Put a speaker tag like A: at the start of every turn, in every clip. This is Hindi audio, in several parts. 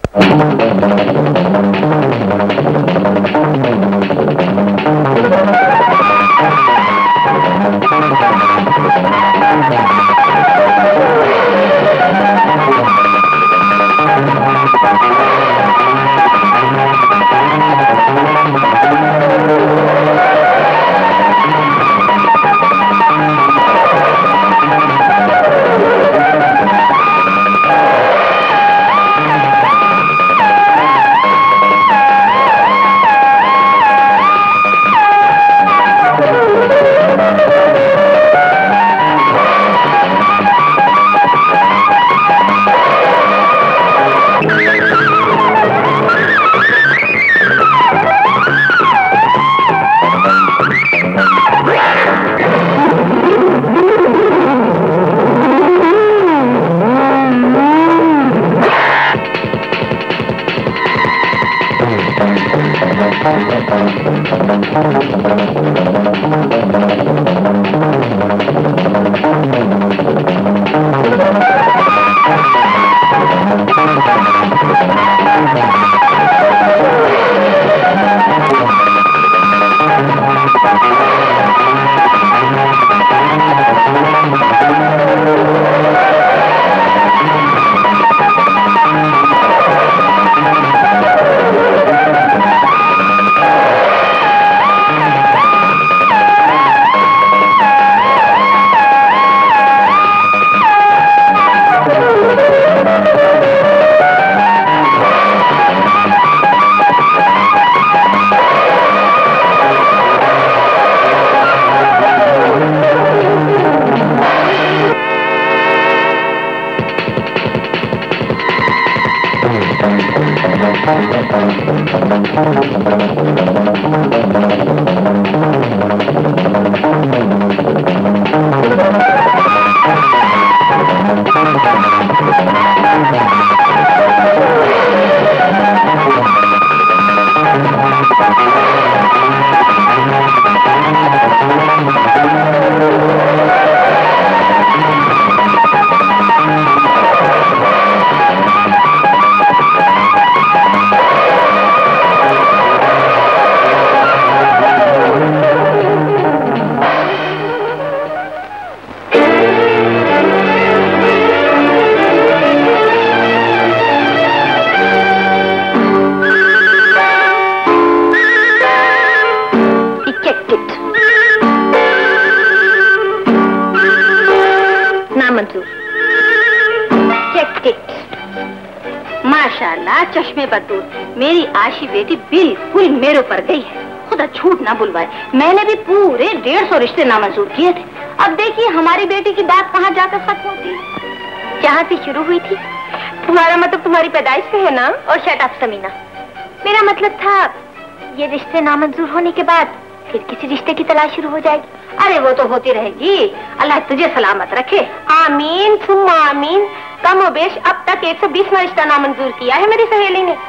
A: मेरी आशी बेटी बिल्कुल मेरे ऊपर गई है। खुदा झूठ ना बुलवाए, मैंने भी पूरे 150 रिश्ते नामंजूर किए थे। अब देखिए हमारी बेटी की बात कहाँ जाकर खत्म होती है। जहाँ से शुरू हुई थी। तुम्हारा मतलब तुम्हारी पैदाइश से है ना? और शट अप समीना, मेरा मतलब था ये रिश्ते नामंजूर होने के बाद फिर किसी रिश्ते की तलाश शुरू हो जाएगी। अरे वो तो होती रहेगी, अल्लाह तुझे सलामत रखे। आमीन सुम्मा आमीन। कम बेश अब तक 120वां रिश्ता नामंजूर किया है मेरी सहेली ने।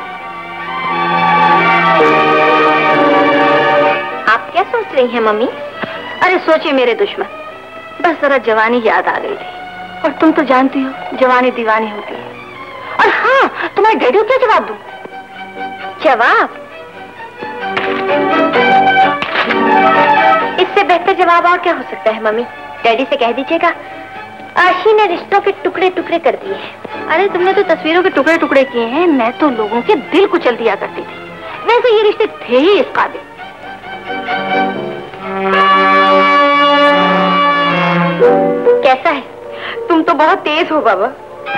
A: आप क्या सोच रही हैं मम्मी? अरे सोचिए मेरे दुश्मन, बस जरा जवानी याद आ गई थी। और तुम तो जानती हो जवानी दीवानी होती है। और हाँ, तुम्हारे डैडी को क्या जवाब दूं? जवाब? इससे बेहतर जवाब और क्या हो सकता है मम्मी? डैडी से कह दीजिएगा आशी ने रिश्तों के टुकड़े टुकड़े कर दिए हैं। अरे तुमने तो तस्वीरों के टुकड़े टुकड़े किए हैं, मैं तो लोगों के दिल कुचल दिया करती थी। वैसे ये रिश्ते थे ही इस काबिल। कैसा है? तुम तो बहुत तेज हो बाबा।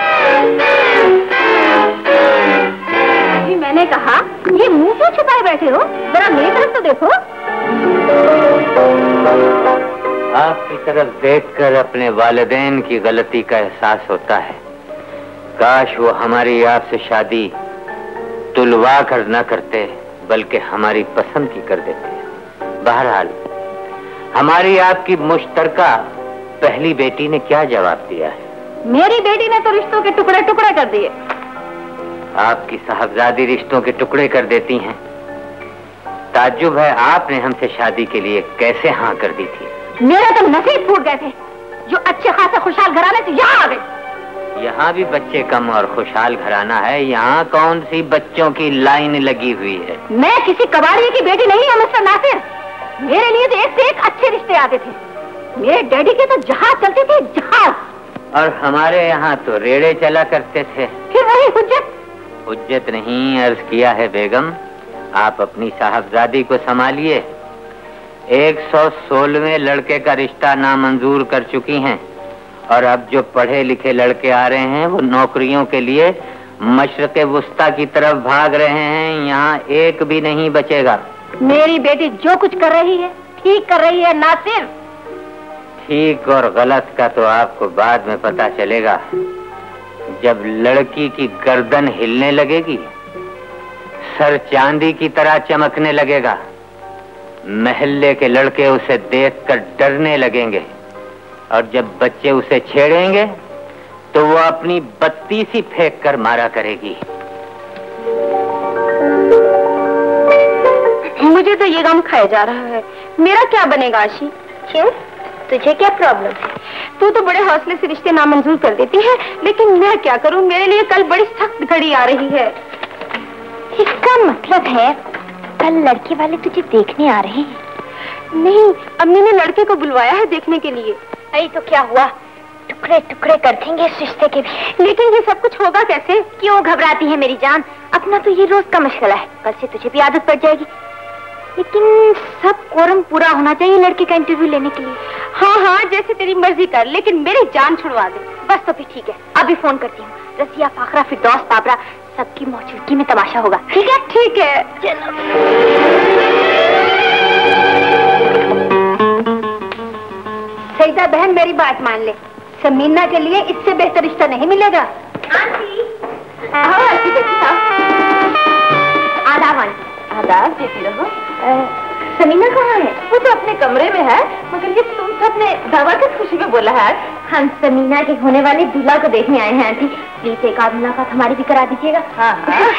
A: मैंने कहा ये मुंह क्यों छुपाए बैठे हो? जरा मेरी तरफ तो देखो।
B: आपकी तरफ देखकर अपने वालिदैन की गलती का एहसास होता है। काश वो हमारी आपसे शादी तुलवा कर न करते, बल्कि हमारी पसंद की कर देते। बहरहाल हमारी आपकी मुश्तरका पहली बेटी ने क्या जवाब दिया है?
A: मेरी बेटी ने तो रिश्तों के टुकड़े टुकड़े कर दिए।
B: आपकी साहबजादी रिश्तों के टुकड़े कर देती हैं। ताज्जुब है आपने हमसे शादी के लिए कैसे हाँ कर दी थी।
A: मेरे तो नसीब फूट गए थे जो अच्छे खासे खुशहाल घराने से यहाँ आ गए।
B: यहाँ भी बच्चे कम और खुशहाल घराना है। यहाँ कौन सी बच्चों की लाइन लगी हुई है?
A: मैं किसी कबाड़िए की बेटी नहीं हूँ मिस्टर नासिर। मेरे लिए तो एक से एक अच्छे रिश्ते आते थे। मेरे डैडी के तो जहाज चलते थे, जहाज।
B: और हमारे यहाँ तो रेड़े चला करते थे।
A: फिर वही हुज्जत?
B: हुज्जत नहीं, अर्ज किया है बेगम। आप अपनी साहबजादी को संभालिए। 116वें लड़के का रिश्ता नामंजूर कर चुकी हैं और अब जो पढ़े लिखे लड़के आ रहे हैं वो नौकरियों के लिए मशरक़े वुस्ता की तरफ भाग रहे हैं। यहाँ एक भी नहीं बचेगा।
A: मेरी बेटी जो कुछ कर रही है ठीक कर रही है नासिर।
B: ठीक और गलत का तो आपको बाद में पता चलेगा, जब लड़की की गर्दन हिलने लगेगी, सर चांदी की तरह चमकने लगेगा, महल्ले के लड़के उसे देखकर डरने लगेंगे और जब बच्चे उसे छेड़ेंगे तो वो अपनी बत्ती सी फेंक कर मारा करेगी।
A: मुझे तो ये गम खाया जा रहा है। मेरा क्या बनेगा आशी? क्यों, तुझे क्या प्रॉब्लम है? तू तो बड़े हौसले से रिश्ते नामंजूर कर देती है, लेकिन मैं क्या करूं? मेरे लिए कल बड़ी सख्त घड़ी आ रही है। इसका मतलब है कल लड़के वाले तुझे देखने आ रहे हैं? नहीं, अम्मी ने लड़के को बुलवाया है देखने के लिए। अरे तो क्या हुआ, टुकड़े टुकड़े कर देंगे इस रिश्ते के भी। लेकिन ये सब कुछ होगा कैसे? क्यों घबराती है मेरी जान? अपना तो ये रोज का मशगला है, कल से तुझे भी आदत पड़ जाएगी। लेकिन सब कोरम पूरा होना चाहिए लड़के का इंटरव्यू लेने के लिए। हाँ हाँ, जैसे तेरी मर्जी कर, लेकिन मेरी जान छुड़वा दे बस। तो फिर ठीक है, अभी फोन करती हूँ। रसिया, फाखरा, फिरदौस, बाबरा सबकी मौजूदगी में तमाशा होगा। ठीक है? ठीक है, चलो। सईदा बहन, मेरी बात मान ले, समीना के लिए इससे बेहतर रिश्ता नहीं मिलेगा। आदाब आंटी। आदाब, देती रहो। समीना कहाँ है? वो तो अपने कमरे में है, मगर ये तुम सबने दवा किस खुशी में बोला है? हम समीना के होने वाले दूल्हा को देखने आए हैं आंटी। प्लीज एक आध मुलाकात हमारी भी करा दीजिएगा। हाँ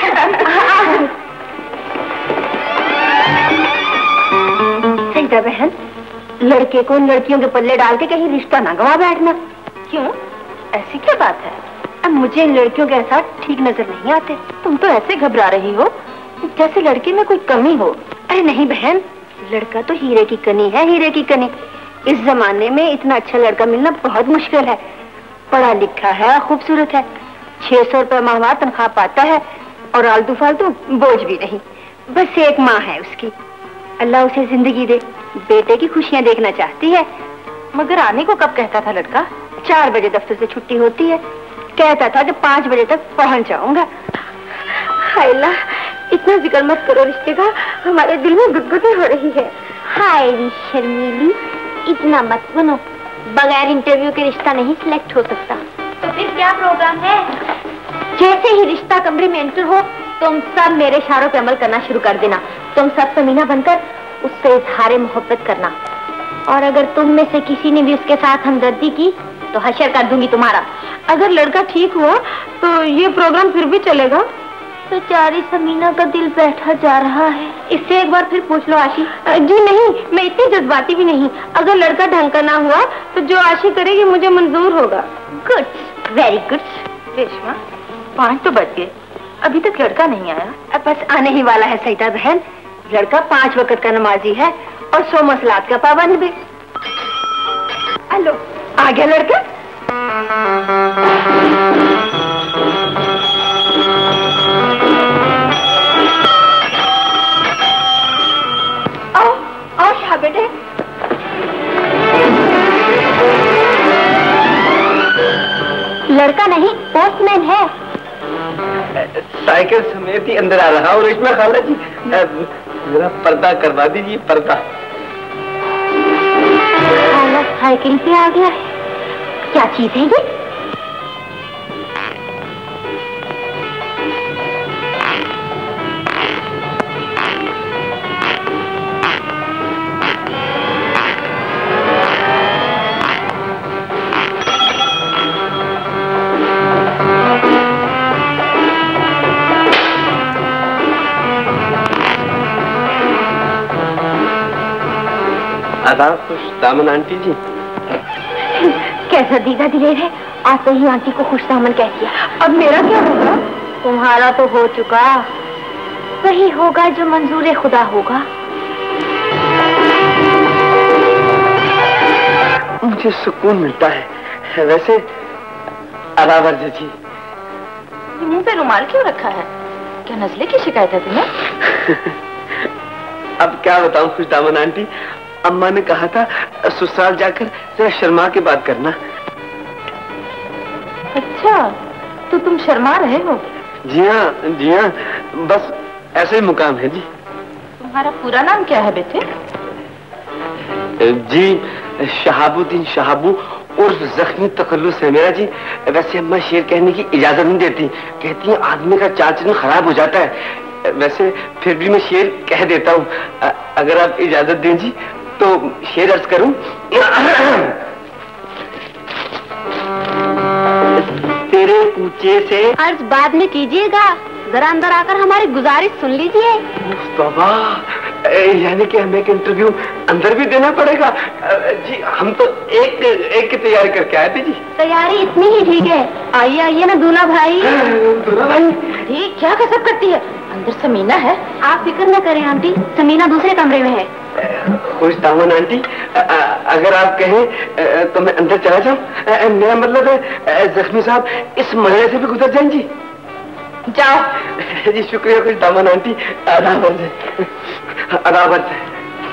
A: सईदा बहन, लड़के को लड़कियों के पल्ले डाल के कहीं रिश्ता ना गवा बैठना। क्यों, ऐसी क्या बात है? अब मुझे इन लड़कियों के साथ ठीक नजर नहीं आते। तुम तो ऐसे घबरा रही हो जैसे लड़के में कोई कमी हो। अरे नहीं बहन, लड़का तो हीरे की कनी है, हीरे की कनी। इस जमाने में इतना अच्छा लड़का मिलना बहुत मुश्किल है। पढ़ा लिखा है, खूबसूरत है, 600 रुपए माहवार तनख्वाह पाता है और आलतू फालतू बोझ भी नहीं। बस एक माँ है उसकी, अल्लाह उसे जिंदगी दे, बेटे की खुशियाँ देखना चाहती है। मगर आने को कब कहता था लड़का? 4 बजे दफ्तर से छुट्टी होती है, कहता था कि 5 बजे तक पहुंच जाऊंगा। हाय अल्लाह, इतना जिक्र मत करो रिश्ते का, हमारे दिल में गुदगुदी हो रही है। हाय शर्मीली, इतना मत बनो, बगैर इंटरव्यू के रिश्ता नहीं सिलेक्ट हो सकता। तो फिर क्या प्रोग्राम है? जैसे ही रिश्ता कमरे में एंटर हो, तुम सब मेरे इशारों पे अमल करना शुरू कर देना। तुम सब समीना बनकर उससे इजहार मोहब्बत करना, और अगर तुम में से किसी ने भी उसके साथ हमदर्दी की तो हशर कर दूंगी तुम्हारा। अगर लड़का ठीक हुआ तो ये प्रोग्राम फिर भी चलेगा। बेचारी समीना का दिल बैठा जा रहा है। इससे एक बार फिर पूछ लो आशी। जी नहीं, मैं इतनी जज्बाती भी नहीं। अगर लड़का ढंग का ना हुआ तो जो आशी करेगी मुझे मंजूर होगा। Good, very good. रेशमा, 5 तो बज गए, अभी तक लड़का नहीं आया। अब बस आने ही वाला है सईदा बहन। लड़का 5 वक्त का नमाजी है और 100 मसलात का पाबंद भी। हेलो, आ गया लड़का? आओ यहाँ बेटे। लड़का नहीं, पोस्टमैन है।
C: साइकिल समेत ही अंदर आ रहा। और इसमें खाला जी, जरा पर्दा करवा दीजिए, पर्दा।
A: खाला साइकिल पे आ गया है, क्या चीज है ये?
C: आदाब, खुश दामन आंटी जी।
A: कैसा दीदा दिलेर है, आते ही आंटी को खुशदामन कह दिया। अब मेरा क्या होगा? तुम्हारा तो हो चुका, वही होगा जो मंजूर खुदा होगा।
C: मुझे सुकून मिलता है। वैसे अलावर्जा जी,
A: मुंह पे रुमाल क्यों रखा है? क्या नजले की शिकायत है तुम्हें?
C: अब क्या बताऊं खुशदामन आंटी, अम्मा ने कहा था ससुराल जाकर जरा शर्मा के बात करना।
A: अच्छा, तो तुम शर्मा रहे हो?
C: जी हाँ, बस ऐसे ही मुकाम है जी।
A: तुम्हारा पूरा नाम क्या है बेटे?
C: जी शहाबुद्दीन शहाबू उर्फ जख्मी तकल्लुस है मेरा जी। वैसे अम्मा शेर कहने की इजाजत नहीं देती, कहती है आदमी का चाल चलन खराब हो जाता है। वैसे फिर भी मैं शेर कह देता हूँ, अगर आप इजाजत दें जी तो शेर अर्ज करूं। तेरे ऊंचे से
A: अर्ज बाद में कीजिएगा, जरा अंदर आकर हमारी गुजारिश सुन लीजिए।
C: बाबा, यानी कि हमें एक इंटरव्यू अंदर भी देना पड़ेगा? जी हम तो एक की तैयारी करके आए थे जी।
A: तैयारी इतनी ही ठीक है। आइए ना दूल्हा भाई।
C: दूल्हा भाई
A: ठीक, क्या कसब करती है? अंदर समीना है। आप फिक्र न करें आंटी, समीना दूसरे कमरे में है।
C: खुशदामन आंटी, अगर आप कहें तो मैं अंदर चला जाऊं। मेरा मतलब है जख्मी साहब इस महल से भी गुजर जाएं जी।
A: जाओ
C: जी। शुक्रिया खुशदामन आंटी। अदावत है।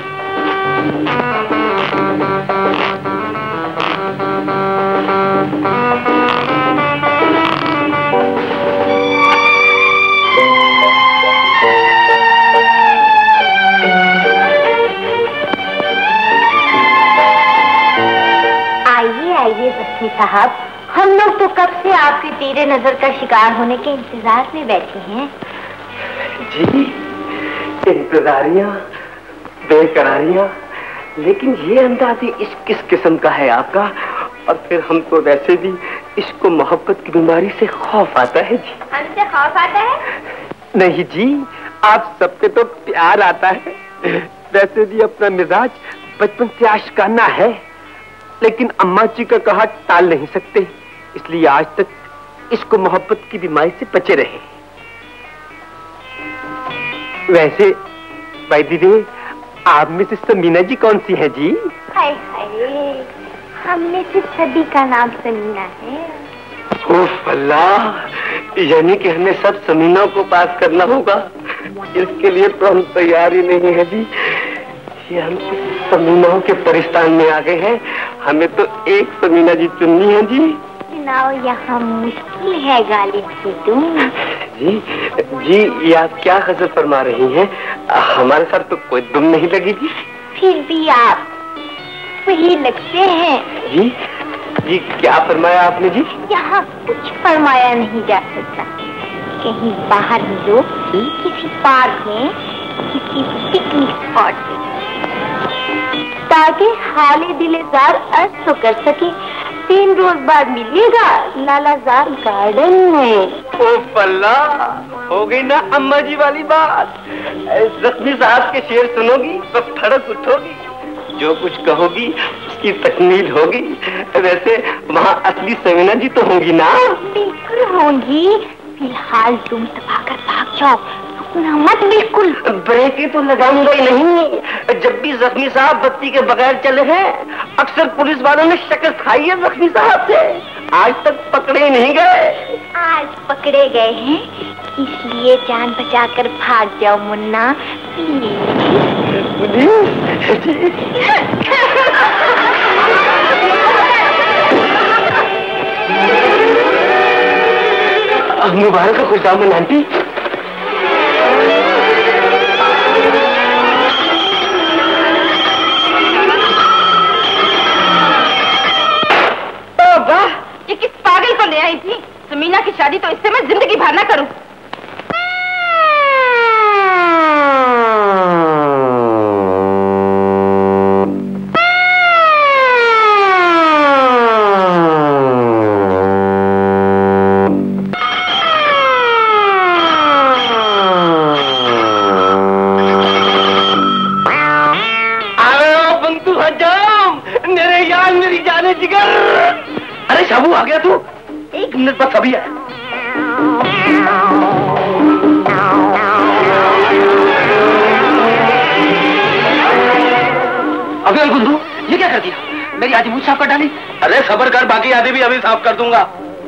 A: आइए जख्मी साहब, हम लोग तो कब से आपके तीरे नजर का शिकार होने के इंतजार में बैठे हैं।
C: जी इंतजारियां, बेकरारियां, लेकिन ये अंदाज़े इश्क किस किस्म का है आपका? और फिर हम तो वैसे भी इसको मोहब्बत की बीमारी से खौफ आता है जी।
A: हमसे खौफ आता है?
C: नहीं जी, आप सबसे तो प्यार आता है। वैसे भी अपना मिजाज बचपन से आशिकाना है, लेकिन अम्मा जी का कहा टाल नहीं सकते, इसलिए आज तक इसको मोहब्बत की बीमारी से बचे रहे। वैसे भाई दीदी, आप में से समीना जी कौन सी है जी?
A: हाय हाय, हम में से सभी का नाम समीना है।
C: ओह अल्लाह, यानी कि हमें सब समीना को पास करना होगा। इसके लिए तो हम तैयार ही नहीं है जी। ये हम समीनाओं के परिस्तान में आ गए हैं, हमें तो एक समीना जी चुननी है जी।
A: चुनाव यहाँ मुश्किल है गालिब से तुम।
C: जी ये आप क्या गजब फरमा रही हैं? हमारे साथ तो कोई दुम नहीं लगी जी।
A: फिर भी आप वही लगते हैं।
C: जी क्या फरमाया आपने जी?
A: यहाँ कुछ फरमाया नहीं जा सकता। कहीं बाहर मिलो, किसी पार्क में, किसी पिकनिक स्पॉट पे, ताकि हाले दिलेदार अर्ज तो कर सके। 3 रोज बाद मिलेगा लालाजार गार्डन में।
C: ओह अल्लाह, हो गई ना अम्मा जी वाली बात। जख्मी साहब के शेर सुनोगी तो फड़क उठोगी, जो कुछ कहोगी उसकी तकमील होगी। वैसे वहाँ असली समीना जी तो होंगी ना?
A: बिल्कुल होंगी। फिलहाल तुम दबाकर भाग जाओ, मत। बिल्कुल
C: ब्रेक तो लगाऊंगा ही नहीं। जब भी जख्मी साहब बत्ती के बगैर चले हैं, अक्सर पुलिस वालों ने शिकस्त खाई है जख्मी साहब से। आज तक पकड़े नहीं गए।
A: आज पकड़े गए हैं, इसलिए जान बचाकर भाग जाओ मुन्ना।
C: मुबारक हो खुशदामन आंटी।
A: ये किस पागल को ले आई थी? समीना की शादी तो इससे मैं जिंदगी भर ना करूं।
C: मेरे यार, मेरी जाने जिगर, आ गया तू? 1 मिनट बस, अभी है। अबे गुंडू, ये क्या कर दिया? मेरी आधी मुझ साफ कर डाली। अरे सबर कर, बाकी आधी भी अभी साफ कर दूंगा।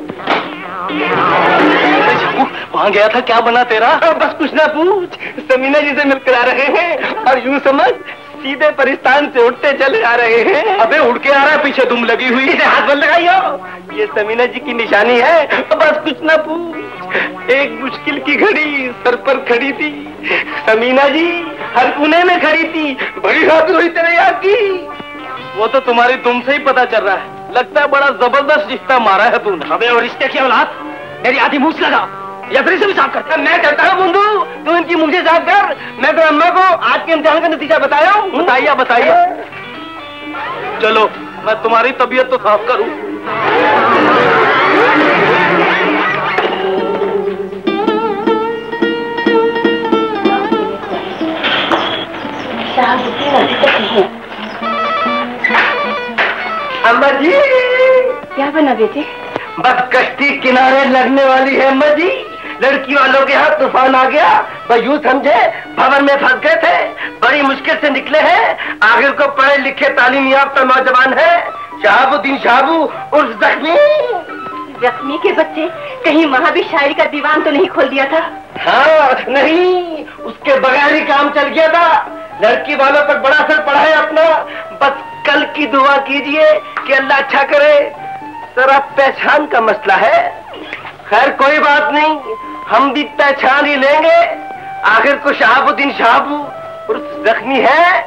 C: वहाँ गया था, क्या बना तेरा? बस कुछ ना पूछ, समीना जी से मिलकर आ रहे हैं और यूं समझ सीधे परिस्तान से उठते चले आ रहे हैं। अबे उड़ के आ रहा है, पीछे दुम लगी हुई है। हाथ बंद लगाइयो, ये समीना जी की निशानी है। बस कुछ ना पूछ, एक मुश्किल की घड़ी सर पर खड़ी थी, समीना जी हर कोने में खड़ी थी, बड़ी खातिर हुई तेरे याद की। वो तो तुम्हारी दुम से ही पता चल रहा है, लगता है बड़ा जबरदस्त रिश्ता मारा है तूने। अबे और रिश्ते की औलाद, मेरी आधी मूछ लगा या फिर इसे भी साफ करता। मैं कहता हूँ बुंदू, तू इनकी मुझे साफ कर। मैं तो अम्मा को आज के इम्तिहान का नतीजा बताया हूँ। बताइए बताइए। चलो मैं तुम्हारी तबीयत तो साफ करूँ। अम्मा जी,
A: क्या बना बेटे?
C: बस कश्ती किनारे लगने वाली है अम्मा जी। लड़की वालों के हाथ तूफान आ गया। बस यूं समझे भवन में फंस गए थे, बड़ी मुश्किल से निकले हैं। आखिर को पढ़े लिखे तालीम याफ्ता नौजवान है, शहाबुद्दीन शाहबू उर्फ जख्मी।
A: जख्मी के बच्चे, कहीं वहाँ भी शायरी का दीवान तो नहीं खोल दिया था?
C: हाँ नहीं, उसके बगैर ही काम चल गया था। लड़की वालों पर बड़ा असर पड़ा है अपना। बस कल की दुआ कीजिए कि अल्लाह अच्छा करे। जरा पहचान का मसला है। खैर कोई बात नहीं, हम भी पहचान ही लेंगे। आखिर को शहाबुद्दीन शाहबू उर्फ जख्मी है।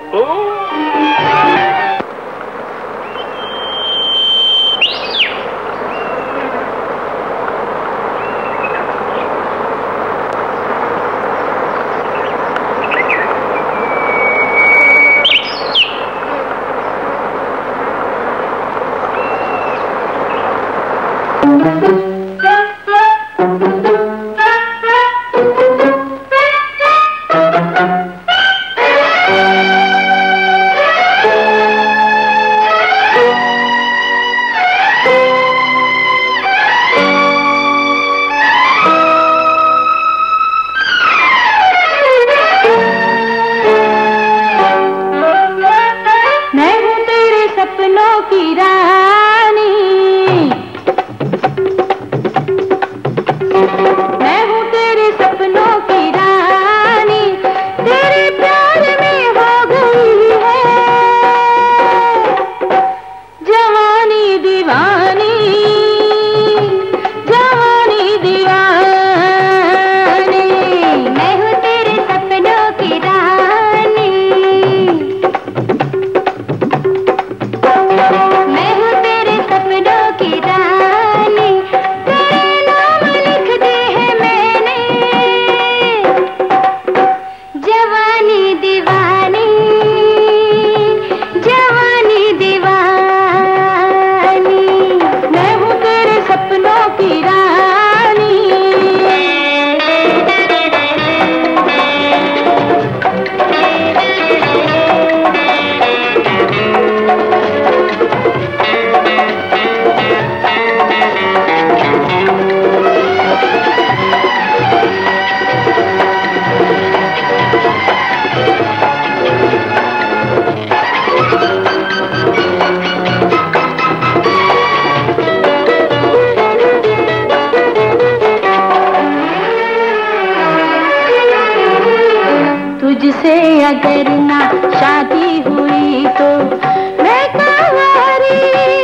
A: अगर ना शादी हुई तो मैं कंवारी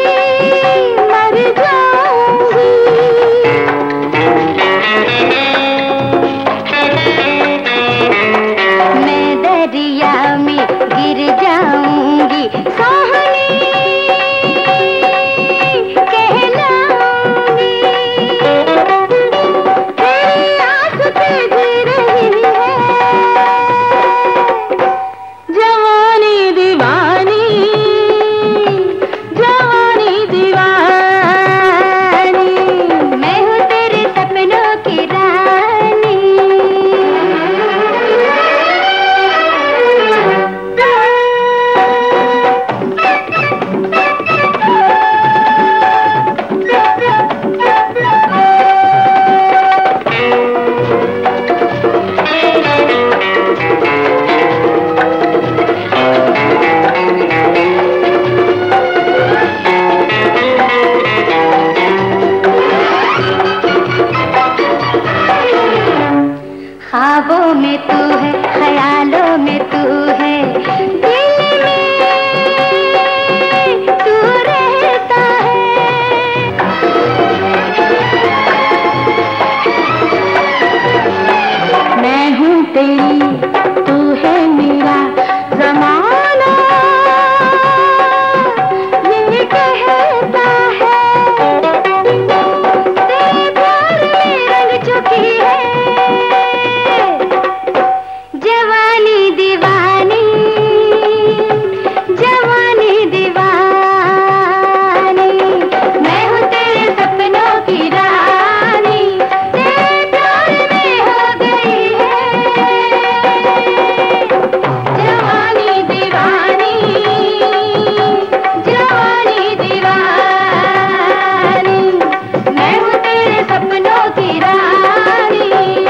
A: मर जाऊंगी। मैं दरिया में गिर जाऊंगी, सोहनी कहलाऊंगी। तेरी आस पे जी रही है जवानी दीवानी, जवानी ख्वाबों में तू है, ख्यालों में तू है, दिल में तू रहता है। मैं हूँ तेरी, तू है मेरा ज़माना, ये कहता है। तेरे प्यार में रंग चुकी है जवानी दीवानी, जवानी दीवानी। मैं हूँ तेरे सपनों की रानी, तेरे प्यार में हो गई है जवानी दीवानी, जवानी दीवानी। मैं हूँ तेरे सपनों की रानी।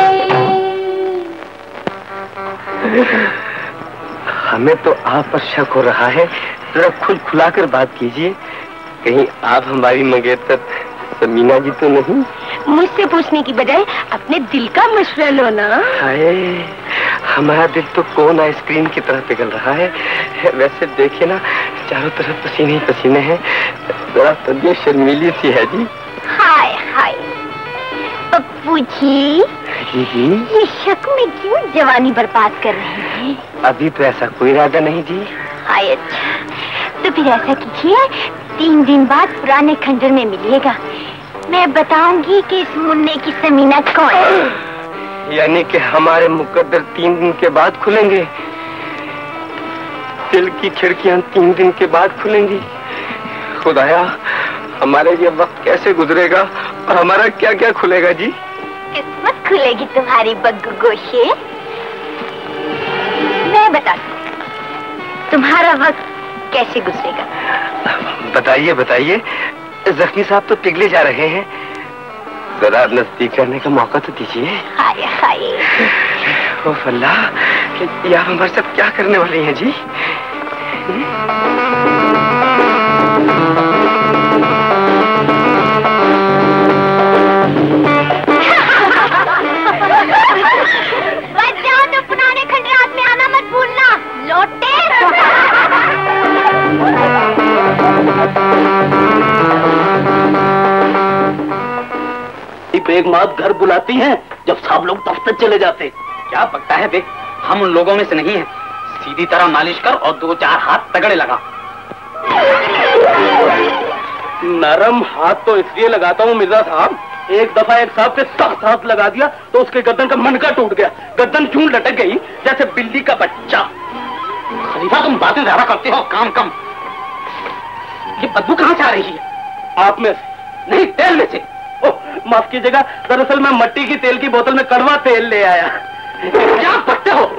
C: हमें तो आप पर शक हो रहा है, जरा खुल खुलाकर बात कीजिए। कहीं आप हमारी मंगेतर समीना जी तो नहीं?
A: मुझसे पूछने की बजाय अपने दिल का मशवरा लो ना।
C: हाय, हमारा दिल तो कोन आइसक्रीम की तरह पिघल रहा है। वैसे देखे ना, चारों तरफ पसीने ही पसीने हैं। जरा तबीयत शर्मीली सी है जी।
A: हाय हाय पप्पू जी, ये शक में क्यों जवानी बर्बाद कर रहे हैं?
C: अभी तो ऐसा कोई इरादा नहीं जी।
A: हाय अच्छा, तो फिर ऐसा कीजिए, 3 दिन बाद पुराने खंडर में मिलिएगा। मैं बताऊंगी कि इस मुन्ने की समीना कौन है।
C: यानी कि हमारे मुकद्दर 3 दिन के बाद खुलेंगे। दिल की खिड़कियां 3 दिन के बाद खुलेंगी। खुदाया, हमारे ये वक्त कैसे गुजरेगा और हमारा क्या क्या खुलेगा जी?
A: किस्मत खुलेगी तुम्हारी बग्गू गोशे। मैं बताती हूँ तुम्हारा वक्त कैसे गुजरेगा।
C: बताइए बताइए, जख्मी साहब तो पिघले जा रहे हैं, जरा नजदीक करने का मौका तो दीजिए।
A: हाय हाय,
C: ओ अल्लाह, ये आप हमारे साथ क्या करने वाली हैं जी?
A: बच जाओ तो पुराने खंडरात में आना मत भूलना, लौटे।
D: बेगमात घर बुलाती हैं जब सब लोग दफ्तर चले जाते।
B: क्या पकता है बे, हम उन लोगों में से नहीं हैं। सीधी तरह मालिश कर और 2-4 हाथ तगड़े लगा।
D: नरम हाथ तो इसलिए लगाता हूँ मिर्जा साहब, एक दफा एक साहब के सख्त हाथ लगा दिया तो उसके गर्दन का मनका टूट गया, गर्दन यूं लटक गई जैसे बिल्ली का बच्चा।
B: खलीफा, तुम बातें ज्यादा करते हो, काम कम। ये बदबू कहाँ से आ रही है?
D: आप में से?
B: नहीं, तेल में से।
D: माफ कीजिएगा, दरअसल मैं मट्टी की तेल की बोतल में कड़वा तेल ले आया।
B: क्या पकते हो?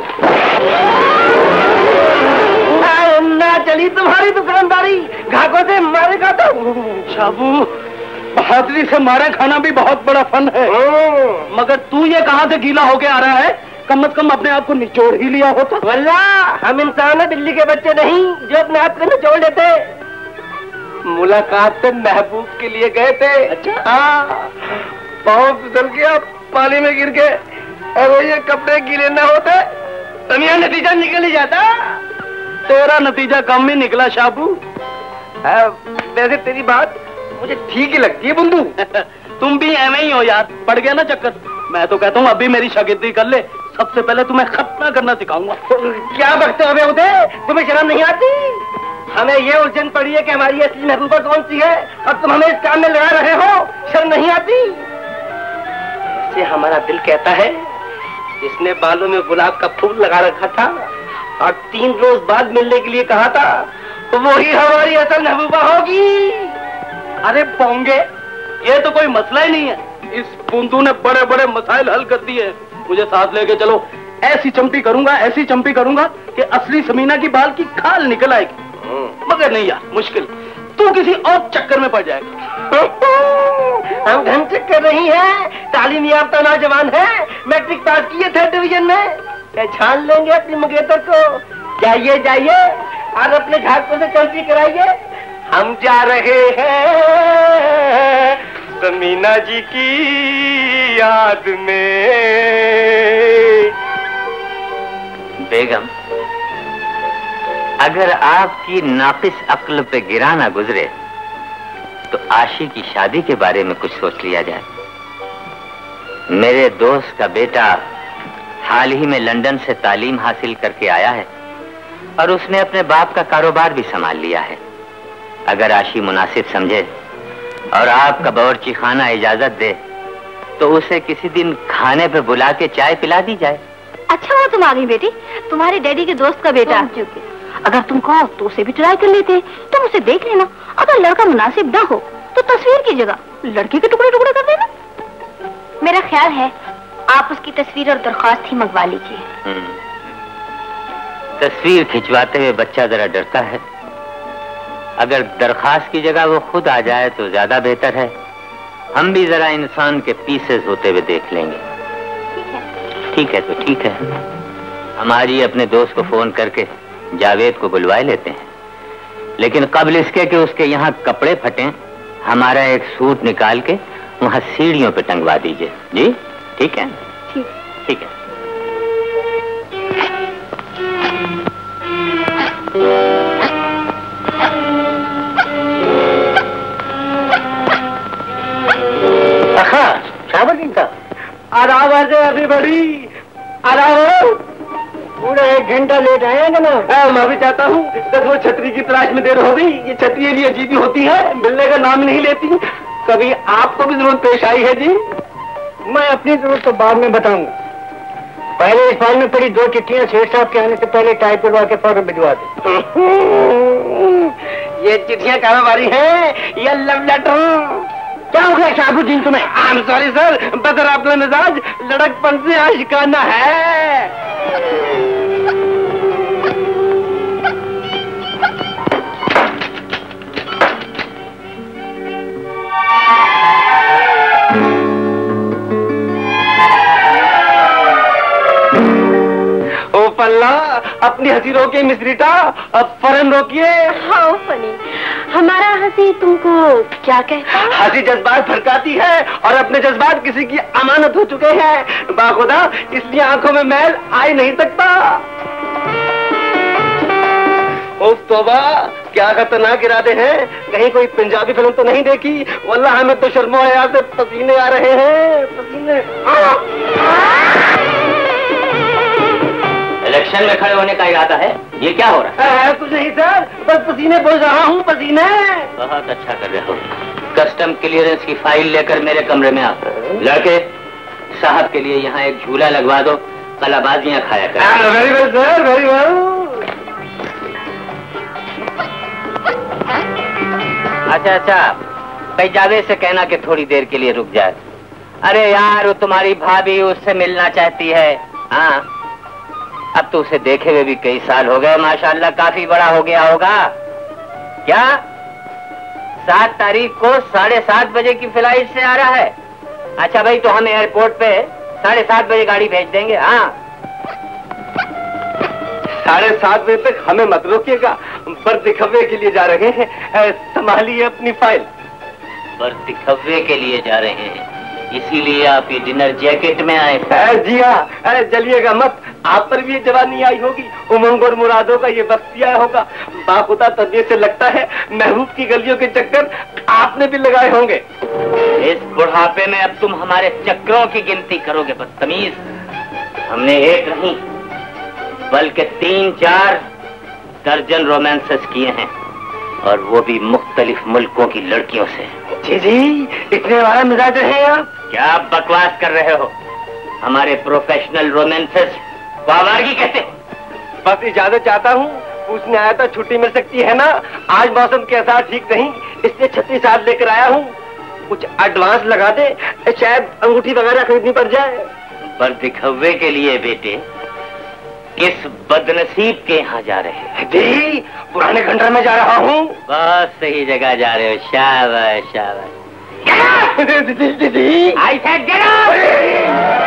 D: ना चली तुम्हारी दुकानदारी, घाघों से मारेगा तो। शाबू, बहादुरी से मारे खाना भी बहुत बड़ा फन है। मगर तू ये कहाँ से गीला होके आ रहा है? कम से कम अपने आप को निचोड़ ही लिया होता। वल्लाह, हम इंसान है, बिल्ली के बच्चे नहीं जो अपने आप को निचोड़ लेते। मुलाकात पे महबूब के लिए गए थे। अच्छा? हाँ, पाँव फिसल गया, पानी में गिर गए। अरे ये कपड़े गीले ना होते तो मेरा नतीजा निकल ही जाता। तेरा नतीजा कम ही निकला शाबू। वैसे तेरी बात मुझे ठीक ही लगती है बुंदू। तुम भी ऐਵੇਂ ही हो यार, पड़ गया ना चक्कर। मैं तो कहता हूँ अभी मेरी शागिर्दी कर ले, सबसे पहले तुम्हें खतना करना सिखाऊंगा। क्या बकते हो उदय, तुम्हें शर्म नहीं आती? हमें ये उलझन पड़ी है कि हमारी असली महबूबा कौन सी है और तुम हमें इस काम में लगा रहे हो, शर्म नहीं आती? इससे हमारा दिल कहता है, जिसने बालों में गुलाब का फूल लगा रखा था और 3 रोज बाद मिलने के लिए कहा था, तो वही हमारी असल महबूबा होगी। अरे पोंगे, ये तो कोई मसला ही नहीं है। इस बूंदू ने बड़े बड़े मसाइल हल कर दिए। मुझे साथ लेके चलो, ऐसी चंपी करूंगा, ऐसी चंपी करूंगा कि असली समीना की बाल की खाल निकल आएगी। मगर नहीं यार, मुश्किल, तू किसी और चक्कर में पड़ जाएगा। हम घन चक्कर नहीं है, तालीम याफ्ता नौजवान है, मैट्रिक पास किए 3rd डिवीजन में, पहचान लेंगे अपनी मंगेतर को। जाइए जाइए और अपने झाड़कों से चंपी कराइए। हम जा रहे हैं समीना जी की याद में।
B: बेगम, अगर आपकी नाकिस अक्ल पे गिरा ना गुजरे तो आशी की शादी के बारे में कुछ सोच लिया जाए। मेरे दोस्त का बेटा हाल ही में लंदन से तालीम हासिल करके आया है और उसने अपने बाप का कारोबार भी संभाल लिया है। अगर आशी मुनासिब समझे और आपका बावर्ची खाना इजाजत दे तो उसे किसी दिन खाने पे बुला के चाय पिला दी जाए।
A: अच्छा हुआ तुम आ गई बेटी, तुम्हारे डैडी के दोस्त का बेटा। अगर तुम कहो तो उसे भी ट्राई कर लेते, तुम उसे देख लेना। अगर लड़का मुनासिब ना हो तो तस्वीर की जगह लड़के के टुकड़े टुकड़े कर देना। मेरा ख्याल है आप उसकी तस्वीर और दरख्वास्त ही मंगवा लीजिए।
B: तस्वीर खिंचवाते हुए बच्चा जरा डरता है। अगर दरख्वास्त की जगह वो खुद आ जाए तो ज्यादा बेहतर है। हम भी जरा इंसान के पीसेस होते हुए देख लेंगे। ठीक है तो ठीक है। हमारी अपने दोस्त को फोन करके जावेद को बुलवाए लेते हैं, लेकिन कबल इसके कि उसके यहाँ कपड़े फटें, हमारा एक सूट निकाल के वहाँ सीढ़ियों पे टंगवा दीजिए। जी ठीक है? ठीक है।
C: आराम अभी बड़ी आराम पूरा 1 घंटा लेट आए हैं ना। मैं भी चाहता हूँ, बस वो छतरी की तलाश में देर हो गई। ये छतरी लिए अजीब होती है, मिलने का नाम नहीं लेती। कभी आपको भी जरूरत पेश आई है जी? मैं अपनी जरूरत तो बाद में बताऊंगा। पहले इस फाइल में पड़ी 2 चिट्ठियां सेठ साहब के आने से पहले टाइप करवा के फौरन भिजवा दे। ये चिट्ठियां कारोबारी हैं, ये लव लेटर। क्या हो गया शाहबुद्दीन तुम्हें? आई एम सॉरी सर, बदर अपना मिजाज लड़कपन से आशिकाना है। ओ पल्ला, अपनी हंसी रोकिए मिस्रीटा, अब फौरन रोकिए।
A: हाँ फनी, हमारा हंसी तुमको क्या कहता?
C: हंसी जज्बात भड़काती है और अपने जज्बात किसी की अमानत हो चुके हैं। बाखुदा इसलिए आंखों में मैल आ ही नहीं सकता। ओ तौबा, क्या खतरनाक इरादे हैं। कहीं कोई पंजाबी फिल्म तो नहीं देखी? वल्लाह हमें तो शर्मो हया से पसीने आ रहे हैं, पसीने।
B: इलेक्शन में खड़े होने का इरादा है? ये क्या हो रहा है?
C: कुछ नहीं सर, बस पसीने बोल रहा हूँ, पसीने।
B: बहुत अच्छा कर रहे हो। कस्टम क्लियरेंस की फाइल लेकर मेरे कमरे में आओ। लड़के, साहब के लिए यहाँ एक झूला लगवा दो, कलाबाजियाँ खाया कर।
C: Very well sir, very well.
B: अच्छा, भाई जावेद से कहना कि थोड़ी देर के लिए रुक जाए। अरे यार, वो तुम्हारी भाभी उससे मिलना चाहती है। हाँ, अब तो उसे देखे हुए भी कई साल हो गए। माशाल्लाह काफी बड़ा हो गया होगा। क्या 7 तारीख को 7:30 बजे की फ्लाइट से आ रहा है? अच्छा भाई, तो हम एयरपोर्ट पे 7:30 बजे गाड़ी भेज देंगे। हाँ,
C: 7:30 बजे तक हमें मत रोकिएगा, पर दिखवे के लिए जा रहे हैं। संभालिए अपनी फाइल।
B: पर दिखवे के लिए जा रहे हैं, इसीलिए आप ये डिनर जैकेट में आए?
C: जी हाँ, जलिएगा मत। आप पर भी ये जवानी आई होगी, उमंग और मुरादों का ये वक्त आया होगा। बाखुदा तबीयत से लगता है महबूब की गलियों के चक्कर आपने भी लगाए होंगे।
B: इस बुढ़ापे में अब तुम हमारे चक्रों की गिनती करोगे बदतमीज। हमने 1 नहीं बल्कि 3-4 दर्जन रोमांसेस किए हैं, और वो भी मुख्तलिफ मुल्कों की लड़कियों से।
C: जी, इतने बड़ा मिजाज रहे आप।
B: क्या बकवास कर रहे हो? हमारे प्रोफेशनल रोमांसेस को आवारगी कहते हो।
C: बस इजाजत चाहता हूँ, पूछने आया था छुट्टी मिल सकती है ना? आज मौसम कैसा ठीक नहीं, इसलिए छतरी साथ लेकर आया हूँ। कुछ एडवांस लगा दे, शायद अंगूठी वगैरह खरीदनी पड़ जाए।
B: पर दिखवे के लिए बेटे किस बदनसीब के यहाँ जा रहे हैं?
C: जी, पुराने खंडर में जा रहा हूँ।
B: बहुत सही जगह जा रहे हो। शाबाश शाबाश। I said get up!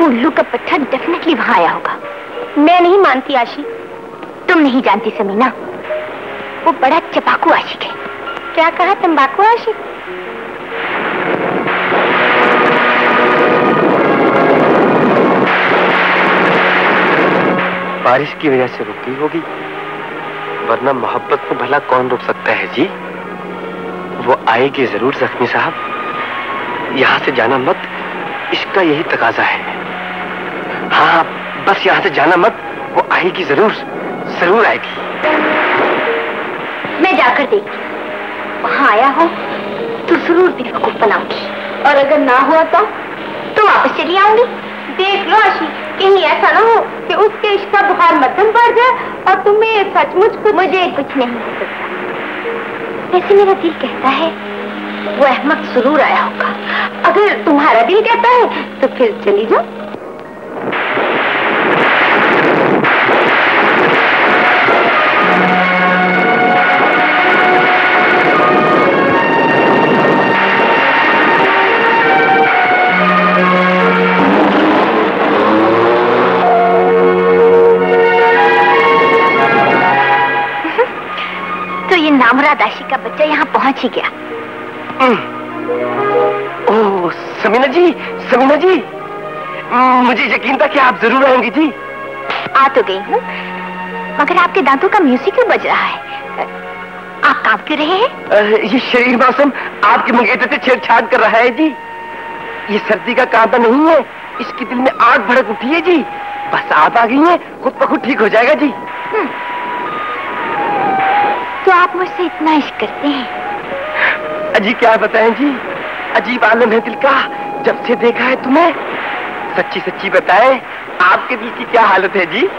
A: वो उल्लू का पत्थर डेफिनेटली वहां आया होगा। मैं नहीं मानती आशी। तुम नहीं जानती समीना, वो बड़ा चपाकू आशिक है। क्या कहा, तंबाकू आशिक?
C: बारिश की वजह से रुक गई होगी, वरना मोहब्बत को भला कौन रोक सकता है जी। वो आएगी जरूर जख्मी साहब, यहाँ से जाना मत, इसका यही तकाजा है। हाँ बस यहाँ से जाना मत, वो आएगी जरूर, जरूर आएगी।
A: मैं जाकर देखती, वहां आया हो तो जरूर बेवकूफ बनाऊंगी, और अगर ना हुआ तो वापस चली आऊंगी। देख लो आशी, कहीं ऐसा ना हो कि उसके इश्क का बुखार मध्यम पड़ जाए और तुम्हें सचमुच को मुझे कुछ नहीं हो सकता। वैसे मेरा दिल कहता है वो अहमक जरूर आया होगा। अगर तुम्हारा दिल कहता है तो फिर चली जाओ। तो ये नामुराद आशिक का बच्चा यहाँ पहुंच ही गया।
C: ओह समीना जी, समीना जी, मुझे यकीन था कि आप जरूर आएंगी जी।
A: आ तो गई हूँ, मगर आपके दांतों का म्यूजिक क्यों बज रहा है? आप काम कर रहे हैं?
C: ये शरीर मौसम आपके मंगेतर से छेड़छाड़ कर रहा है जी। ये सर्दी का कांटा नहीं है, इसके दिल में आग भड़क उठी है जी। बस आप आ गई हैं, खुद ब खुद ठीक हो जाएगा जी।
A: तो आप मुझसे इतना इश्क करते हैं?
C: अजी क्या बताएं जी, अजीब आलम है दिल का, जब से देखा है तुम्हें। सच्ची सच्ची बताएं, आपके दिल की क्या हालत है जी?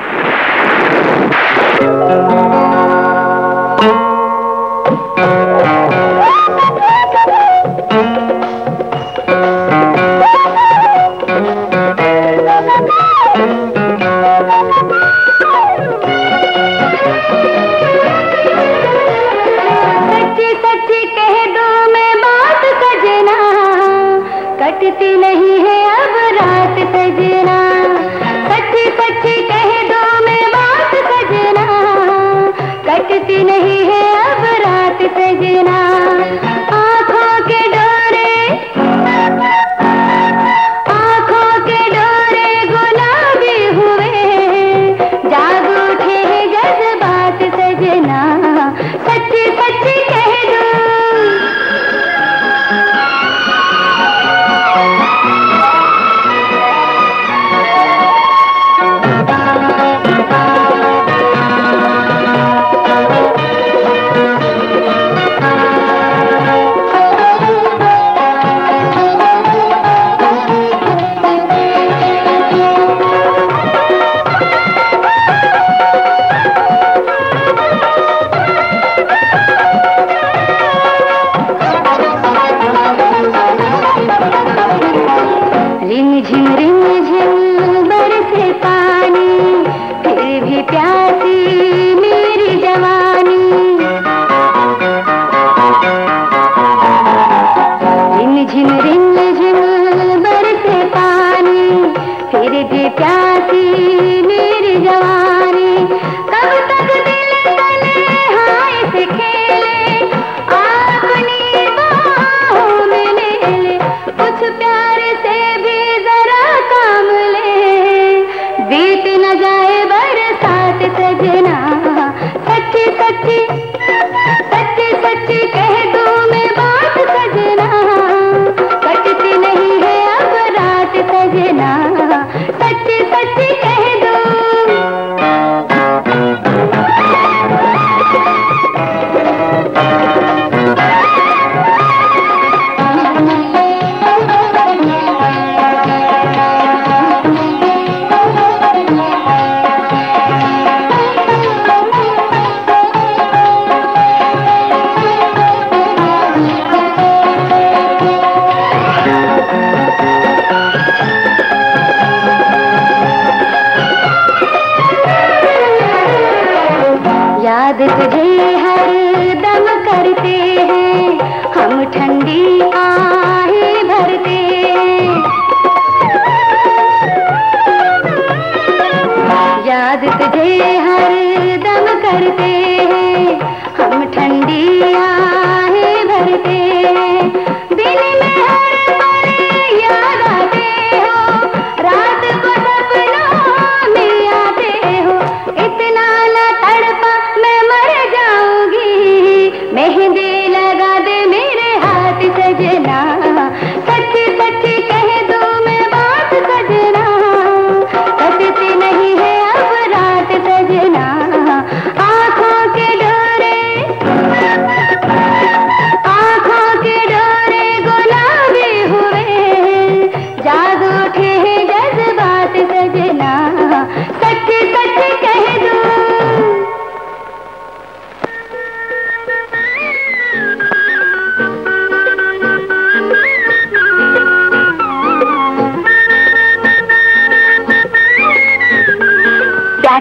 A: कटती नहीं है अब रात सजना, सच्ची सच्ची कह दो मैं बात सजना,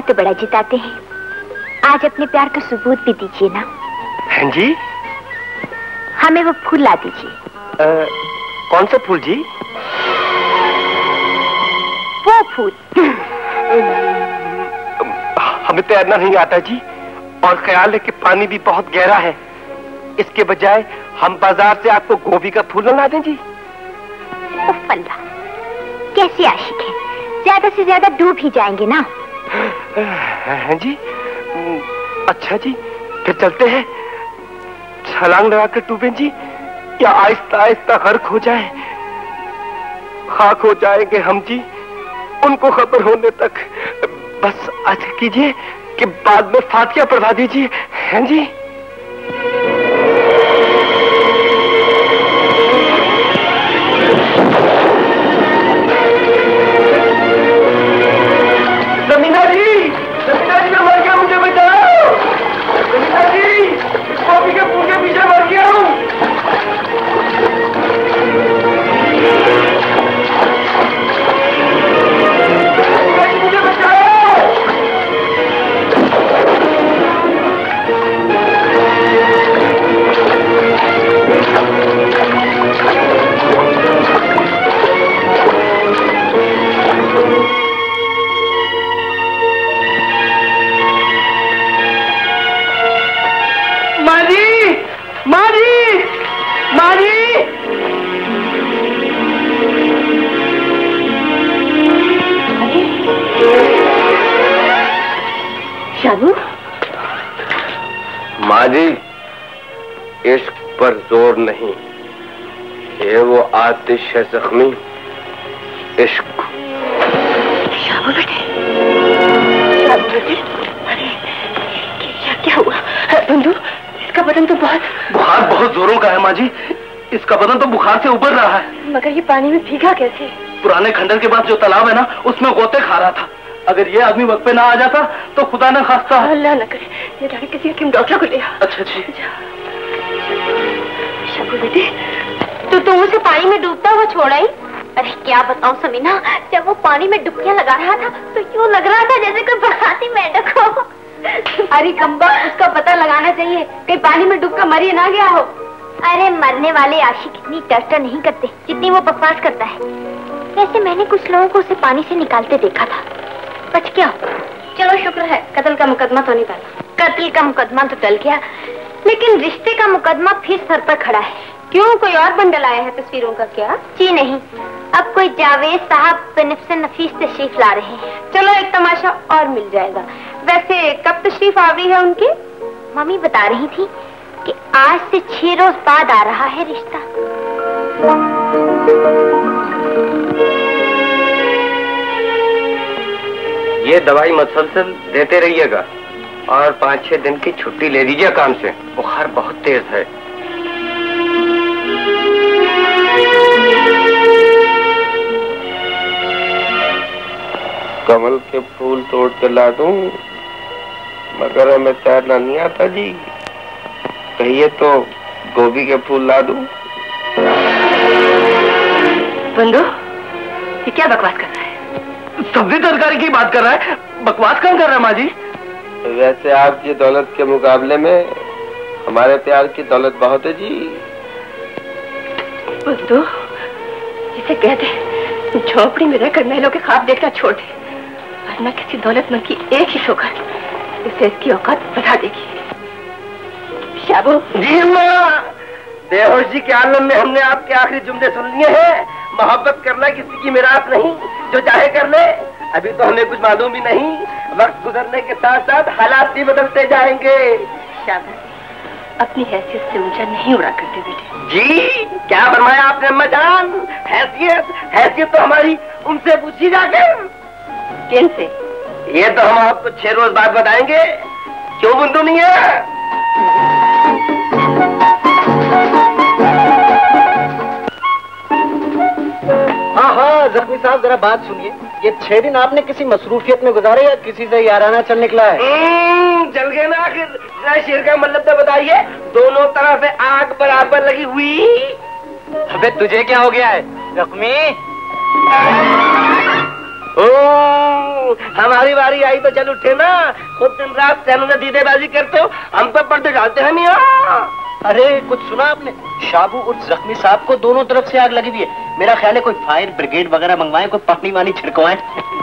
A: तो बड़ा जिताते हैं, आज अपने प्यार का सबूत भी दीजिए ना।
C: हैं जी?
A: हमें वो फूल ला दीजिए।
C: कौन सा फूल जी?
A: वो फूल।
C: हमें तैरना नहीं आता जी, और ख्याल है कि पानी भी बहुत गहरा है। इसके बजाय हम बाजार से आपको गोभी का फूल ला दें जी।
A: उफ अल्लाह, कैसी आशिक है, ज्यादा से ज्यादा डूब ही जाएंगे ना।
C: हैं जी? अच्छा जी, फिर चलते हैं। छलांग लगाकर डूबें जी, या आहिस्ता आहिस्ता गर्क हो जाए? खाक हो जाएंगे हम जी, उनको खबर होने तक। बस ऐसा कीजिए कि बाद में फातिहा पढ़वा दीजिए। हैं जी? जमीना जी, मैं मर गया, मुझे बचाओ। जमीना जी, इस कॉफी के फूल के पीछे मर गया हूँ। मुझे बचाओ।
A: शाबू,
C: माँ जी, इश्क पर जोर नहीं, ये वो आतिश है जख्मी, इश्क।
A: शाबू बेटे, शाबू बेटे, अरे क्या हुआ? बंधु, इसका बदन तो
D: बुखार बहुत जोरों का है माँ जी। इसका बदन तो बुखार से उबर रहा है।
A: मगर ये पानी में भीगा कैसे?
D: पुराने खंडर के पास जो तालाब है ना, उसमें गोते खा रहा था। अगर ये आदमी वक्त पे ना आ जाता तो खुदा न खास्ता।
A: अल्लाह न करे, ये जाने किसी हकीम डॉक्टर को ले आ।
D: अच्छा जी।
A: शाबू बेटे, तो तुम उसे पानी में डूबता हुआ छोड़ा ही? अरे क्या बताऊं समीना, जब वो पानी में डुबकियां लगा रहा था तो यूं लग रहा था जैसे कोई बरसाती मेंढक हो। अरे कम्बा, उसका पता लगाना चाहिए, कहीं पानी में डूब कर मर ही ना गया हो। अरे मरने वाले आशिक इतनी टर्टर नहीं करते जितनी वो बकवास करता है। वैसे मैंने कुछ लोगों को उसे पानी से निकालते देखा था। बच क्या? चलो शुक्र है, कत्ल का मुकदमा तो नहीं टला। कत्ल का मुकदमा तो टल गया, लेकिन रिश्ते का मुकदमा फिर सर पर खड़ा है। क्यों, कोई और बंडल आया है तस्वीरों का क्या? जी नहीं, अब कोई जावेद साहब बेनफ्स नफीस तशरीफ ला रहे हैं। चलो एक तमाशा और मिल जाएगा। वैसे कब तशरीफ आवरी है उनकी? मम्मी बता रही थी कि आज से 6 रोज बाद आ रहा है रिश्ता।
C: ये दवाई मसलसल देते रहिएगा और 5-6 दिन की छुट्टी ले लीजिए काम से। बुखार बहुत तेज है। कमल के फूल तोड़ के ला दूं, मगर हमें तैरना नहीं आता जी। कहिए तो गोभी के फूल ला दूं।
A: बंधु, ये क्या बकवास कर रहा है?
D: सब्जी तरकारी की बात कर रहा है, बकवास कौन कर रहा है माँ जी?
C: वैसे आपकी दौलत के मुकाबले में हमारे प्यार की दौलत बहुत है जी।
A: बंधु, जिसे कहते झोपड़ी में रहकर महलों के ख्वाब देखना छोड़ दे, वरना किसी दौलतमंद की एक ही शोहरत इसे इसकी औकात बढ़ा देगी। शाबू
C: जी माँ, बेहोश जी के आलम में हमने आपके आखिरी जुमले सुन लिए हैं। मोहब्बत करना किसी की मिरास नहीं, जो चाहे कर ले। अभी तो हमें कुछ मालूम भी नहीं, वक्त गुजरने के साथ साथ हालात भी बदलते जाएंगे।
A: शाबू, अपनी हैसियत से ऊंचा नहीं उड़ा करते बेटे।
C: जी क्या फरमाया आपने अम्मा जान? हैसियत तो हमारी उनसे पूछी जाकर।
A: किन से?
C: ये तो हम आपको 6 रोज बाद बताएंगे। क्यों बुंदू नहीं है?
D: हाँ, जख्मी साहब जरा बात सुनिए। ये 6 दिन आपने किसी मसरूफियत में गुजारे या किसी से याराना चल निकला है?
C: जल गए ना आखिर। शेर का मतलब तो बताइए। दोनों तरफ से आग बराबर लगी हुई।
B: अबे तुझे क्या हो गया है जख्मी?
C: हमारी बारी आई तो चल उठे ना। खुद दिन रात चैनों में दीदेबाजी करते हो, हम पे पर्दे डालते हैं मियां।
D: अरे कुछ सुना आपने? शाबू उस जख्मी साहब को दोनों तरफ से आग लगी हुई है। मेरा ख्याल है कोई फायर ब्रिगेड वगैरह मंगवाएं, कोई पानी वानी छिड़कवाएं।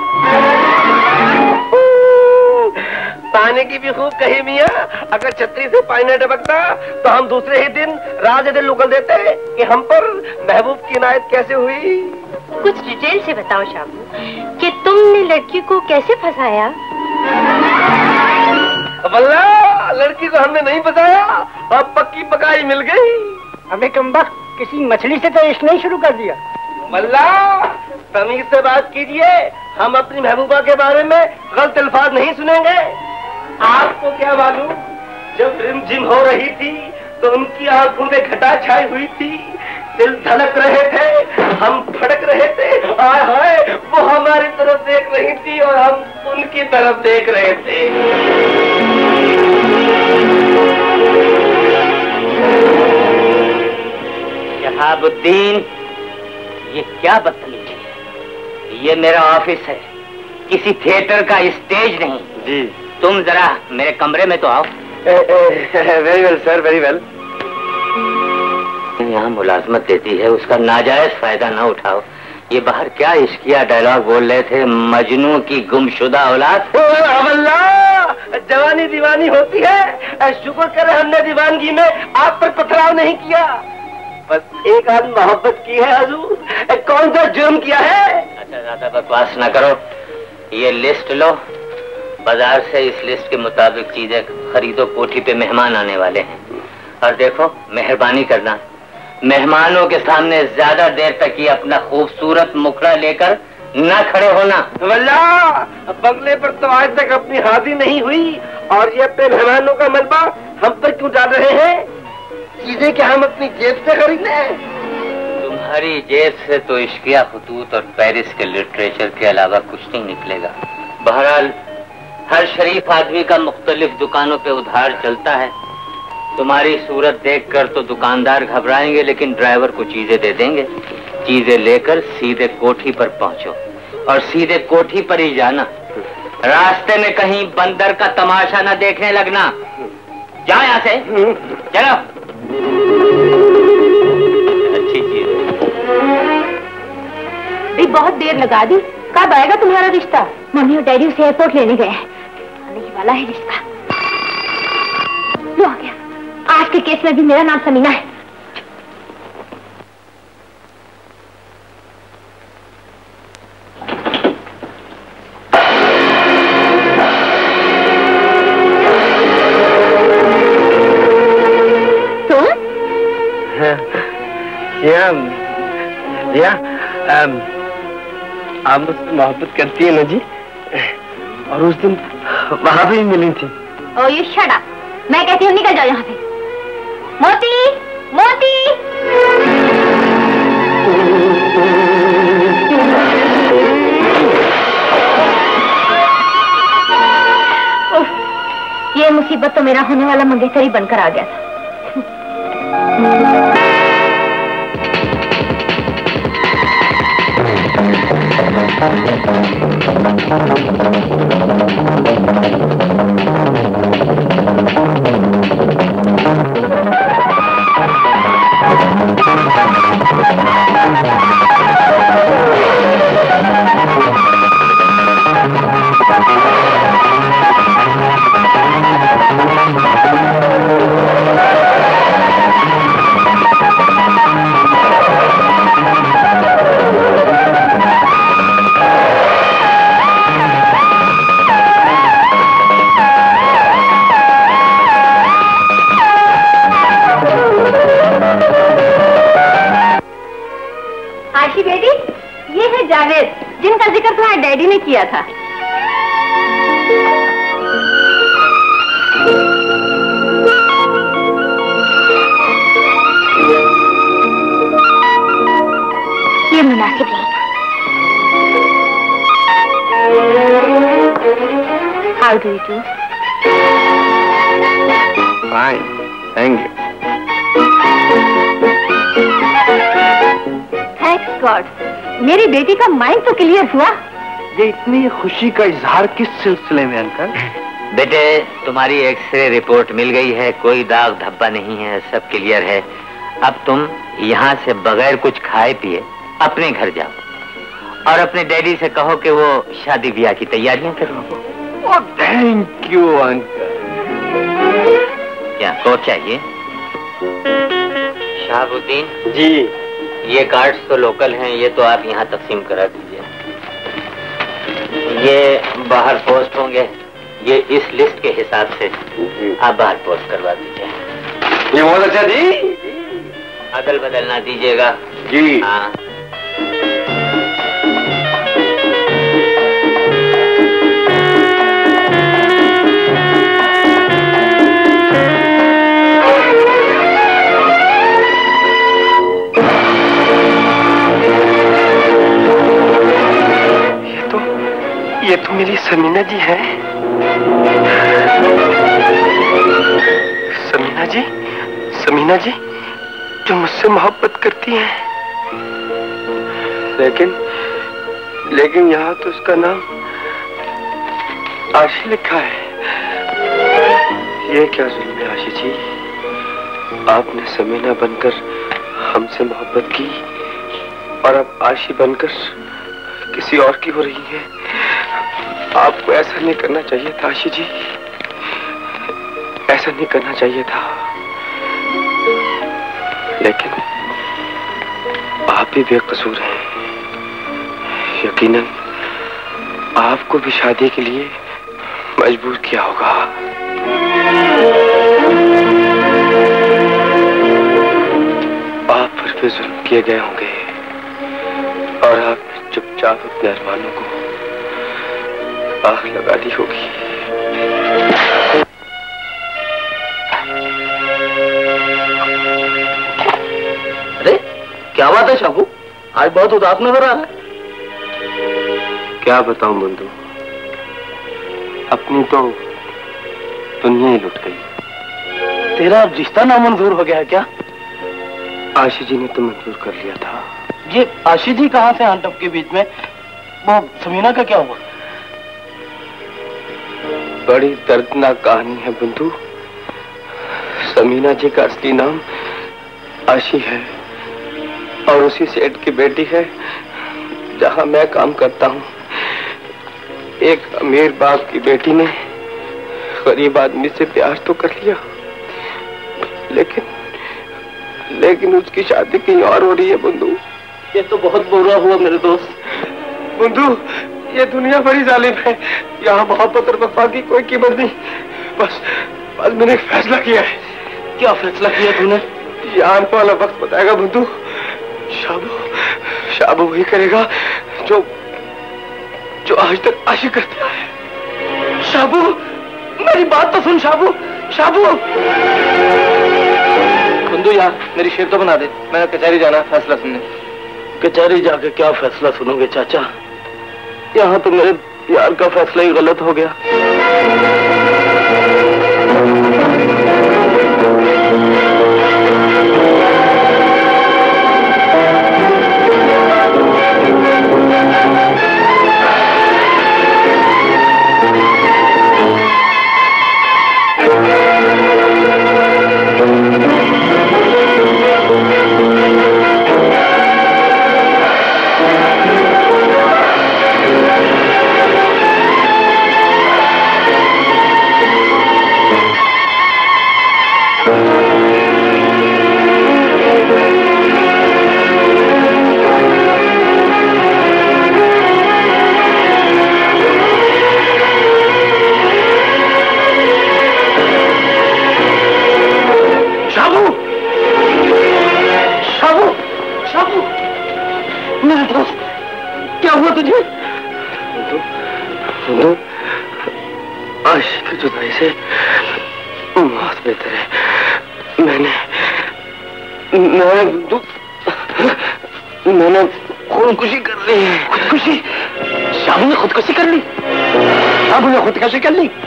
C: पानी की भी खूब कही मियां। अगर छतरी से पानी न टपकता तो हम दूसरे ही दिन राज दिल उगल देते कि हम पर महबूब की इनायत कैसे हुई।
A: कुछ डिटेल से बताओ शाबू कि तुमने लड़की को कैसे फंसाया?
C: वल्लाह लड़की को हमने नहीं फंसाया, अब पक्की पकाई मिल गई।
D: अबे कमबख्त, किसी मछली से तो इश्क नहीं शुरू कर दिया?
C: वल्लाह तमीज से बात कीजिए, हम अपनी महबूबा के बारे में गलत अल्फाज नहीं सुनेंगे। आपको क्या मालूम, जब रिमझिम हो रही थी तो उनकी आंखों में घटा छाई हुई थी, दिल धड़क रहे थे, हम फड़क रहे थे। हाय हाय, वो हमारी तरफ देख रही थी और हम उनकी तरफ देख रहे थे।
B: शहाबुद्दीन, ये क्या बदतमीजी है? ये मेरा ऑफिस है, किसी थिएटर का स्टेज नहीं।
C: जी
B: तुम जरा मेरे कमरे में तो आओ।
C: Very well sir, very well.
B: यहाँ मुलाजमत देती है, उसका नाजायज फायदा ना उठाओ। ये बाहर क्या इश्किया डायलॉग बोल रहे थे? मजनू की गुमशुदा औलाद।
C: अल्लाह, जवानी दीवानी होती है। शुक्र करे हमने दीवानगी में आप पर पथराव नहीं किया, बस एक आदमी मोहब्बत की है। हुजूर कौन सा जुर्म किया है?
B: अच्छा ज्यादा बकवास ना करो, ये लिस्ट लो, बाजार से इस लिस्ट के मुताबिक चीजें खरीदो। कोठी पे मेहमान आने वाले हैं, और देखो मेहरबानी करना, मेहमानों के सामने ज्यादा देर तक ये अपना खूबसूरत मुखड़ा लेकर न खड़े होना।
C: वल्लाह बंगले पर तो आज तक अपनी हाजिरी नहीं हुई, और ये अपने मेहमानों का मलबा हम पर क्यों डाल रहे हैं? चीजें क्या हम अपनी जेब से खरीदने हैं?
B: तुम्हारी जेब से तो इश्किया खतूत और पेरिस के लिटरेचर के अलावा कुछ नहीं निकलेगा। बहरहाल हर शरीफ आदमी का मुख्तलिफ दुकानों पे उधार चलता है। तुम्हारी सूरत देखकर तो दुकानदार घबराएंगे, लेकिन ड्राइवर को चीजें दे देंगे। चीजें लेकर सीधे कोठी पर पहुंचो, और सीधे कोठी पर ही जाना। रास्ते में कहीं बंदर का तमाशा न देखने लगना। जाओ यहाँ से, चलो। अच्छी चीज
A: भी बहुत देर लगा दी। कब आएगा तुम्हारा रिश्ता? मम्मी और डैडी उसे एयरपोर्ट लेने गए हैं, आने ही वाला है रिश्ता। लो आ गया। आज के केस में भी मेरा नाम समीना है।
C: आप मुझसे मोहब्बत करती है ना जी? और उस दिन वहां भी मिली थी।
A: ओह यू शट अप, मैं कहती हूँ निकल जाओ यहाँ से। मोती, मोती। ये मुसीबत तो मेरा होने वाला मंगेतर ही बनकर आ गया था। जावेद, जिनका जिक्र तुम्हारे डैडी ने किया था। ये मुनासिब नहीं। How do you do?
C: Fine, thank you.
A: Thanks god, मेरी बेटी का माइंड तो क्लियर हुआ।
D: ये इतनी खुशी का इजहार किस सिलसिले में अंकल?
B: बेटे, तुम्हारी एक्सरे रिपोर्ट मिल गई है, कोई दाग धब्बा नहीं है, सब क्लियर है। अब तुम यहाँ से बगैर कुछ खाए पिए अपने घर जाओ और अपने डैडी से कहो कि वो शादी ब्याह की तैयारियां करो।
C: Thank you uncle.
B: क्या कोट चाहिए? शहाबुद्दीन
C: जी,
B: ये कार्ड्स तो लोकल हैं, ये तो आप यहाँ तकसीम करा दीजिए। ये बाहर पोस्ट होंगे, ये इस लिस्ट के हिसाब से आप बाहर पोस्ट करवा दीजिए।
C: ये बहुत अच्छा जी।
B: अदल बदल ना दीजिएगा
C: जी।
B: हाँ।
C: ये तो मेरी समीना जी है। समीना जी जो मुझसे मोहब्बत करती हैं। लेकिन यहाँ तो उसका नाम आशी लिखा है। ये क्या जुल्म है आशी जी? आपने समीना बनकर हमसे मोहब्बत की और अब आशी बनकर किसी और की हो रही है। आपको ऐसा नहीं करना चाहिए था आशी जी, ऐसा नहीं करना चाहिए था। लेकिन आप भी बेकसूर हैं। यकीनन आपको भी शादी के लिए मजबूर किया होगा। आप पर भी जुल्म किए गए होंगे और आपने चुपचाप अपने अरमानों को आग लगा दी होगी।
D: अरे क्या बात है शाबू, आज बहुत उदास नजर आ रहा है।
C: क्या बताऊं बंधु, अपनी तो दुनिया ही लुट गई।
D: तेरा अब रिश्ता नामंजूर हो गया है क्या?
C: आशी जी ने तो मंजूर कर लिया था।
D: ये आशी जी कहाँ से आन टप के बीच में? वो समीना का क्या हुआ?
C: बड़ी दर्दनाक कहानी है बंधु। समीना जी का असली नाम आशी है और उसी सेठ की बेटी है जहां मैं काम करता हूं। एक अमीर बाप की बेटी ने गरीब आदमी से प्यार तो कर लिया, लेकिन उसकी शादी कहीं और हो रही है बंधु।
D: ये तो बहुत बुरा हुआ मेरे दोस्त।
C: बंधु, ये दुनिया बड़ी जालिम है। यहाँ मोहब्बत और वफा की कोई कीमत नहीं। बस मैंने एक फैसला किया है।
D: क्या फैसला किया तूने?
C: ये आने वाला वक्त बताएगा बंधु। शाबू वही करेगा जो आज तक आशिक करता है।
D: शाबू, मेरी बात तो सुन शाबू। बंधु यार, मेरी शेर तो बना दे। मैंने कचहरी जाना है फैसला सुनने। कचहरी जाके क्या फैसला सुनोगे चाचा? यहाँ तो मेरे यार का फैसला ही गलत हो गया।
C: मैंने खुदकुशी कर ली। खुदकुशी? शाबू ने खुदकुशी कर ली? शाबू ने खुदकुशी कर ली?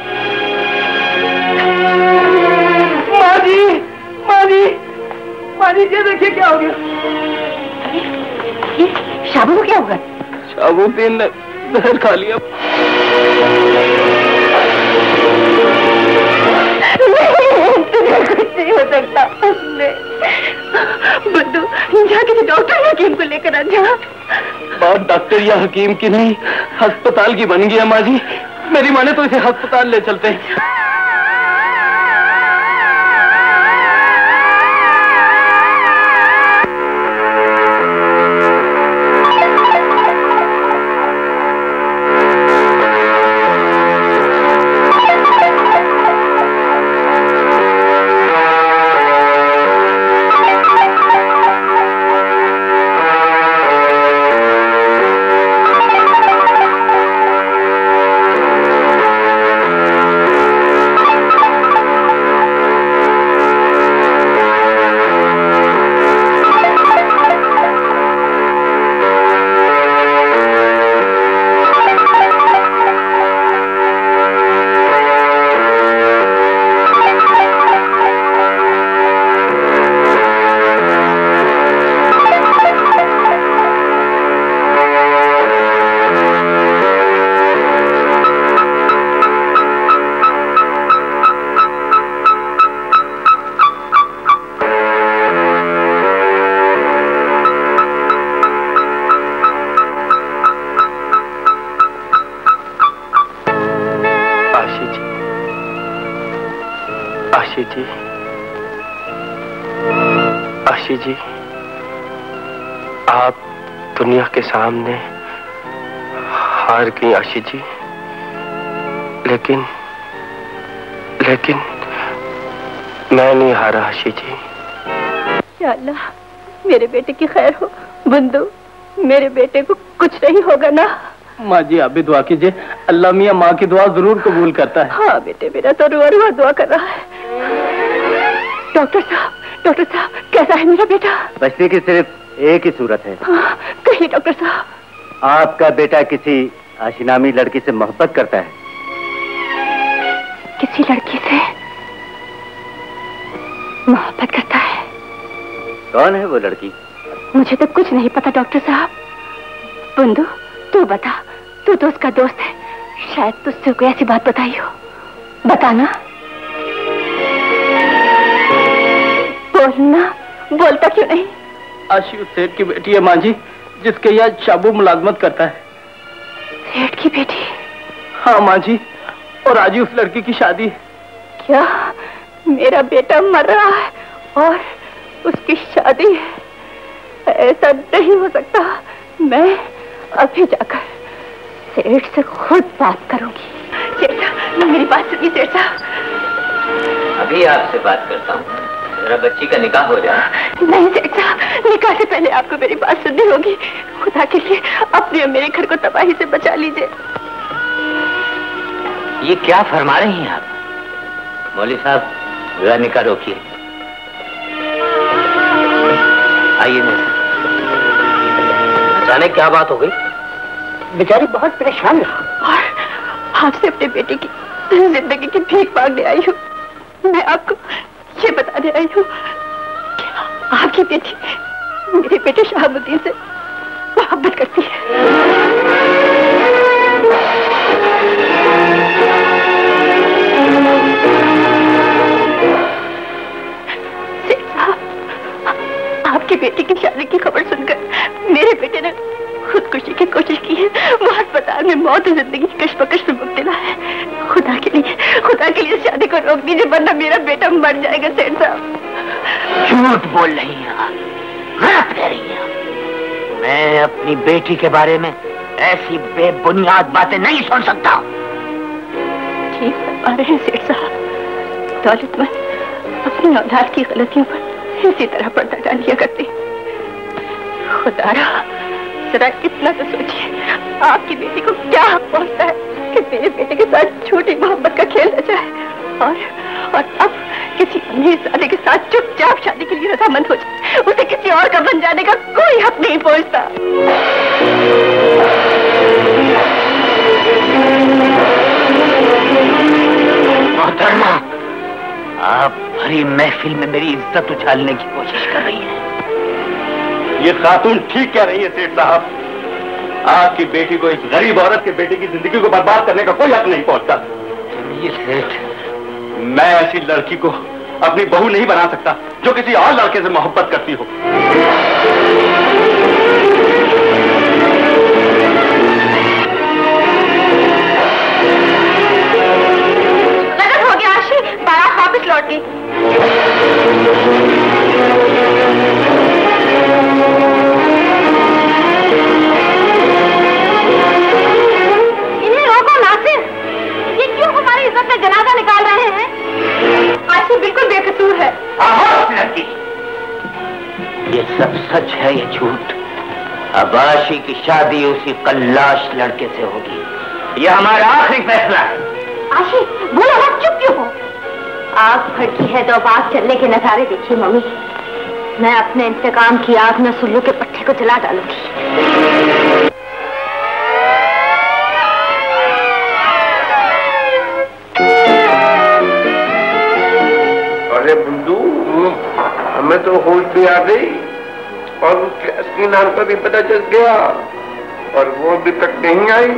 D: माँ जी, ये देखिए क्या हो गया।
A: शाबू को क्या होगा?
C: शाबुद्दीन ने
D: जहर खा लिया।
A: कुछ नहीं हो सकता। बुद्धू, जा किसी डॉक्टर हकीम को लेकर आ जा।
D: बात डॉक्टर या हकीम की नहीं, अस्पताल की बन गई माँ जी। मेरी माँ ने तो इसे अस्पताल ले चलते हैं। आशी जी, आप दुनिया के सामने हार गई आशी जी, लेकिन मैं नहीं हारा आशी जी।
A: या अल्लाह, मेरे बेटे की खैर हो। बंदू, मेरे बेटे को कुछ नहीं होगा ना?
D: माँ जी आप भी दुआ कीजिए, अल्लाह मियाँ माँ की दुआ जरूर कबूल करता है।
A: हाँ बेटे, मेरा तो रुआ रुआ दुआ कर रहा है। डॉक्टर साहब, कैसा है मेरा बेटा?
B: बचने की सिर्फ एक ही सूरत है।
A: हाँ, कहिए डॉक्टर साहब।
B: आपका बेटा किसी आशिनामी लड़की से मोहब्बत करता है।
A: किसी लड़की से मोहब्बत करता है?
B: कौन है वो लड़की?
A: मुझे तो कुछ नहीं पता डॉक्टर साहब। बंधु, तू बता, तू तो उसका दोस्त है, शायद तुझसे कोई ऐसी बात बताई हो। बताना। बोलना, बोलता क्यों नहीं?
D: आशी उस सेठ की बेटी है माँ जी, जिसके यहाँ शाबू मुलाजमत करता है।
A: सेठ की बेटी?
D: हाँ माँ जी, और आज ही उस लड़की की शादी है।
A: क्या मेरा बेटा मर रहा है और उसकी शादी है? ऐसा नहीं हो सकता। मैं अभी जाकर सेठ से खुद बात करूंगी। सेठ साहब, मेरी बात सुनिए सेठ साहब।
B: अभी आपसे बात करता हूँ, जरा बच्ची का निकाह हो जाए।
A: नहीं सेठ साहब, निकाह से पहले आपको मेरी बात सुननी होगी। खुदा के लिए अपने और मेरे घर को तबाही से बचा लीजिए।
B: ये क्या फरमा रही हैं आप? मौलवी साहब, जरा निकाह रोकिए। आइए मेरे साथ। अचानक क्या बात हो गई? बेचारी बहुत परेशान है
A: और आपसे अपने बेटे की जिंदगी की भीख मांगने आई हूँ। मैं आपको ये बताने आई हूँ कि आपकी बेटी मेरे बेटे शहाबुद्दीन से मोहब्बत करती है। सेठ साहब, आपकी बेटी की शादी की खबर सुनकर मेरे बेटे ने खुदकुशी की कोशिश की है। वो अस्पताल में मौत और जिंदगी की कशमकश में मुब्तला है। खुदा के लिए शादी को रोक दीजिए, वरना मेरा बेटा मर जाएगा। सेठ साहब,
B: झूठ बोल रही हैं आप, गलत कह रही हैं। मैं अपनी बेटी के बारे में ऐसी बेबुनियाद बातें नहीं सुन सकता।
A: ठीक फरमा रहे हैं सेठ साहब। दौलतमंद अपनी औलाद की गलतियों पर इसी तरह पर्दा डाल लिया करते। खुदारा, जरा इतना तो सोचिए, आपकी बेटी को क्या हक पहुंचता है कि मेरे बेटे के साथ झूठी मोहब्बत का खेल रचा है और अब किसी अमीर साले के साथ चुपचाप शादी के लिए रजामंद हो जाए। उसे किसी और का बन जाने का कोई हक नहीं पहुंचता।
B: मोहतरमा, आप भरी महफिल में मेरी इज्जत उछालने की कोशिश कर रही हैं।
C: ये खातून ठीक कह रही है सेठ साहब।
D: आपकी बेटी को इस गरीब औरत के बेटे की जिंदगी को बर्बाद करने का कोई हक नहीं पहुंचता। मैं ऐसी लड़की को अपनी बहू नहीं बना सकता जो किसी और लड़के से मोहब्बत करती हो।
A: गलत हो गया आशी, बारात वापस लौट गई। इन्हें रोको नासिर, ये क्यों हमारी इज्जत का जनाजा निकाल रहे हैं? आशी बिल्कुल बेकसूर है।
B: ये सब सच है, ये झूठ? अब आशी की शादी उसी कल्लाश लड़के से होगी। ये हमारा आखिरी फैसला है।
A: आशी बोलो मत, चुप क्यों हो? आग भड़की है तो अब आग चलने के नजारे देखिए मम्मी। मैं अपने इंतकाम की आग में सुल्लू के पट्टे को जला डालूंगी।
C: अरे बुंदू, हमें तो होश भी आ गई और उसके असली नाम का भी पता चल गया और वो अभी तक नहीं आई।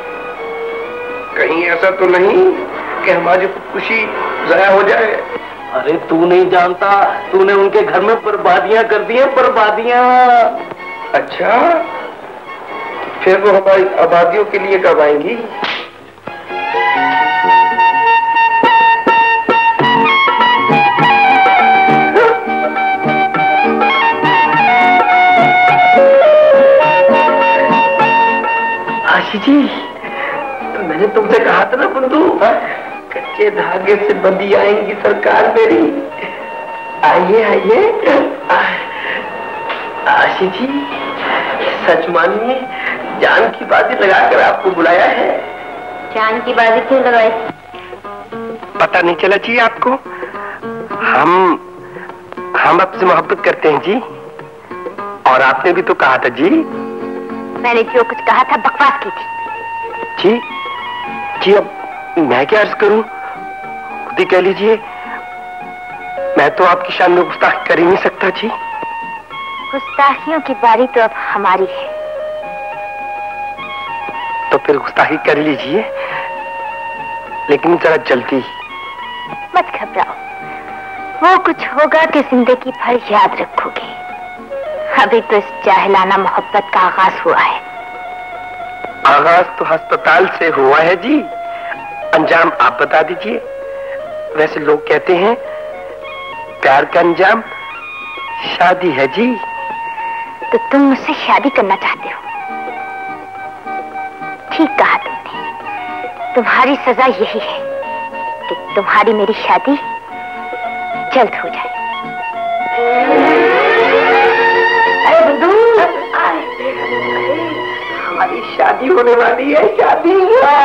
C: कहीं ऐसा तो नहीं कि हमारी खुशी जाया हो जाए?
D: अरे तू नहीं जानता, तूने उनके घर में बर्बादियां कर दी हैं, बर्बादियां।
C: अच्छा, फिर वो हमारी आबादियों के लिए कब आएंगी? आशी जी, मैंने तुमसे कहा था ना बुंदू, कच्चे धागे से बंधी आएंगी सरकार मेरी। आइए आइए। आशी जी, सच मानिए, जान की बाजी लगाकर आपको बुलाया है।
A: जान की बाजी क्यों लगाई?
C: पता नहीं चला जी आपको? हम आपसे मोहब्बत करते हैं जी, और आपने भी तो कहा था जी।
A: मैंने जो कुछ कहा था बकवास की थी।
C: जी जी, अब मैं क्या अर्ज करूं? खुद ही कह लीजिए। मैं तो आपकी शान में गुस्ताखी कर ही नहीं सकता जी।
A: गुस्ताखियों की बारी तो अब हमारी है।
C: तो फिर गुस्ताखी कर लीजिए, लेकिन जरा जल्दी।
A: मत घबराओ, वो कुछ होगा कि जिंदगी भर याद रखोगे। अभी तो इस जाहिलाना मोहब्बत का आगाज हुआ है।
C: आगाज तो अस्पताल से हुआ है जी, अंजाम आप बता दीजिए। वैसे लोग कहते हैं प्यार का अंजाम शादी है जी।
A: तो तुम मुझसे शादी करना चाहते हो? ठीक कहा तुमने। तुम्हारी सजा यही है कि तुम्हारी मेरी शादी जल्द हो जाए।
C: हमारी शादी होने वाली है। शादी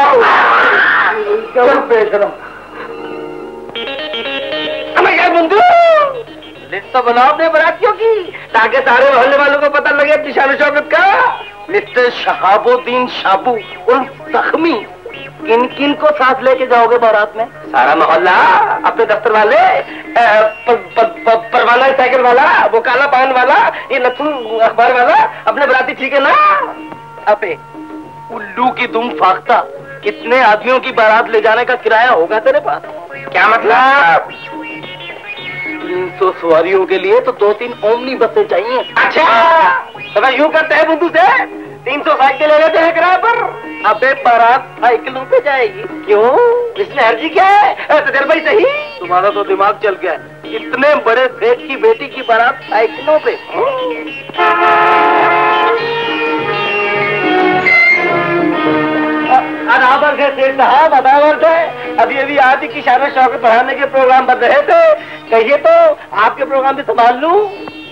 C: बंधु, लिस्ट तो बनाओ अपने बरातियों की, ताकि सारे मोहल्ले वालों को पता लगे अपनी शान शौकत का। मिस्टर शहाबुद्दीन शाबू उर्फ जख्मी, किन किन को साथ लेके जाओगे बारात में? सारा मोहल्ला, अपने दफ्तर वाले, परवाना साइकिल वाला, वो काला पान वाला, ये नथु अखबार वाला, अपने बराती, ठीक है ना? अबे उल्लू की दुम फाख्ता, कितने आदमियों की बारात ले जाने का किराया होगा तेरे पास? क्या मतलब? 300 सवारियों के लिए तो 2-3 ओमनी बसें चाहिए। अच्छा, तो मैं यूं करते हैं बुद्धू से 300 साइकिल ले लेते हैं किराए पर। अबे बारात साइकिलों पे जाएगी। क्यों, इसमें हर्जी क्या है? तजर्बा ही सही। तुम्हारा तो दिमाग चल गया, इतने बड़े सेठ की बेटी की बारात साइकिलों पे। अदावर से सेठ साहब, अदावर से अभी आज की शान शौकत बढ़ाने के प्रोग्राम बन रहे थे। कहिए तो आपके प्रोग्राम भी संभाल लूं।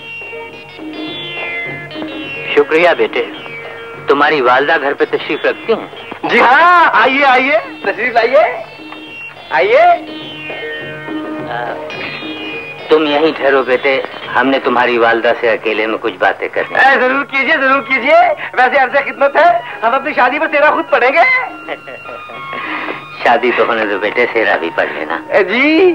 B: शुक्रिया बेटे, तुम्हारी वालदा घर पे तशरीफ रखती हैं?
C: जी हाँ, आइए आइए, तशरीफ लाइए, आइए।
B: तुम यहीं ठहरो बेटे, हमने तुम्हारी वालदा से अकेले में कुछ बातें करनी है।
C: जरूर कीजिए, जरूर कीजिए। वैसे अर्ज़ खिदमत है, हम अपनी शादी में सेरा खुद पढ़ेंगे।
B: शादी तो होने दो बेटे, सेरा भी पढ़ लेना।
C: जी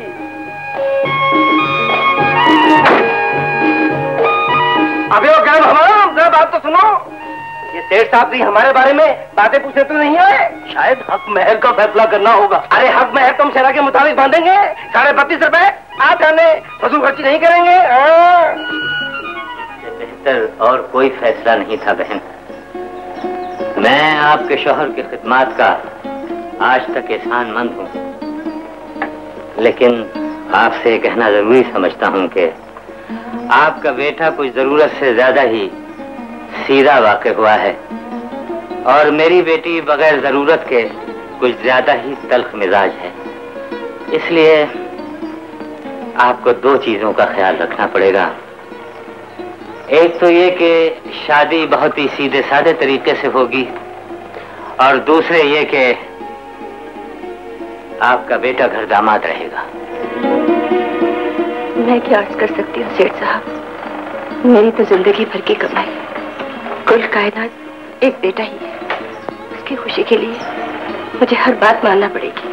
C: अबे वो क्या हमारा, बात तो सुनो। ये सेठ साहब भी हमारे बारे में बातें पूछने तो नहीं आए?
D: शायद हक महल का फैसला करना होगा।
C: अरे हक महल तुम शरा के मुताबिक बांधेंगे। 32.5 रुपए आप जाने, फजूल खर्ची नहीं करेंगे।
B: बेहतर और कोई फैसला नहीं था बहन। मैं आपके शौहर की खिदमत का आज तक एहसानमंद हूँ, लेकिन आपसे कहना जरूरी समझता हूँ कि आपका बेटा कुछ जरूरत से ज्यादा ही सीधा वाक़ हुआ है और मेरी बेटी बगैर जरूरत के कुछ ज्यादा ही तल्ख मिजाज है। इसलिए आपको दो चीजों का ख्याल रखना पड़ेगा। एक तो ये कि शादी बहुत ही सीधे साधे तरीके से होगी, और दूसरे ये कि आपका बेटा घर दामाद रहेगा।
A: मैं क्या अर्ज कर सकती हूँ सेठ साहब, मेरी तो जिंदगी भर की कमाई, कुल कायनात एक बेटा ही है। उसकी खुशी के लिए मुझे हर बात मानना पड़ेगी।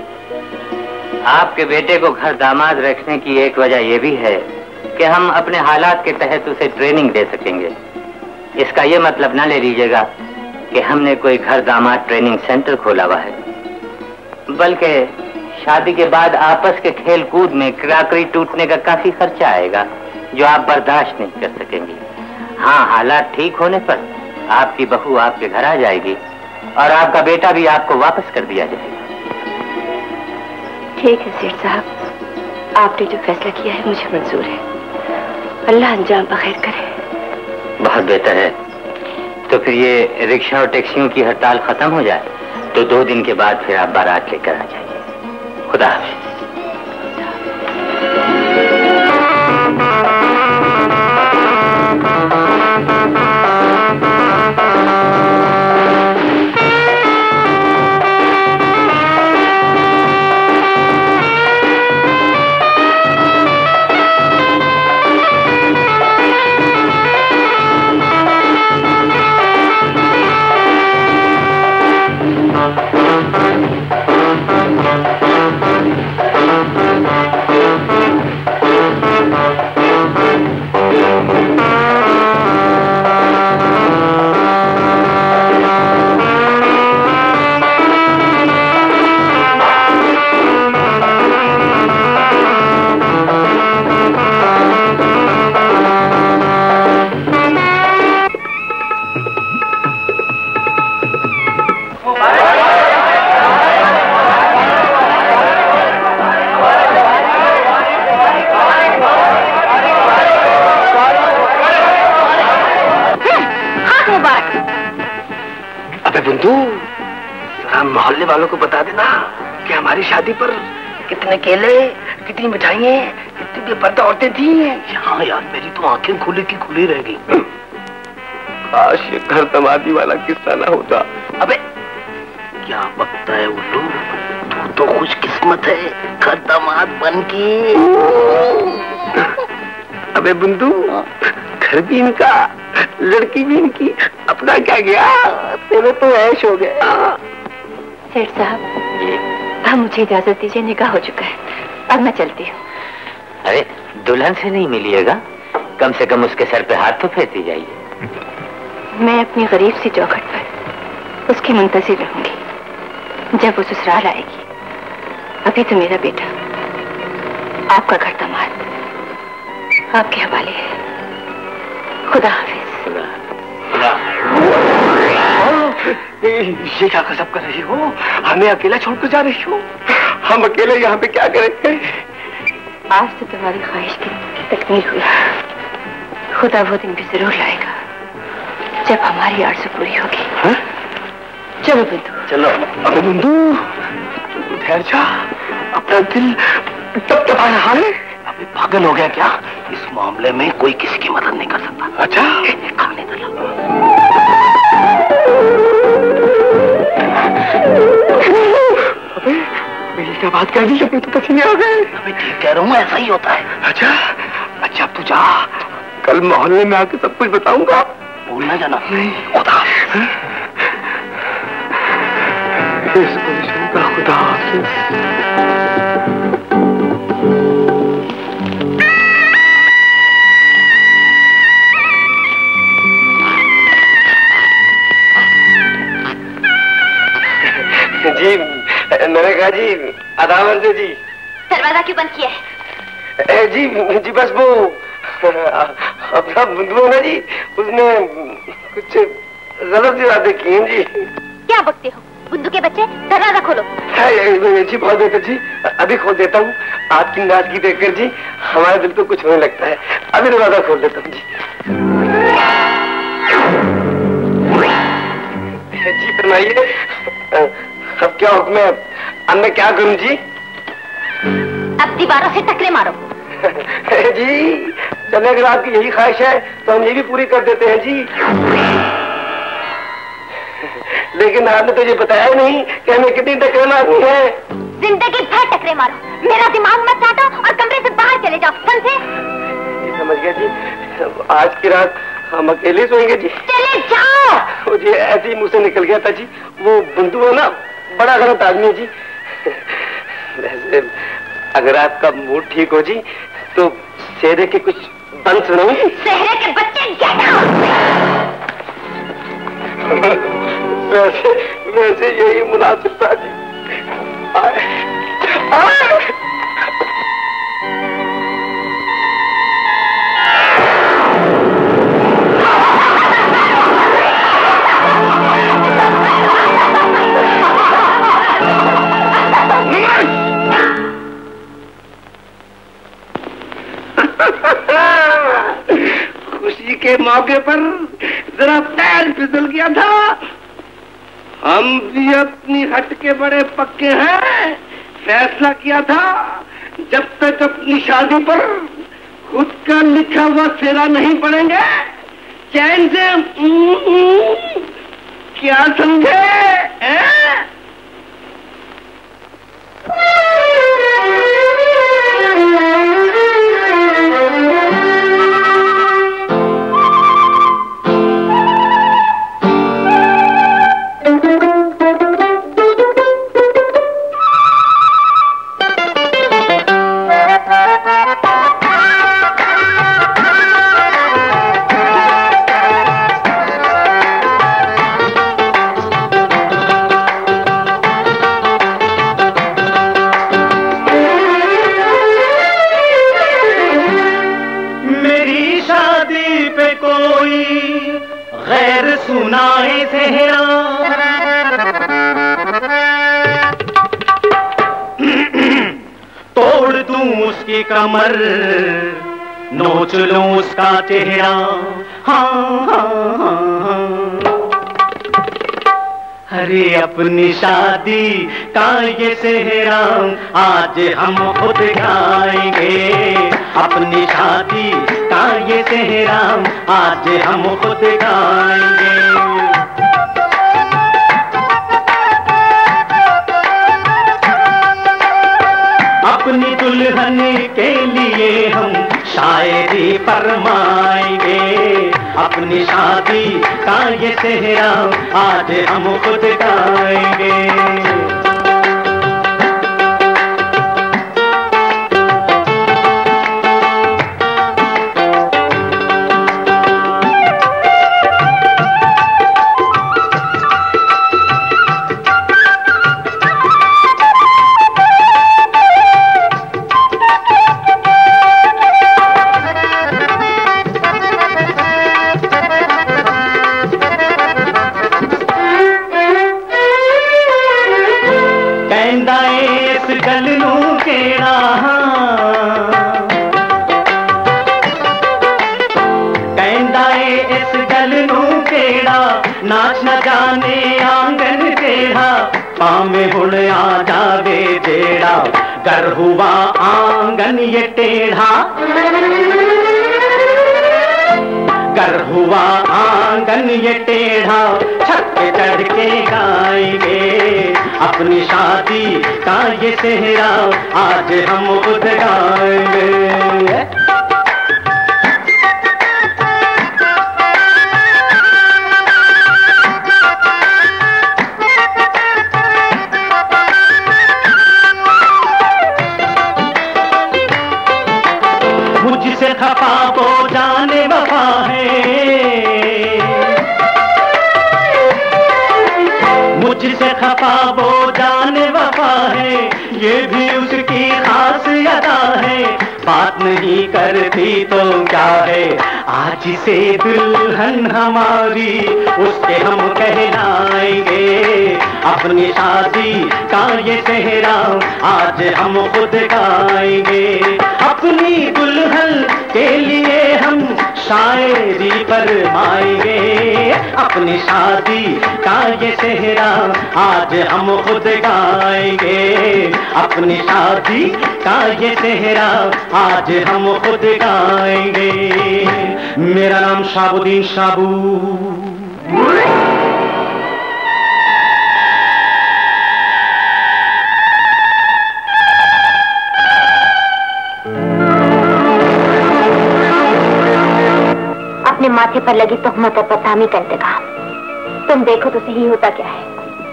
B: आपके बेटे को घर दामाद रखने की एक वजह यह भी है कि हम अपने हालात के तहत उसे ट्रेनिंग दे सकेंगे। इसका ये मतलब ना ले लीजिएगा कि हमने कोई घर दामाद ट्रेनिंग सेंटर खोला हुआ है, बल्कि शादी के बाद आपस के खेल कूद में क्राकरी टूटने का काफी खर्चा आएगा जो आप बर्दाश्त नहीं कर सकेंगी। हाँ, हालात ठीक होने पर आपकी बहू आपके घर आ जाएगी और आपका बेटा भी आपको वापस कर दिया जाएगा।
A: ठीक है सेठ साहब, आपने जो फैसला किया है मुझे मंजूर है। अल्लाह अंजाम बखैर करे।
B: बहुत बेहतर है। तो फिर ये रिक्शा और टैक्सियों की हड़ताल खत्म हो जाए तो 2 दिन के बाद फिर आप बारात लेकर आ जाइए। खुदा हाफिज।
C: मोहल्ले वालों को बता देना कि हमारी शादी पर कितने केले, कितनी मिठाइयाँ, कितनी बेपर्दा औरतें थी।
D: हाँ यार, मेरी तो आंखें खुली की खुली रह गई।
C: काश ये घर दमादी वाला किस्सा ना होता।
D: अबे क्या बकता है उल्लू, तू तो खुशकिस्मत है घर दामाद बन के।
C: अबे बुंदू, घर भी इनका, लड़की भी इनकी, अपना क्या गया, तेरे तो ऐश हो गया।
A: सेठ साहब, हाँ मुझे इजाजत दीजिए, निकाह हो चुका है, अब मैं चलती हूँ।
B: अरे दुल्हन से नहीं मिलिएगा, कम से कम उसके सर पे हाथ तो फेरती जाइए।
A: मैं अपनी गरीब सी चौखट पर उसकी मुंतजिर रहूंगी जब वो ससुराल आएगी। अभी तो मेरा बेटा, आपका घर दामाद आपके हवाले है। खुदा हाफिज।
C: ये क्या गजब कर रही हो, हमें अकेला छोड़कर जा रही हो। हम अकेले यहाँ पे क्या करेंगे।
A: आज तो तुम्हारी ख्वाहिश की तकमील हुई, खुदा वो दिन भी जरूर लाएगा जब हमारी आरज़ू पूरी होगी। चलो बिंदु,
C: चलो। अबे बिंदु, तू ठहर जा, अपना दिल टपटपा रहा है।
D: अबे पागल हो गया क्या, इस मामले में कोई किसी की मदद नहीं कर सकता।
C: अच्छा,
D: खाने दो।
C: मेरी क्या बात कर दी, अपने तो पसीने आ गए।
D: अबे ठीक कह रहा हूँ, ऐसा ही होता है।
C: अच्छा अच्छा, अब तू जा, कल मोहल्ले में आके सब कुछ बताऊंगा।
D: भूलना जाना।
C: नहीं, खुदा खुदा हाफिज। मैंने कहा जी आदावर से जी।
A: दरवाजा क्यों बंद किया है?
C: जी बस वो अपना बंधु ना जी, उसने कुछ गलत सी बातें की हैं जी।
A: क्या बकते हो बुंदू के बच्चे? दरवाजा खोलो।
C: जी बहुत बेहतर जी, अभी खोल देता हूँ। आपकी नाचगी देखकर जी हमारे दिल को कुछ होने लगता है। अभी दरवाजा खोल देता हूँ जी। जी फरमाइए, अब क्या हुक्म है? अब मैं क्या करूँ जी?
A: अब दीवारों से टकरे मारो।
C: जी चले, अगर आपकी यही ख्वाहिश है तो हम ये भी पूरी कर देते हैं जी। लेकिन आपने तो ये बताया नहीं कि हमें कितनी टकरे मारनी है।
A: जिंदगी भर टकरे मारो, मेरा दिमाग मत चाटो और कमरे से बाहर चले जाओ, समझे?
C: समझ गया जी, आज की रात हम अकेले सोएंगे जी।
A: चले जाओ।
C: वो जी ऐसे ही मुंह से निकल गया था जी, वो बंधु है ना, बड़ा गलत आदमी है जी। वैसे अगर आपका मूड ठीक हो जी तो सेहरे के कुछ बंद सुनाऊंगी। सेहरे के बच्चे वैसे यही मुनासिब था जी। खुशी के मौके पर जरा पैर फिसल गया था। हम भी अपनी हट के बड़े पक्के हैं। फैसला किया था जब तक अपनी शादी पर खुद का लिखा हुआ फेरा नहीं पड़ेंगे चैन से क्या समझे?
D: कमर नोच लूं उसका चेहरा। हाँ हाँ हाँ, अरे अपनी शादी का ये सेहरा आज हम खुद गाएंगे। अपनी शादी का ये सेहरा आज हम खुद गाएंगे। अपनी दुल्हन के लिए हम शायरी फरमाएंगे। अपनी शादी का ये सेहरा आज हम खुद गाएंगे। नाच न जाने आंगन टेढ़ा, पाँव में हुण आ जावे जेड़ा। गर हुआ आंगन ये टेढ़ा, गर हुआ आंगन ये टेढ़ा, छत पे चढ़ के गाएंगे। अपनी शादी का ये सेहरा आज हम खुद गाएंगे। मुझसे खफा वो जाने वफा है, मुझसे खफा वो जाने वफा
E: ये भी उसकी खास अदा है, बात नहीं करती तो क्या है, आज से दुल्हन हमारी उसके हम कहलाएंगे, अपनी शादी का ये सेहरा आज हम खुद गाएंगे, अपनी दुल्हन के लिए हम शायरी फरमाएंगे, अपनी शादी का ये सेहरा आज हम खुद गाएंगे, अपनी शादी का ये सेहरा आज हम खुद गाएंगे। मेरा नाम शहाबुद्दीन शाबू।
A: अपने माथे पर लगी तोहमत और बदनामी का इंतकाम तुम देखो तो सही होता क्या है।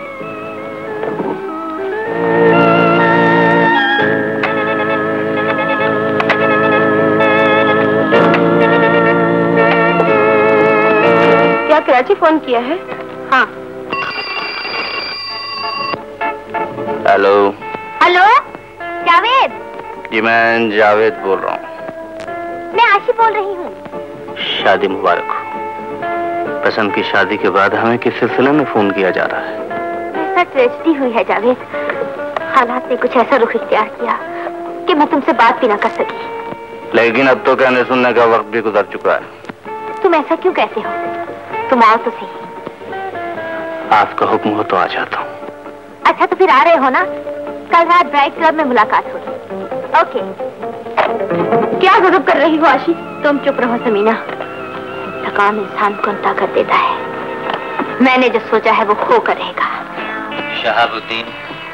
A: क्या कराची फोन किया है? हाँ।
B: हेलो।
A: हेलो जावेद।
B: जी मैं जावेद बोल रहा हूँ।
A: मैं आशी बोल रही हूँ।
B: शादी मुबारक हो। पसंद की शादी के बाद हमें किस सिलसिले में फोन किया जा रहा है?
A: ऐसा ट्रेजेडी हुई है जावेद, हालात ने कुछ ऐसा रुख इख्तियार किया कि मैं तुमसे बात भी ना कर सकी।
B: लेकिन अब तो कहने सुनने का वक्त भी गुजर चुका है।
A: तुम ऐसा क्यों कहते हो? तुम आओ तो सही।
B: आपका हुक्म हो तो आ जाता हूँ।
A: अच्छा तो फिर आ रहे हो ना? कल रात ब्राइट क्लब में मुलाकात होगी। ओके। क्या गजब कर रही हो आशी? तुम चुप रहो समीना, थकान इंसान को ताकत देता है। मैंने जो सोचा है वो होकर रहेगा।
B: शहाबुद्दीन,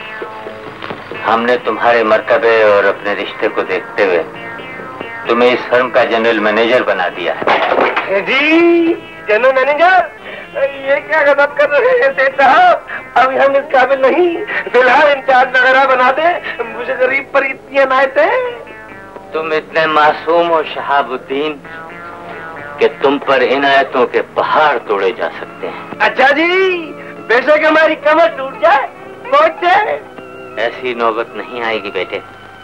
B: हमने तुम्हारे मर्तबे और अपने रिश्ते को देखते हुए तुम्हें इस फर्म का जनरल मैनेजर बना दिया है।
C: जी जनरल मैनेजर, ये क्या गजब कर रहे हैं सेठ साहब? अभी हम इस काबिल नहीं, फिलहाल इंचार्ज वगैरह बना दे, मुझे गरीब पर इतनी अनायत है।
B: तुम इतने मासूम हो शहाबुद्दीन कि तुम पर इनायतों के पहाड़ तोड़े जा सकते हैं।
C: अच्छा जी, बेशक हमारी कमर टूट जाए, पहुंच जाए।
B: ऐसी नौबत नहीं आएगी बेटे।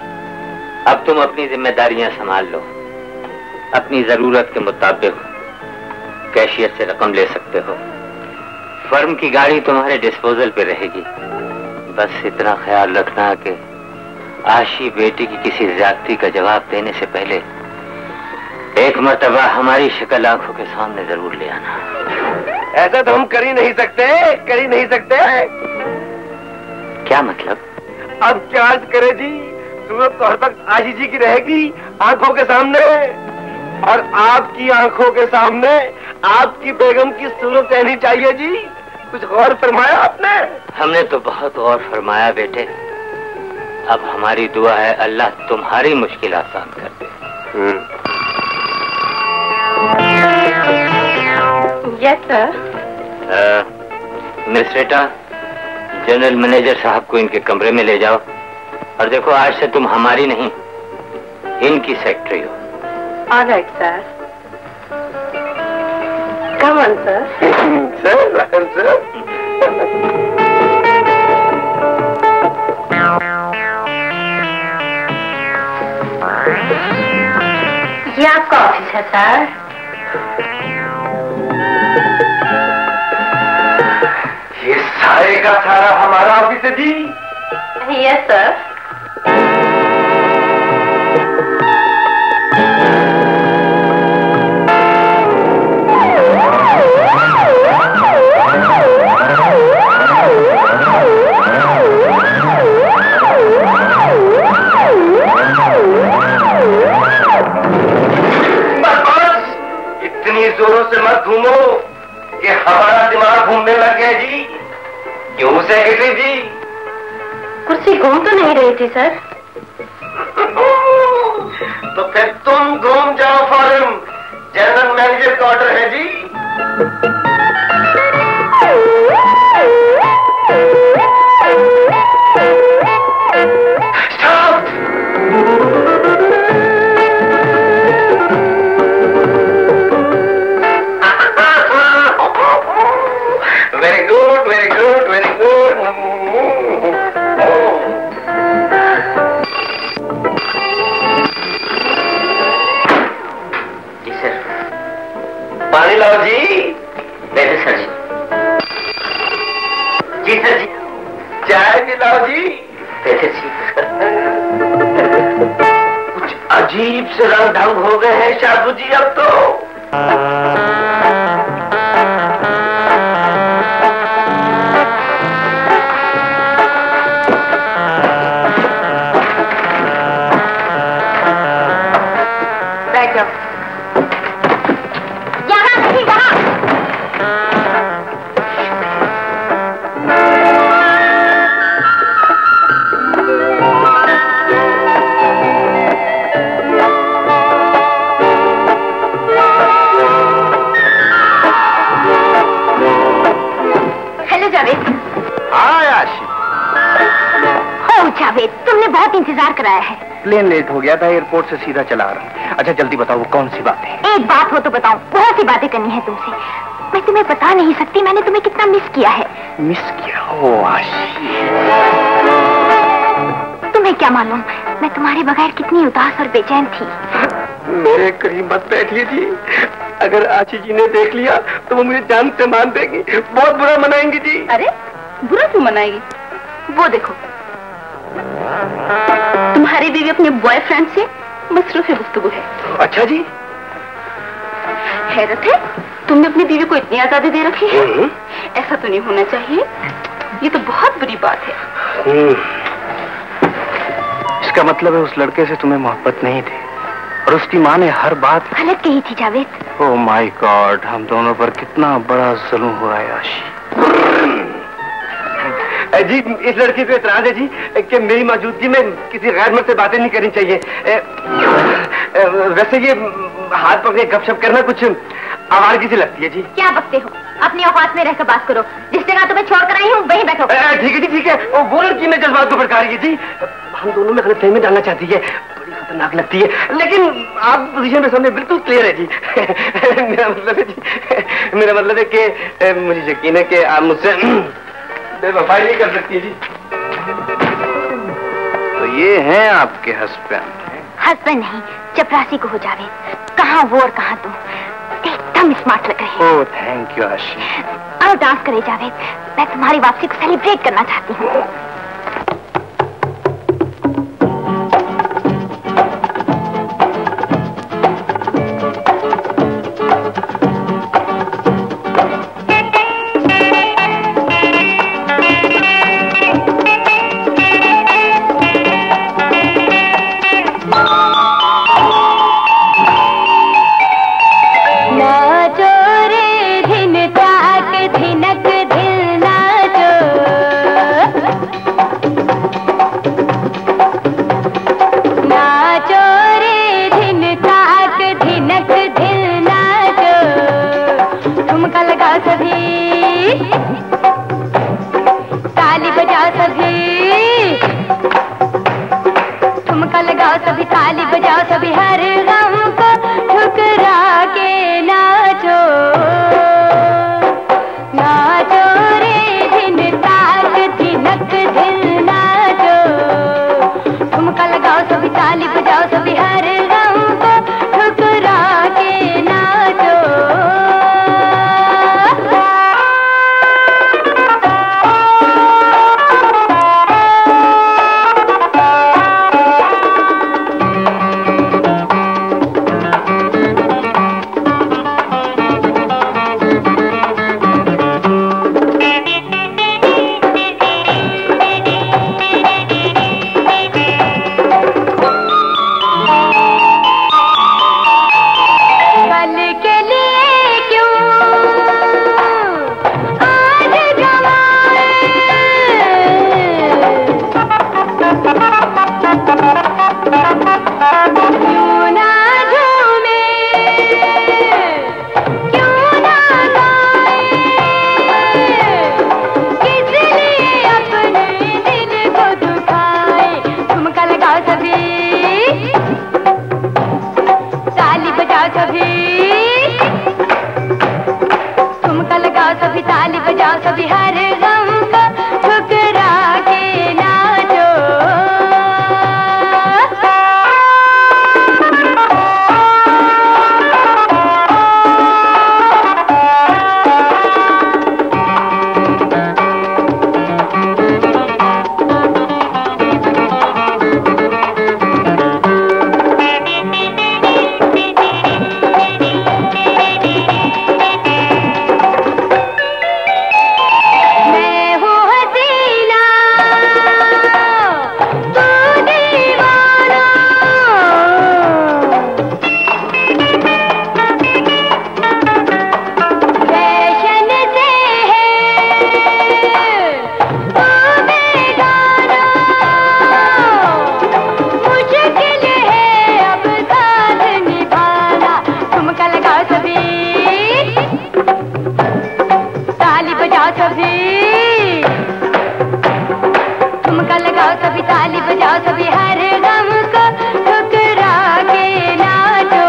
B: अब तुम अपनी जिम्मेदारियां संभाल लो। अपनी जरूरत के मुताबिक कैशियर से रकम ले सकते हो। फर्म की गाड़ी तुम्हारे डिस्पोजल पे रहेगी। बस इतना ख्याल रखना कि आशी बेटी की किसी ज्यादती का जवाब देने से पहले एक मर्तबा हमारी शक्ल आंखों के सामने जरूर ले आना।
C: ऐसा तो हम कर ही नहीं सकते, कर ही नहीं सकते।
B: क्या मतलब?
C: अब क्या अर्ज करे जी, सूरत तो हर वक्त आशी जी की रहेगी आंखों के सामने, और आपकी आंखों के सामने आपकी बेगम की सूरत रहनी चाहिए जी। कुछ गौर फरमाया आपने?
B: हमने तो बहुत गौर फरमाया बेटे। अब हमारी दुआ है अल्लाह तुम्हारी मुश्किल आसान कर दे।
A: Yes sir.
B: Miss Reta, general manager साहब को इनके कमरे में ले जाओ और देखो आज से तुम हमारी नहीं इनकी सेक्रेटरी हो।
A: Alright sir. Come on sir.
C: Sir
A: ये आपका ऑफिस है सर।
C: ये सारे का सारा हमारा ऑफिस है जी।
A: Yes sir.
C: जोरों से मत घूमो कि हमारा दिमाग घूमने लग गया जी। क्यों सेक्रेटरी जी?
A: कुर्सी घूम तो नहीं रही थी सर।
C: तो फिर तुम घूम जाओ फौरन, जनरल मैनेजर का ऑर्डर है जी। Very good, very good, very good. लाओ जी। कुछ अजीब से रंग ढंग हो गए हैं शाबू जी अब तो।
A: बैठ जाओ। यहाँ नहीं, वहाँ। हेलो जावेद।
C: हाँ आशी।
A: हो जावेद, तुमने बहुत इंतजार कराया है।
C: प्लेन लेट हो गया था, एयरपोर्ट से सीधा चला आ रहा हूँ। अच्छा जल्दी बताओ वो कौन सी बात है?
A: एक बात हो तो बताऊं, बहुत सी बातें करनी है तुमसे। मैं तुम्हें बता नहीं सकती मैंने तुम्हें कितना मिस किया है।
C: मिस किया? ओ आशी।
A: तुम्हें क्या मालूम मैं तुम्हारे बगैर कितनी उदास और बेचैन थी।
C: मेरे करीब मत बैठिए जी। अगर आशी जी ने देख लिया तो वो मुझे जान से मान देगी, बहुत बुरा मनाएंगी जी।
A: अरे बुरा क्यों मनाएगी? वो देखो तुम्हारी बीवी अपने बॉयफ्रेंड से मसरूफ गुफ्तगू है।
C: अच्छा जी।
A: हैरत है, तुमने अपनी बीवी को इतनी आजादी दे रखी है। ऐसा तो नहीं होना चाहिए, ये तो बहुत बुरी बात है।
C: इसका मतलब है उस लड़के से तुम्हें मोहब्बत नहीं थी और उसकी माँ ने हर बात
A: गलत कही थी जावेद।
C: ओह माय गॉड, हम दोनों पर कितना बड़ा जुल्म हुआ है आशी। जी इस लड़की को इतराज है जी कि मेरी मौजूदगी में किसी गैर मर्द से बातें नहीं करनी चाहिए। वैसे ये हाथ पकड़े गपशप करना कुछ आवाज़ सी लगती है जी।
A: क्या बकते हो? अपनी औकात में रहकर बात करो। जिस जगह तुम्हें छोड़ कर आई हूँ वहीं बैठो।
C: ठीक है जी, ठीक है। वो लड़की में जज्बात को भड़का रही है जी। हम दोनों में गलतफहमी डालना चाहती है, बड़ी खतरनाक लगती है। लेकिन आप पोजीशन में सामने बिल्कुल क्लियर है जी। मेरा मतलब है कि मुझे यकीन है कि आप मुझसे बेवफाई नहीं कर सकती है जी। तो ये हैं आपके हस्बैंड?
A: हस्बैंड नहीं, चपरासी को हो जावे। कहाँ वो और कहाँ तुम, एकदम स्मार्ट लग रही है।
C: ओह थैंक यू आशी।
A: आओ डांस करे जावेद, मैं तुम्हारी वापसी को सेलिब्रेट करना चाहती हूँ। बजाओ सभी, ठुमका लगाओ सभी, ताली बजाओ सभी, हर गम को ठुकरा के नाचो,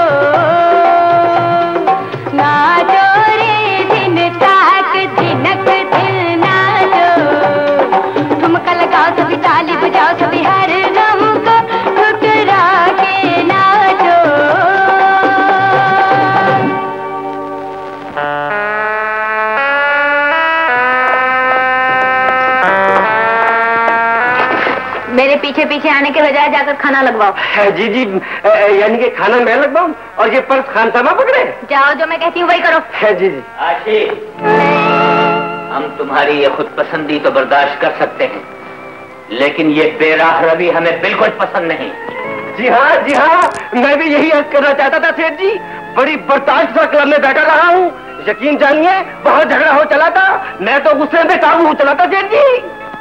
A: नाचो रे दिन ताक झिनक दिल नाचो, ठुमका लगाओ सभी, ताली बजाओ सभी, हर गम को ठुकरा के नाचो। मेरे पीछे पीछे आने के बजाय जाकर खाना लगवाओ।
C: जी जी, यानी कि खाना मैं लगवाऊं और ये पर्स खानसामा पकड़े?
A: जाओ, जो मैं कहती हूँ वही करो।
C: जी जी।
B: आशी, हम तुम्हारी ये खुद पसंदी तो बर्दाश्त कर सकते हैं, लेकिन ये बेराह रवि हमें बिल्कुल पसंद नहीं।
C: जी हाँ, मैं भी यही अर्ज करना चाहता था सेठ जी। बड़ी बर्दाश्त से क्लब में बैठा रहा हूँ, यकीन जानिए बहुत झगड़ा हो चला था, मैं तो गुस्से में काबू हो चला था सेठ जी।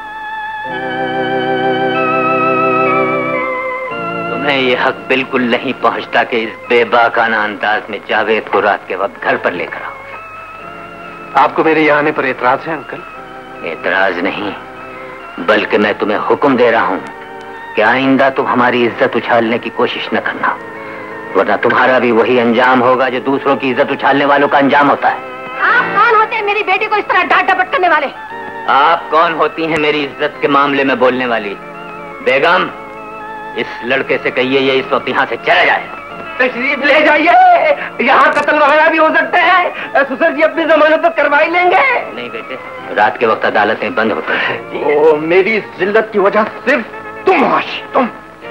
B: तुम्हें ये हक बिल्कुल नहीं पहुंचता कि इस बेबाकाना अंदाज में जावेद को रात के वक्त घर पर लेकर आओ।
C: आपको मेरे यहाँ आने पर एतराज है अंकल?
B: एतराज नहीं, बल्कि मैं तुम्हें हुक्म दे रहा हूँ कि आइंदा तुम हमारी इज्जत उछालने की कोशिश न करना, वरना तुम्हारा भी वही अंजाम होगा जो दूसरों की इज्जत उछालने वालों का अंजाम होता है।
A: आप कौन होते हैं मेरी बेटी को इस तरह डांट डपट करने वाले?
B: आप कौन होती हैं मेरी इज्जत के मामले में बोलने वाली? बेगम, इस लड़के से कहिए ये इस वक्त यहाँ से चला जाए।
C: तशरीफ ले जाइए, यहाँ कत्ल वगैरह भी हो सकते हैं। ससुर जी अपनी जमानत तो करवा ही लेंगे।
B: नहीं बेटे, रात के वक्त अदालतें बंद होती हैं।
C: मेरी इस जिल्लत की वजह सिर्फ तुम आशी, तुम।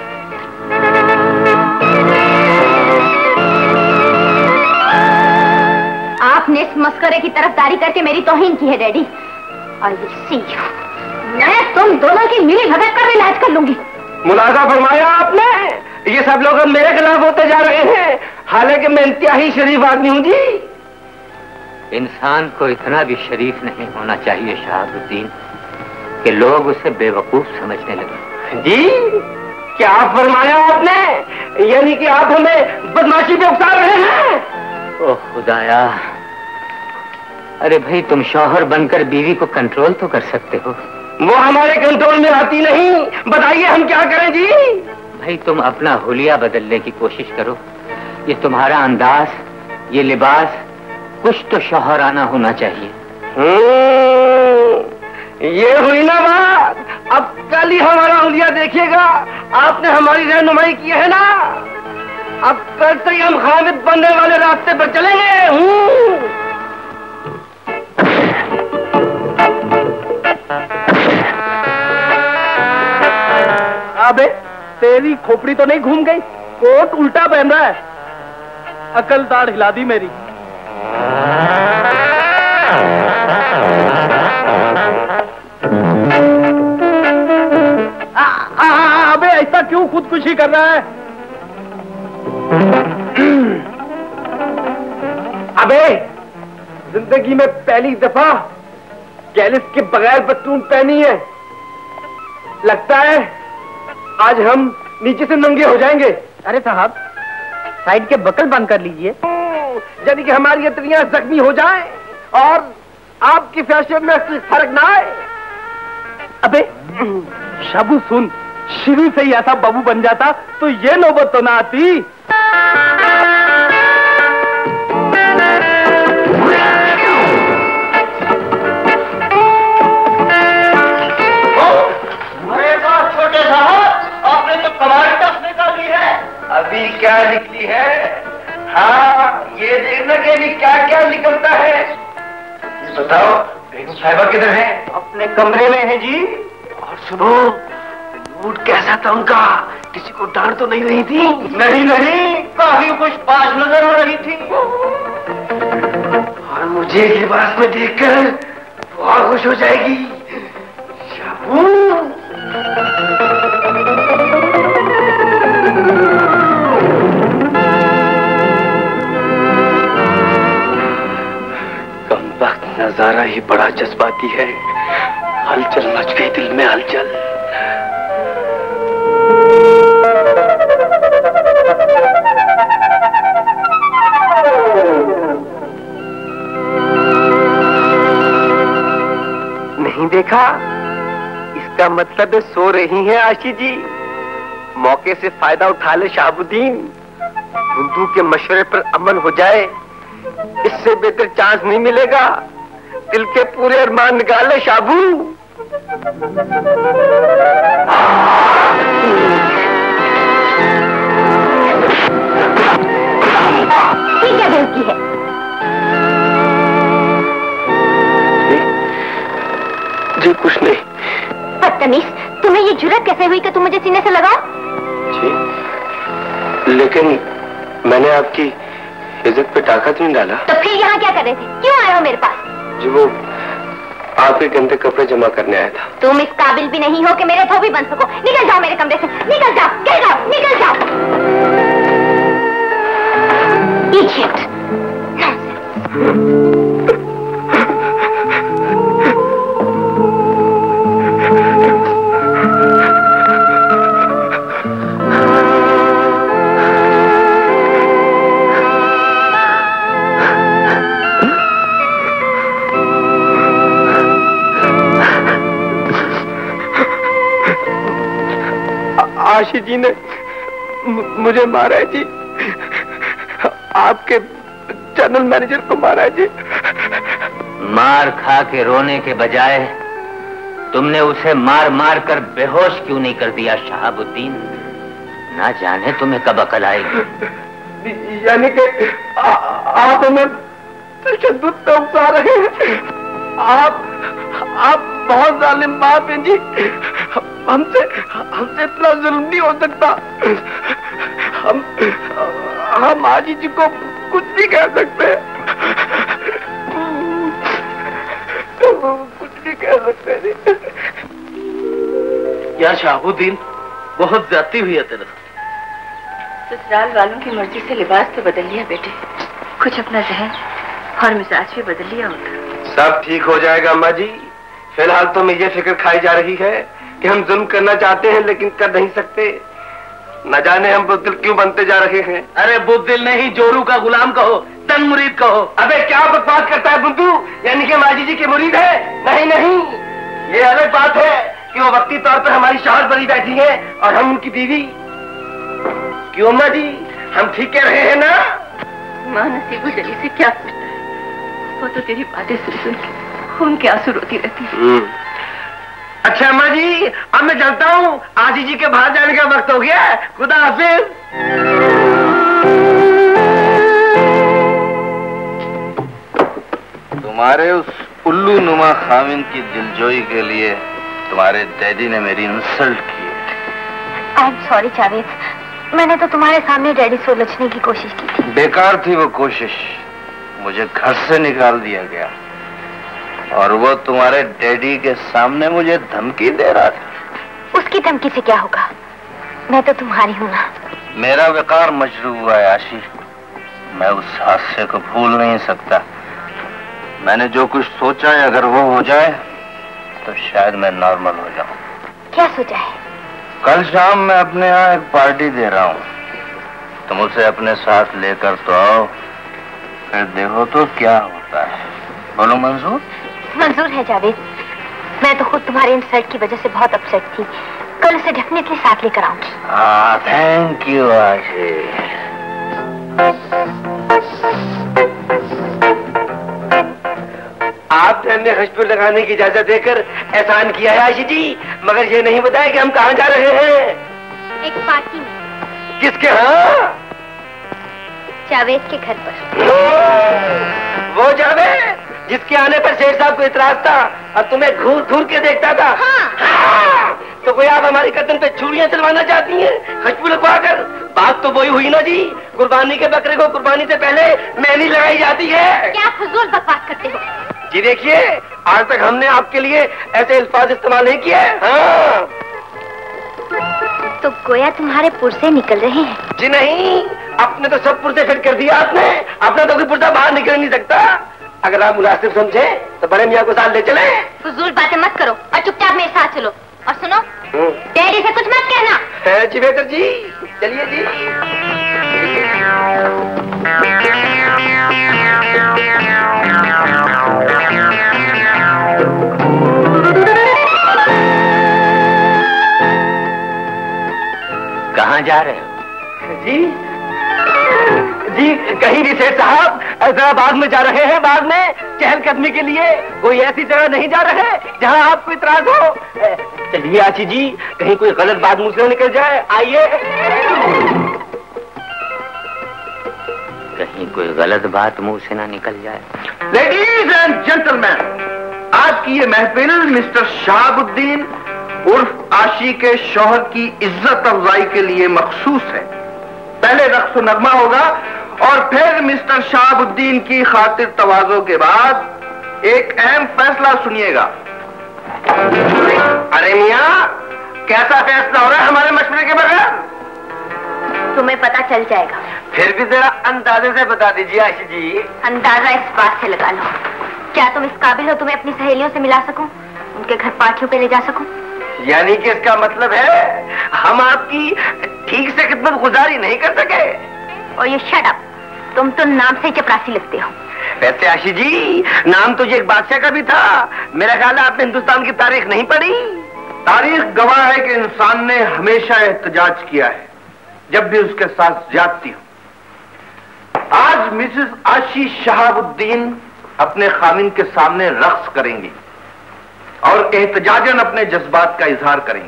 A: आपने इस मस्करे की तरफदारी करके मेरी तौहीन की है daddy. I will see you. मैं तुम दोनों की मिली भगत कर इलाज कर लूंगी।
C: मुलाजा फरमाया आपने, ये सब लोग अब मेरे खिलाफ होते जा रहे हैं, हालांकि मैं इंतहाई शरीफ आदमी हूँ जी।
B: इंसान को इतना भी शरीफ नहीं होना चाहिए शहाबुद्दीन कि लोग उसे बेवकूफ समझने लगे।
C: जी, क्या फरमाया आपने? यानी कि आप हमें बदमाशी पे उकसा रहे हैं?
B: ओह खुदाया, अरे भाई तुम शौहर बनकर बीवी को कंट्रोल तो कर सकते हो।
C: वो हमारे कंट्रोल में आती नहीं। बताइए हम क्या करें जी?
B: भाई तुम अपना हुलिया बदलने की कोशिश करो। ये तुम्हारा अंदाज, ये लिबास, कुछ तो शौहराना होना चाहिए।
C: ये हुई ना बात। अब कल ही हमारा हुलिया देखिएगा। आपने हमारी रहनुमाई की है ना, अब कल से ही हम खामिद बनने वाले रास्ते पर चलेंगे।
D: अबे तेरी खोपड़ी तो नहीं घूम गई? कोट उल्टा पहन रहा है, अकल दाढ़ हिला दी मेरी। अबे ऐसा क्यों खुदकुशी कर रहा है?
C: अबे जिंदगी में पहली दफा गैलिस के बगैर बतून पहनी है। लगता है आज हम नीचे से नंगे हो जाएंगे।
D: अरे साहब, साइड के बकल बंद कर लीजिए।
C: यानी कि हमारी अतरियां जख्मी हो जाएं और आपकी फैशन में फर्क ना आए।
D: अबे शाबू सुन, शुरू से ही ऐसा बाबू बन जाता तो ये नौबत तो ना आती।
C: छोटे साहब, आपने तो कमाल टफ निकाली है। अभी क्या निकली है? हाँ, ये देखना कि अभी क्या क्या निकलता है। ये बताओ, बेगम साहिबा किधर है? अपने कमरे में है जी। और सुनो, मूड कैसा था उनका? किसी को डांट तो नहीं रही थी? नहीं नहीं, काफी कुछ पास नजर आ रही थी। और मुझे लिबास में देखकर बहुत खुश हो जाएगी। शाबू। कम वक्त नजारा ही बड़ा जज्बाती है। हलचल मच गई दिल में, हलचल। नहीं देखा? इसका मतलब है सो रही हैं आशी जी। मौके से फायदा उठा ले शहाबुद्दीन। बुंदू के मशवरे पर अमल हो जाए, इससे बेहतर चांस नहीं मिलेगा। दिल के पूरे अरमान निकाले शाबू।
A: ठीक है, दिल की है।
C: जी कुछ नहीं।
A: बदतमीज, तुम्हें ये जुर्रत कैसे हुई कि तुम मुझे सीने से लगाओ?
C: जी, लेकिन मैंने आपकी इज्जत पे टाका तो नहीं डाला।
A: तो फिर यहाँ क्या कर रहे थे? क्यों आए हो मेरे पास?
C: जी वो आपके गंदे कपड़े जमा करने आया था।
A: तुम इस काबिल भी नहीं हो कि मेरे धोबी बन सको। निकल जाओ मेरे कमरे से, निकल जाओ, निकल जाओ, निकल जाओ। Idiot.
C: आशी जी ने मुझे मारा है जी। आपके जनरल मैनेजर को मारा है जी।
B: मार खा के रोने के बजाय तुमने उसे मार मार कर बेहोश क्यों नहीं कर दिया शहाबुद्दीन? ना जाने तुम्हें कब अकल आएगी।
C: यानी कि आप हमें तशद्दुद पे उकसा रहे हैं। आप बहुत जालिम बाप हैं जी। हमसे इतना जुल्म नहीं हो सकता। हम आजी जी को कुछ भी कह सकते हैं। कुछ भी कह सकते हैं।
D: यार शहाबुद्दीन, बहुत ज्यादती हुई है तेरे साथ।
F: ससुराल वालों की मर्जी से लिबास तो बदल लिया बेटे, कुछ अपना जहन और मिजाज भी बदल लिया होता।
C: सब ठीक हो जाएगा अम्मा जी। फिलहाल तो मुझे फिक्र खाई जा रही है कि हम जुल्म करना चाहते हैं लेकिन कर नहीं सकते। न जाने हम बुद्दिल क्यों बनते जा रहे हैं।
D: अरे बुद्दिल नहीं, जोरू का गुलाम कहो, तंग मुरीद कहो।
C: अबे क्या बकवास करता है बुद्धू? यानी कि माजी जी के मुरीद है? नहीं नहीं, ये अलग बात है कि वो वक्ती तौर पर हमारी शौहर बनी बैठी है और हम उनकी बीवी। क्यों अम्मा जी, हम ठीक कह रहे हैं ना?
F: माँ नसीबो जली से क्या पूछता है? वो तो तेरी बातें सुन सुन के खून के आंसू रोती रहती है।
C: अच्छा अम्मा जी, अब मैं चलता हूँ। आजी जी के बाहर जाने का वक्त हो गया। खुदा हाफिज।
G: तुम्हारे उस उल्लू नुमा खामिन की दिलजोई के लिए तुम्हारे डैडी ने मेरी इंसल्ट की।
A: आई एम सॉरी जावेद, मैंने तो तुम्हारे सामने डैडी से उलझने की कोशिश की थी।
G: बेकार थी वो कोशिश। मुझे घर से निकाल दिया गया और वो तुम्हारे डैडी के सामने मुझे धमकी दे रहा था।
A: उसकी धमकी से क्या होगा? मैं तो तुम्हारी हूँ ना।
G: मेरा वकार मजरूह हुआ है आशी। मैं उस हादसे को भूल नहीं सकता। मैंने जो कुछ सोचा है अगर वो हो जाए तो शायद मैं नॉर्मल हो जाऊं।
A: क्या सोचा है?
G: कल शाम मैं अपने यहाँ एक पार्टी दे रहा हूँ। तुम उसे अपने साथ लेकर तो आओ, फिर देखो तो क्या होता है। बोलो मंजूर?
A: मंजूर है जावेद। मैं तो खुद तुम्हारे इंसल्ट की वजह से बहुत अपसेट थी। कल उसे डेफिनेटली साथ लेकर आऊंगी।
G: थैंक यू आशी।
C: आपने हमें हश्र लगाने की इजाजत देकर एहसान किया है आशी जी, मगर ये नहीं बताया कि हम कहाँ जा रहे हैं।
A: एक पार्टी में।
C: किसके यहाँ?
A: जावेद के घर पर।
C: वो जावेद जिसके आने पर शेर साहब को इतराज था और तुम्हें घूर घूर के देखता था। हाँ। तो कोई आप हमारी गर्दन पे छुरियां चलवाना चाहती हैं खुशबू लगवाकर? बात तो वही हुई ना जी, कुर्बानी के बकरे को कुर्बानी से पहले मेहंदी लगाई जाती है।
A: क्या फजूल बकवास करते हो?
C: जी देखिए, आज तक हमने आपके लिए ऐसे अल्फाज इस्तेमाल नहीं किए। हाँ।
A: तो गोया तुम्हारे पुर्जे निकल रहे हैं?
C: जी नहीं, अपने तो सब पुर्जे फिट कर दिया आपने। अपना तो कोई पुर्जा बाहर निकल नहीं सकता। अगर आप मुनासिब समझे तो बड़े मियाँ को साथ ले चले।
A: फजूल बातें मत करो और चुपचाप मेरे साथ चलो। और सुनो, डैडी से कुछ मत कहना।
C: है जी बेहतर जी, चलिए जी।
B: जा रहे हो?
C: जी जी कहीं भी सेठ साहब, जरा बाग में जा रहे हैं, बाग में चहलकदमी के लिए। कोई ऐसी जगह नहीं जा रहे जहां आपको इतराज हो। चलिए आशी जी, कहीं कोई गलत बात मुंह से निकल जाए। आइए।
B: कहीं कोई गलत बात मुंह से ना निकल जाए।
G: लेडीज एंड जेंटलमैन, आज की ये महफिल मिस्टर शहाबुद्दीन उर्फ आशी के शौहर की इज्जत अफजाई के लिए मखसूस है। पहले रक्स नगमा होगा और फिर मिस्टर शहाबुद्दीन की खातिर तवाज़ो के बाद एक अहम फैसला सुनिएगा। अरे मियां, कैसा फैसला हो रहा है हमारे मशवरे के बगैर?
A: तुम्हें पता चल जाएगा।
C: फिर भी जरा अंदाजे से बता दीजिए आशी जी।
A: अंदाजा इस बात से लगा लो, क्या तुम इस काबिल हो तुम्हें अपनी सहेलियों से मिला सकूं, उनके घर पार्टियों पे ले जा सकूं?
C: यानी कि इसका मतलब है हम आपकी ठीक से खिदमत गुजारी नहीं कर सके।
A: और ये शट अप, तुम तो नाम से चपरासी लगते हो।
C: वैसे आशी जी, नाम तो ये एक बादशाह का भी था। मेरा ख्याल है आपने हिंदुस्तान की तारीख नहीं पढ़ी।
G: तारीख गवाह है कि इंसान ने हमेशा एहतजाज किया है जब भी उसके साथ ज्यादती हो। आज मिसेस आशी शहाबुद्दीन अपने खामिन के सामने रक्स करेंगी और एहतजाजन अपने जज्बात का इजहार करेंगे।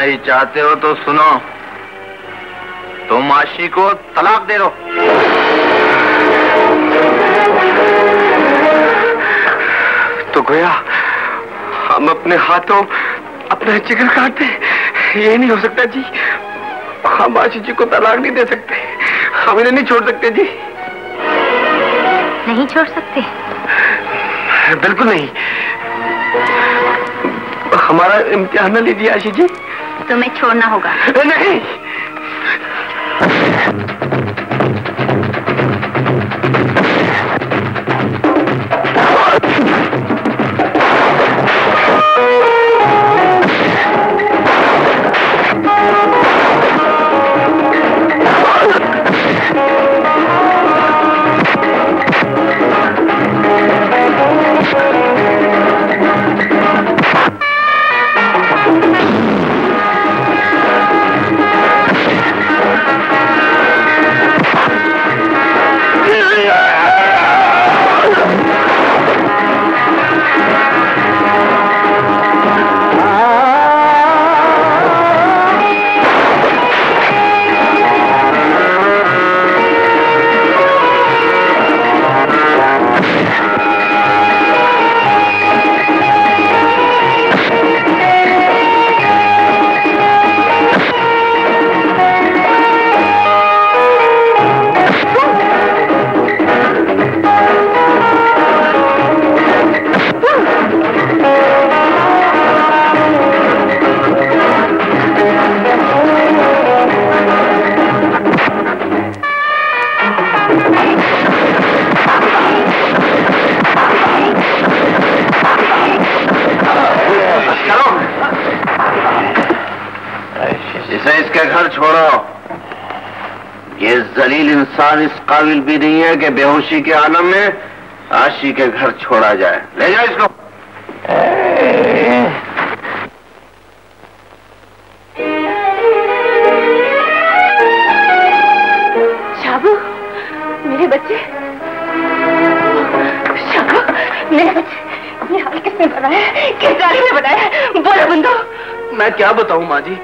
G: ही चाहते हो तो सुनो, तुम आशी को तलाक दे दो।
C: तो गोया हम अपने हाथों अपना जिगर काटते, ये नहीं हो सकता जी। हम आशी जी को तलाक नहीं दे सकते, हम इन्हें नहीं छोड़ सकते जी।
A: नहीं छोड़ सकते?
C: बिल्कुल नहीं। हमारा इम्तिहान न लीजिए आशी जी।
A: तुम्हें छोड़ना होगा।
C: नहीं।
G: इंसान इस काबिल भी नहीं है कि बेहोशी के आलम में आशी के घर छोड़ा जाए। ले जाओ इसको।
A: शाबू, मेरे बच्चे, शाबू, मेरे बच्चे, ये हाल किसने बनाया? किस जालिम ने बनाया? बोलो बंदो।
C: मैं क्या बताऊं माँ जी?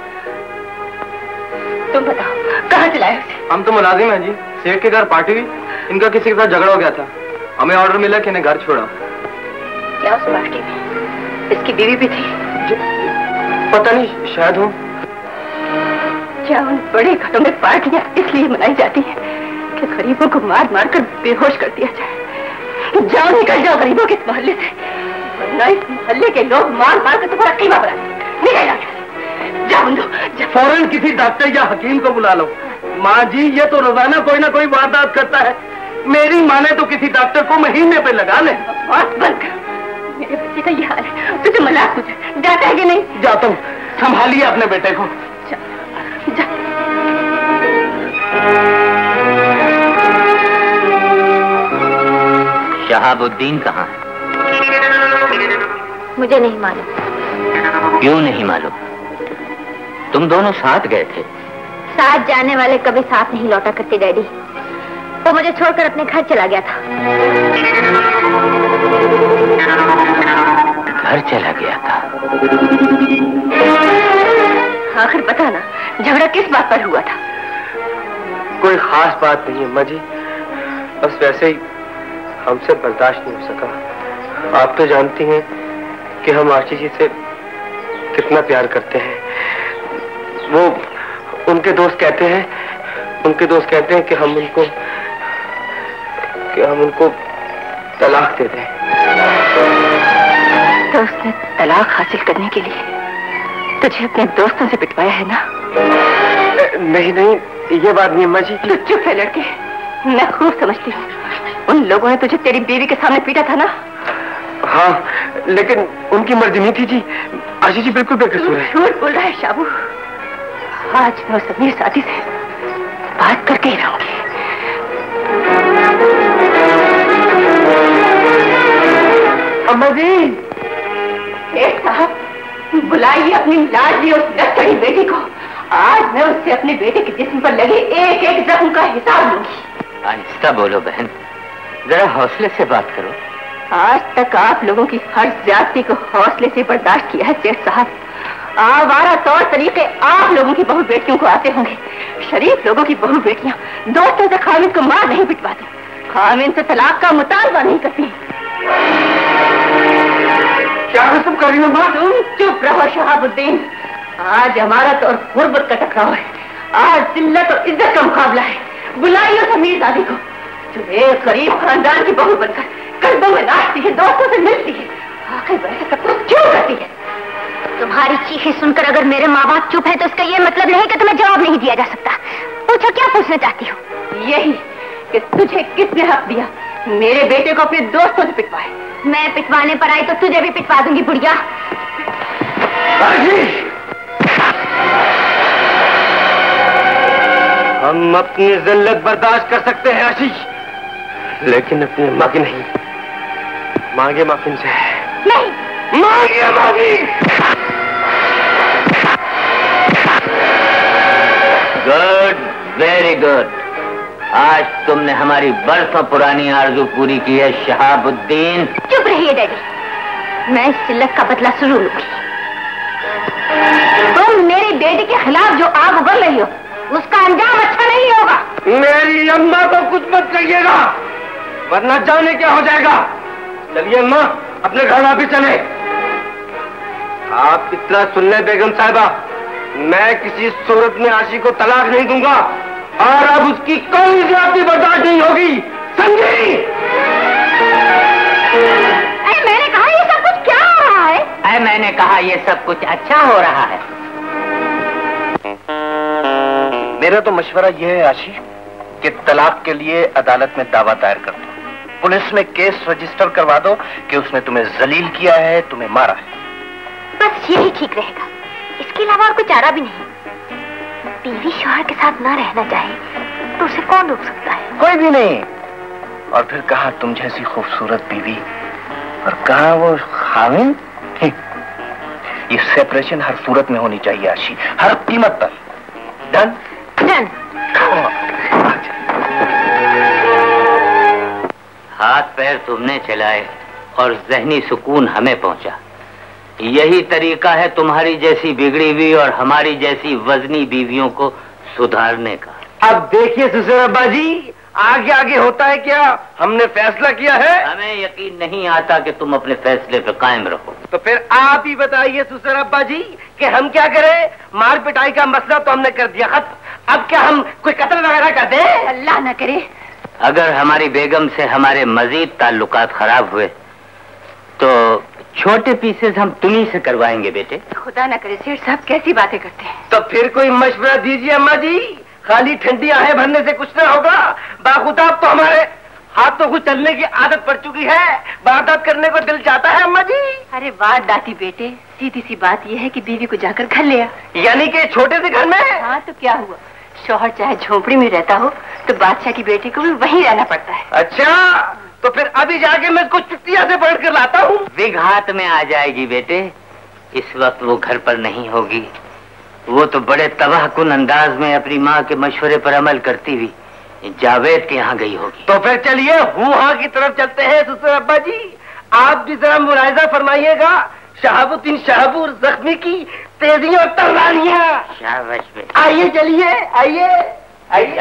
A: तुम बताओ, कहाँ चलाए उसे?
C: हम तो मुलाजिम हैं जी, सेठ के घर पार्टी हुई, इनका किसी के साथ झगड़ा हो गया था, हमें ऑर्डर मिला कि इन्हें घर छोड़ा।
A: क्या उस पार्टी में इसकी बीवी भी थी?
C: पता नहीं, शायद हो।
A: क्या उन बड़े घरों में पार्टियां इसलिए मनाई जाती हैं कि गरीबों को मार मार कर बेहोश कर दिया जाए? जाओ, निकल जाओ गरीबों के इस मोहल्ले से, वरना इस मोहल्ले के लोग मार मार कर तुम्हारा कीमा बनाएंगे। निकल जाओ, जाओ बंदो।
C: फौरन किसी डॉक्टर या हकीम को बुला लो। माँ जी, ये तो रोजाना कोई ना कोई वारदात करता है, मेरी माने तो किसी डॉक्टर को महीने पे लगा ले।
A: बस बंद कर, मेरे बच्चे का ये हाल है, तुझे मलाक तुझे जाता है कि नहीं?
C: जाता हूँ, संभालिए अपने बेटे को।
A: जा।
B: शहाबुद्दीन कहाँ है?
A: मुझे नहीं मालूम।
B: क्यों नहीं मालूम? तुम दोनों साथ गए थे।
A: साथ जाने वाले कभी साथ नहीं लौटा करते डैडी। वो मुझे छोड़कर अपने घर चला गया था।
B: घर चला गया था?
A: आखिर बता ना, झगड़ा किस बात पर हुआ था?
C: कोई खास बात नहीं है अम्मा जी, बस वैसे ही हमसे बर्दाश्त नहीं हो सका। आप तो जानती हैं कि हम आशी जी से कितना प्यार करते हैं। वो उनके दोस्त कहते हैं कि हम उनको तलाक दे दें।
A: तो उसने तलाक हासिल करने के लिए तुझे अपने दोस्तों से पिटवाया है ना?
C: नहीं, ये बात नहीं अम्मा जी।
A: तू चुप है लड़के, मैं खूब समझती हूँ। उन लोगों ने तुझे तेरी बीवी के सामने पीटा था ना?
C: हाँ, लेकिन उनकी मर्जी नहीं थी जी। आशी जी बिल्कुल बेकसूर है।
A: झूठ बोल रहा है शाबू। आज मैं उस अमीर साथी से बात करके ही रहूंगी।
C: अम्मा जी।
A: एक साहब, बुलाइए अपनी लाडली उस लड़की बेटी को। आज मैं उससे अपने बेटे के जिस्म पर लगे एक एक जख्म का हिसाब लूंगी।
B: आहिस्ता बोलो बहन, जरा हौसले से बात करो।
A: आज तक आप लोगों की हर ज्यादती को हौसले से बर्दाश्त किया है सेठ साहब।
F: आवारा तौर तरीके आप लोगों की बहू बेटियों को आते होंगे। शरीफ लोगों की बहू बेटियां दोस्तों से खामिद को मार नहीं पिटवाती, खामिद से तलाक का मुतालबा नहीं करती।
C: क्या तुम कर रही हो माँ?
F: तुम चुप रहो शहाबुद्दीन। आज अमारत और गुर्बत का टकराव है, आज जिल्लत और इज्जत का मुकाबला है। बुलाइए उस अमीरजादी को जो एक गरीब खानदान की बहू बनकर कस्बों में नाचती है, दोस्तों से मिलती है, आखिर वैसे सब कुछ क्यों करती है?
A: तुम्हारी चीखें सुनकर अगर मेरे माँ बाप चुप है तो इसका ये मतलब नहीं कि तुम्हें जवाब नहीं दिया जा सकता। पूछो, क्या पूछना चाहती हो?
F: यही कि तुझे किसने हक दिया मेरे बेटे को अपने दोस्तों से पिटवाए?
A: मैं पिटवाने पर आई तो तुझे भी पिटवा दूंगी बुढ़िया।
C: हम अपनी जिल्लत बर्दाश्त कर सकते हैं आशीष, लेकिन अपनी माँ की नहीं। मांगे माफी से
A: नहीं,
C: मांगे माफी।
B: Good, very good. आज तुमने हमारी बरसों पुरानी आरज़ू पूरी की है शहाबुद्दीन।
A: चुप रहिए डैडी, मैं इस जिल्लत का बदला जरूर लूंगी। तुम मेरे बेटे के खिलाफ जो आग उगल रही हो उसका अंजाम अच्छा नहीं होगा।
C: मेरी अम्मा को कुछ मत कहिएगा, वरना जाने क्या हो जाएगा। चलिए अम्मा, अपने घर वापस चले। आप इतना सुन ले बेगम साहिबा, मैं किसी सूरत में आशी को तलाक नहीं दूंगा और अब उसकी कोई ज्यादती बर्दाश्त नहीं होगी, समझी?
A: मैंने कहा ये सब कुछ क्या हो रहा है?
B: मैंने कहा ये सब कुछ अच्छा हो रहा है।
G: मेरा तो मशवरा यह है आशी कि तलाक के लिए अदालत में दावा दायर कर दो, पुलिस में केस रजिस्टर करवा दो कि उसने तुम्हें जलील किया है, तुम्हें मारा है।
A: बस यही ठीक रहेगा, इसके अलावा और कोई चारा भी नहीं। बीवी शौहर के साथ ना रहना चाहे तो उसे कौन रोक सकता है?
G: कोई भी नहीं। और फिर कहा तुम जैसी खूबसूरत बीवी और कहा वो खाविन। ये सेपरेशन हर सूरत में होनी चाहिए आशी, हर कीमत पर। डन?
A: डन।
B: हाथ पैर तुमने चलाए और जहनी सुकून हमें पहुंचा। यही तरीका है तुम्हारी जैसी बिगड़ी हुई और हमारी जैसी वजनी बीवियों को सुधारने का।
C: अब देखिए ससुर अब्बा जी, आगे आगे होता है क्या? हमने फैसला किया है।
B: हमें यकीन नहीं आता कि तुम अपने फैसले पर कायम रहो।
C: तो फिर आप ही बताइए ससुर अब्बा जी कि हम क्या करें? मार पिटाई का मसला तो हमने कर दिया खत्म, अब क्या हम कोई कत्ल वगैरह कर दें?
F: अल्लाह न करे।
B: अगर हमारी बेगम से हमारे मजीद ताल्लुकात खराब हुए तो छोटे पीसेस हम तुम्ही से करवाएंगे बेटे।
F: खुदा न करे सेठ साहब, कैसी बातें करते हैं।
C: तो फिर कोई मशवरा दीजिए अम्मा जी, खाली ठंडी आहें भरने से कुछ ना होगा। बाखुदाब तो हमारे हाथों को चलने की आदत पड़ चुकी है, वारदात करने को दिल चाहता है अम्मा जी।
F: अरे वारदाती बेटे, सीधी सी बात यह है कि बीवी को जाकर घर ले आ।
C: यानी कि छोटे से घर में?
F: हाँ तो क्या हुआ, शौहर चाहे झोपड़ी में रहता हो तो बादशाह की बेटी को भी वहीं रहना पड़ता है।
C: अच्छा, तो फिर अभी जाके मैं इसको चुटिया से पढ़ कर लाता हूँ।
B: विग हाथ में आ जाएगी बेटे। इस वक्त वो घर पर नहीं होगी, वो तो बड़े तबाहकुन अंदाज में अपनी माँ के मशवरे पर अमल करती हुई जावेद के यहाँ गई होगी।
C: तो फिर चलिए हुआ की तरफ चलते हैं ससुर अब्बा जी। आप भी जरा मुलाहिजा फरमाइएगा शहाबुद्दीन शाहबूर जख्मी की तेजी और तर्रानियां।
B: शाबाश बेटे,
C: आइए चलिए, आइए आइए।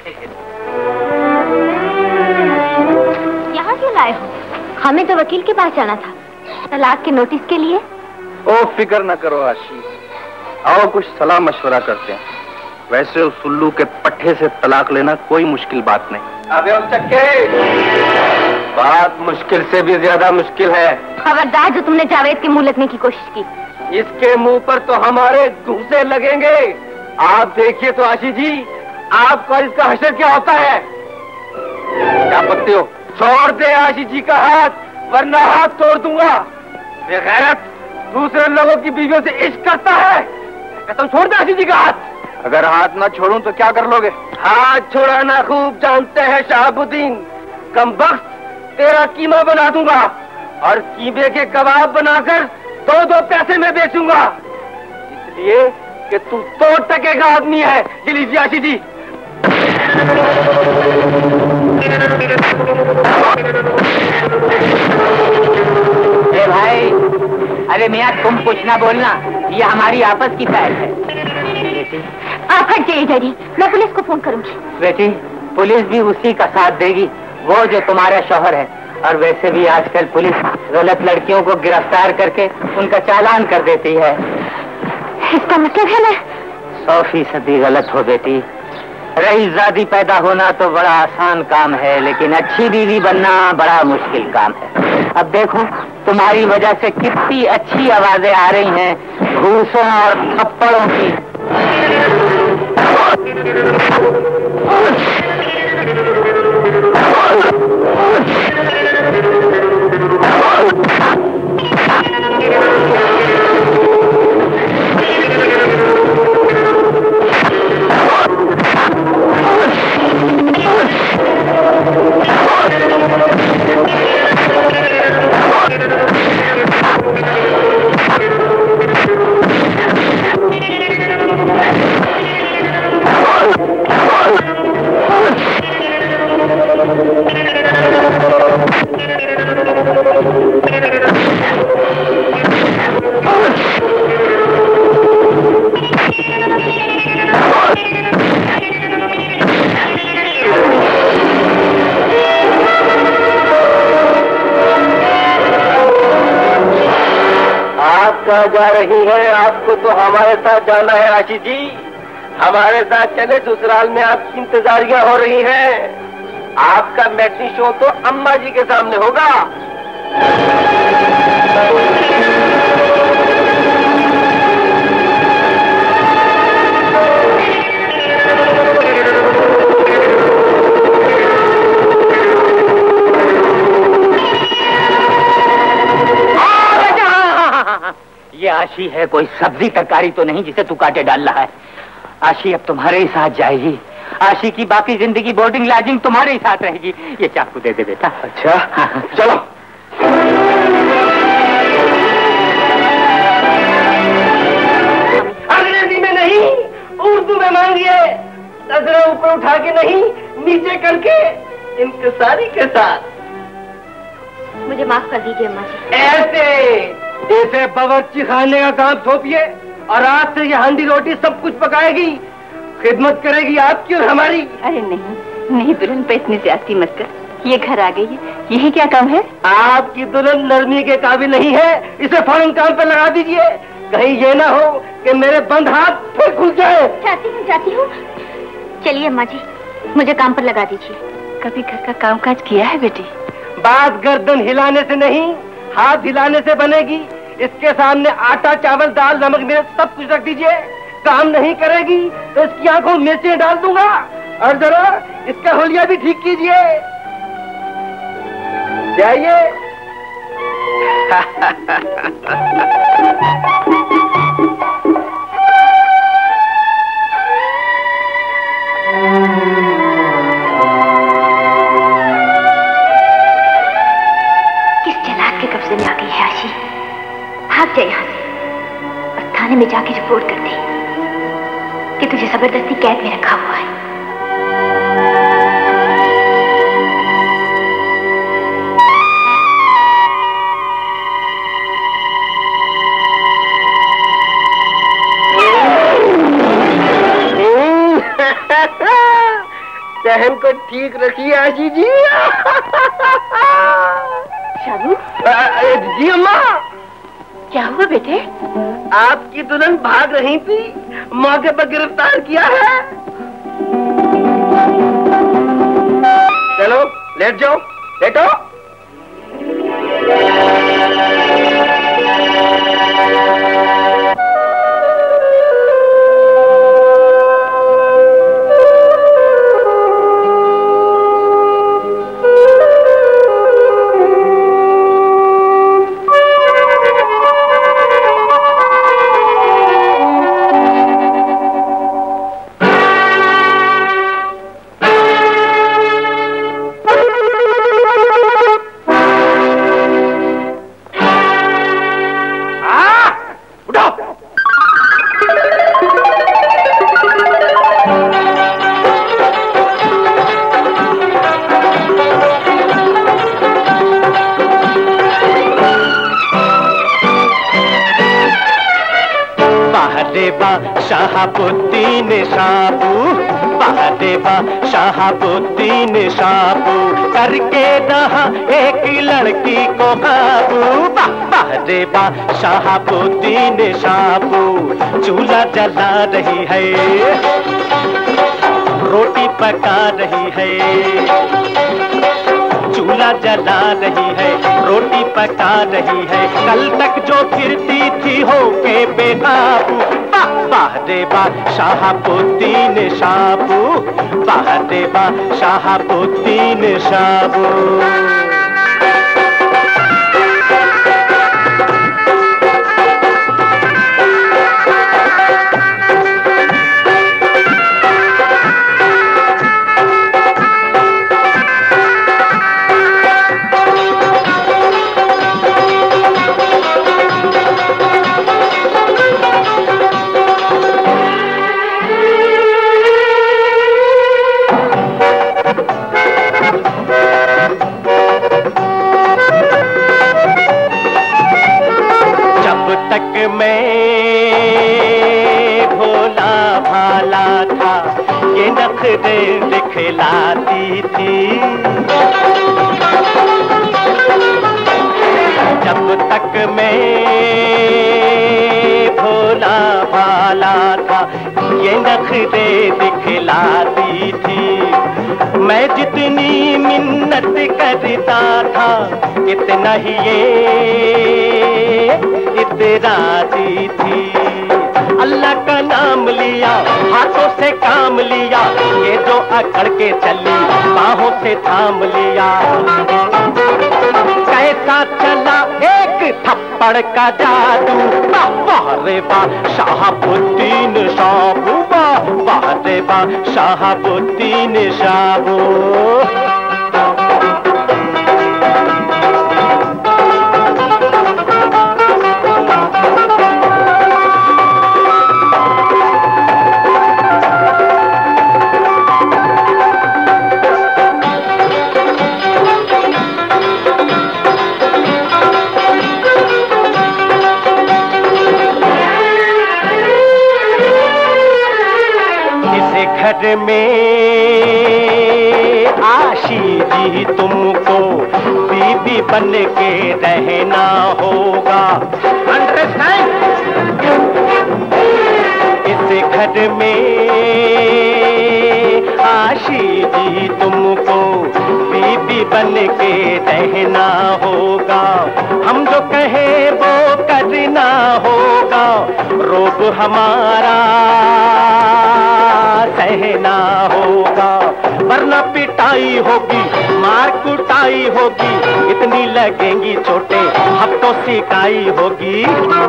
A: यहाँ क्यों लाए हो? हमें तो वकील के पास जाना था, तलाक के नोटिस के लिए।
G: ओ फिक्र न करो आशी, आओ कुछ सलाह मशवरा करते हैं। वैसे उस उल्लू के पट्टे से तलाक लेना कोई मुश्किल बात नहीं।
C: अबे चक्के, बात मुश्किल से भी ज्यादा मुश्किल है।
A: खबरदार जो तुमने जावेद के मुंह लगने की कोशिश की।
C: इसके मुंह पर तो हमारे घूंसे लगेंगे। आप देखिए तो आशी जी, आपका इसका हशर क्या होता है? क्या पत्ते हो? छोड़ दे आशी जी का हाथ, वरना हाथ तोड़ दूंगा। बेगैरत दूसरे लोगों की बीवियों से इश्क करता है। कसम छोड़ दे आशी जी का हाथ।
G: अगर हाथ ना छोड़ूं तो क्या कर लोगे?
C: हाथ छुड़ाना खूब जानते हैं शहाबुद्दीन। कमबख्त तेरा कीमा बना दूंगा और कीमे के कबाब बनाकर 2-2 पैसे में बेचूंगा, इसलिए कि तू 2 टके का आदमी है। लीजिए आशी जी।
B: भाई, अरे मियाँ तुम कुछ ना बोलना, ये हमारी आपस की पहल है।
A: आप हट जाइए डैडी, मैं पुलिस को फोन करूंगी।
B: बेटी, पुलिस भी उसी का साथ देगी, वो जो तुम्हारा शौहर है। और वैसे भी आजकल पुलिस गलत लड़कियों को गिरफ्तार करके उनका चालान कर देती है।
A: इसका मतलब है मैं
B: 100% गलत हो बेटी। रईसजादी पैदा होना तो बड़ा आसान काम है, लेकिन अच्छी बीवी बनना बड़ा मुश्किल काम है। अब देखो, तुम्हारी वजह से कितनी अच्छी आवाजें आ रही हैं घूसों और थप्पड़ों की।
C: कहाँ जा रही है? आपको तो हमारे साथ जाना है आशी जी। हमारे साथ चले, ससुराल में आपकी इंतजारियां हो रही हैं। आपका मैट्री शो तो अम्मा जी के सामने होगा।
B: ये आशी है, कोई सब्जी तरकारी तो नहीं जिसे तू काटे डाल रहा है। आशी अब तुम्हारे ही साथ जाएगी। आशी की बाकी जिंदगी बोर्डिंग लॉजिंग तुम्हारे ही साथ रहेगी। ये चाकू दे दे बेटा।
C: अच्छा हाँ। चलो। अंग्रेजी में नहीं, उर्दू में मांगिए। नजरें ऊपर उठा के नहीं, नीचे करके, इंकिसारी के साथ।
A: मुझे माफ कर दीजिए अम्मा जी।
C: ऐसे बावर्ची खाने का काम थोपिए और आज से ये हांडी रोटी सब कुछ पकाएगी, खिदमत करेगी आपकी और हमारी।
F: अरे नहीं नहीं, दुल्हन पे इतनी ज्यादती मत कर। ये घर आ गई है, यही क्या काम है?
C: आपकी दुल्हन नरमी के काबिल नहीं है, इसे फौरन काम पे लगा दीजिए। कहीं ये ना हो कि मेरे बंद हाथ फिर खुल जाए।
A: चाहती हूँ। चलिए अम्मा जी, मुझे काम पर लगा दीजिए।
F: कभी घर का कामकाज किया है बेटी?
C: बात गर्दन हिलाने से नहीं, हाथ हिलाने से बनेगी। इसके सामने आटा, चावल, दाल, नमक, मिर्च सब कुछ रख दीजिए। काम नहीं करेगी तो इसकी आंखों में मिर्चें डाल दूंगा। और जरा इसका होलिया भी ठीक कीजिए। जाइए।
A: में आ गई है आशी। भाग जा यहाँ से और थाने में जाके रिपोर्ट कर दे कि तुझे जबरदस्ती कैद में रखा हुआ है।
C: सहन को ठीक रखिए आशी जी।
A: शाबू
C: जी अम्मा।
A: क्या हुआ बेटे?
C: आपकी दुल्हन भाग रही थी, मौके पर गिरफ्तार किया है। चलो लेट जाओ, लेटो।
E: बहादेबा शहाबुद्दीन शाबू, बहादेबा शहाबुद्दीन शाबू, करके रहा एक लड़की को काबू। बहादेबा शहाबुद्दीन शाबू, चूल्हा जला रही है, रोटी पका रही है, चूल्हा जला रही है, रोटी पका रही है, कल तक जो फिरती थी होके बेकाबू। बहादेबा शहाबुद्दीन शाबू, बहादेबा शहाबुद्दीन शाबू। दिखलाती थी, जब तक मैं भोला भाला था ये नखरे दिखलाती थी। मैं जितनी मिन्नत करता था इतना ही ये इतराती थी। अल्लाह का नाम लिया, हाथों से काम लिया, ये जो अकड़ के चली बाहों से थाम लिया। कैसा चला एक थप्पड़ का जादू, वाह रे वाह शहाबुद्दीन शाबू, वाह रे वाह शहाबुद्दीन शाबू। घर में आशी जी तुमको बीबी बन के रहना होगा। इस घर में आशी जी तुमको बीबी बन के रहना होगा। हम जो कहे वो करना होगा, रोब हमारा सहना होगा, वरना पिटाई होगी, मार कुटाई होगी, इतनी लगेंगी चोटें हफ्तों सिकाई होगी।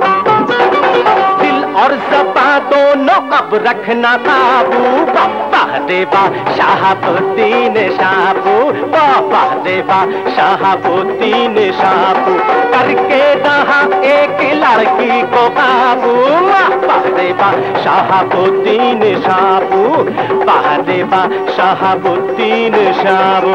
E: दिल और ज़बां दोनों अब रखना काबू, बहादेबा शहाबुद्दीन शाबू, बहादेबा शहाबुद्दीन शाबू, करके रहा एक लड़की को काबू। बहादेबा शहाबुद्दीन शाबू, बहादेबा शहाबुद्दीन शाबू।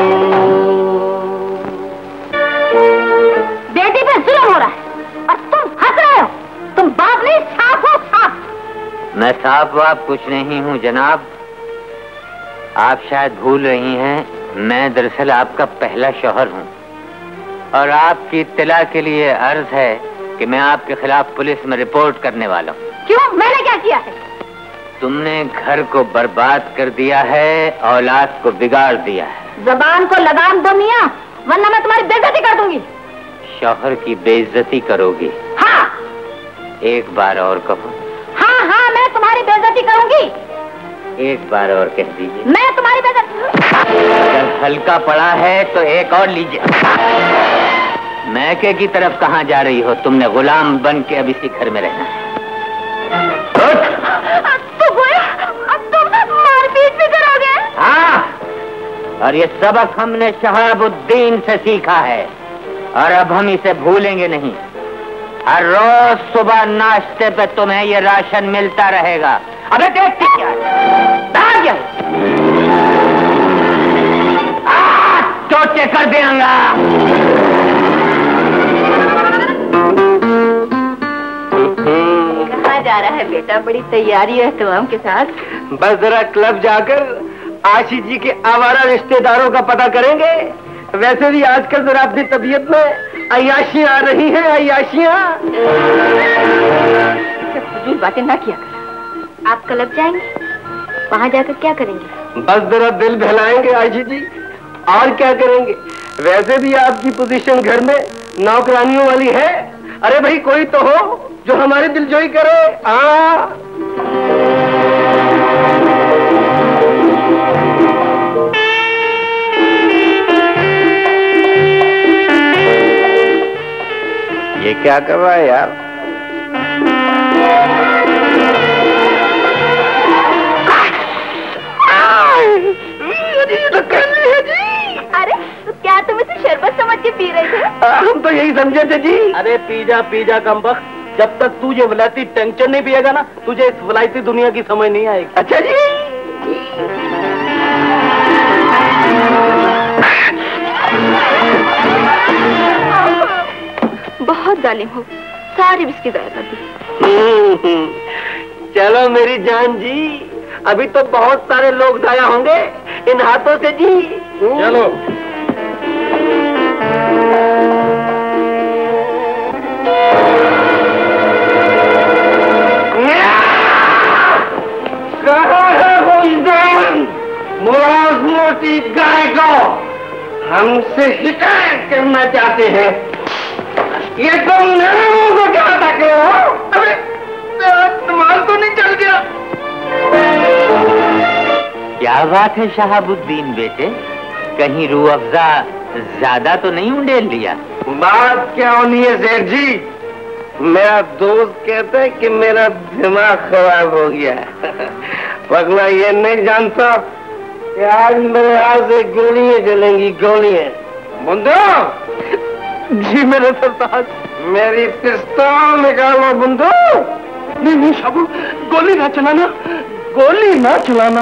A: बेटी पे जुल्म हो रहा है और तुम हंस रहे हो। तुम बाप नहीं सांप हो, सांप।
B: मैं सांप वाप कुछ नहीं हूँ जनाब। आप शायद भूल रही हैं, मैं दरअसल आपका पहला शौहर हूँ और आपकी इत्तला के लिए अर्ज है कि मैं आपके खिलाफ पुलिस में रिपोर्ट करने वाला हूँ।
A: क्यों? मैंने क्या किया है?
B: तुमने घर को बर्बाद कर दिया है, औलाद को बिगाड़ दिया है।
A: जबान को लगाम दो मियां, वरना मैं तुम्हारी बेइज्जती कर दूंगी।
B: शौहर की बेइज्जती करोगी?
A: हाँ।
B: एक बार और कहो।
A: हाँ हाँ, मैं तुम्हारी बेइज्जती करूंगी।
B: एक बार और कह दीजिए।
A: मैं तुम्हारी बेइज्जती।
B: अगर हल्का पड़ा है तो एक और लीजिए। मैके की तरफ कहाँ जा रही हो? तुमने गुलाम बन के अब इसी घर में रहना है।
A: तुम मारपीट भी करोगे?
B: हाँ, और ये सबक हमने शहाबुद्दीन से सीखा है और अब हम इसे भूलेंगे नहीं। हर रोज सुबह नाश्ते पे तुम्हें ये राशन मिलता रहेगा। अबे देखती क्या है? चोटे कर देंगा।
A: कहाँ जा
F: जा रहा है बेटा? बड़ी तैयारी है तो के साथ।
C: बस जरा क्लब जाकर आशीष जी के आवारा रिश्तेदारों का पता करेंगे। वैसे भी आजकल जरा अपनी तबीयत में अय्याशियां आ रही हैं, अय्याशियां।
F: फजूल बातें ना किया कर। आप क्लब जाएंगे, वहाँ जाकर क्या करेंगे?
C: बस जरा दिल बहलाएंगे आशीष जी, और क्या करेंगे। वैसे भी आपकी पोजीशन घर में नौकरानियों वाली है। अरे भाई कोई तो हो जो हमारे दिलजोई करे। ये क्या कर रहा है यार?
F: अरे तो क्या तुम इसे शरबत समझ के पी रहे थे?
C: हम तो यही समझे थे जी।
D: अरे पी जा कमबख्त, जब तक तू ये विलायती टेंशन नहीं पिएगा ना, तुझे इस विलायती दुनिया की समझ नहीं आएगी।
C: अच्छा जी।
F: बहुत जालिम हो, सारी बिस्की जाया कर दी।
C: चलो मेरी जान जी, अभी तो बहुत सारे लोग जाया होंगे इन हाथों से जी।
D: चलो
C: कहाँ है वो इंसान मोटी गाय को हमसे शिकायत करना चाहते हैं? ये तुम मेरे मुंह को क्या ताके हो? अबे तुम्हारा तो नहीं चल गया।
B: क्या बात है शहाबुद्दीन बेटे, कहीं रूह अफ़ज़ा ज्यादा तो नहीं उंडेल लिया?
C: बात क्या होनी है सेठ जी, मेरा दोस्त कहता है कि मेरा दिमाग खराब हो गया है। वरना ये नहीं जानता कि आज मेरे हाथ से गोलियां चलेंगी, गोलियां। बुंदो
D: जी मेरे सरताज।
C: मेरी पिस्तौल निकालो बुंदो।
D: नहीं शाबू, गोली ना चलाना, गोली ना चलाना।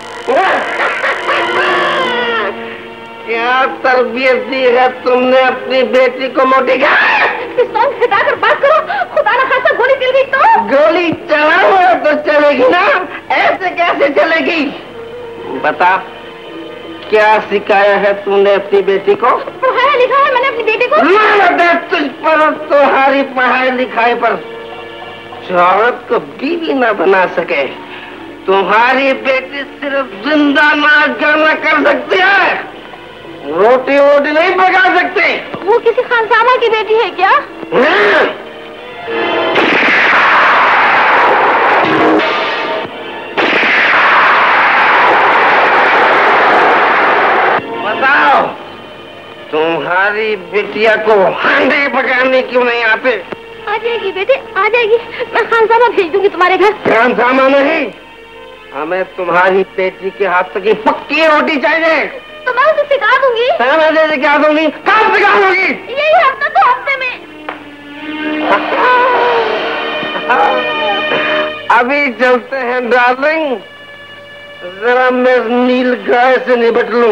C: क्या तरबियत दी है तुमने अपनी बेटी को मोटी का?
F: पिस्तौल हटाकर बात करो, खुदा न खासा गोली चल गई तो?
C: गोली चलाओ तो चलेगी ना, ऐसे कैसे चलेगी? बता, क्या सिखाया है तूने अपनी बेटी को?
F: पढ़ाया लिखा है मैंने अपनी बेटी को।
C: तुझ पर तुम्हारी पढ़ाई लिखाई पर औरत को बीवी न बना सके। तुम्हारी बेटी सिर्फ जिंदा नाच गाना कर सकती है, रोटी वोटी नहीं पका सकते।
F: वो किसी खानसामा की बेटी है क्या?
C: बताओ, तुम्हारी बिटिया को हांडे पकाने क्यों नहीं आते?
F: आ जाएगी बेटे, आ जाएगी। मैं खानसामा भेज दूंगी तुम्हारे घर।
C: खानसामा नहीं, हमें तुम्हारी बेटी के हाथ की पक्की रोटी चाहिए।
F: तो मैं उसे सिखा दूंगी।
C: मैं सिखा दूंगी। कब सिखा दूंगी?
F: यही हफ्ता तो हफ्ते में।
C: अभी चलते हैं डार्लिंग, जरा मैं नील गाय से निपट लूं।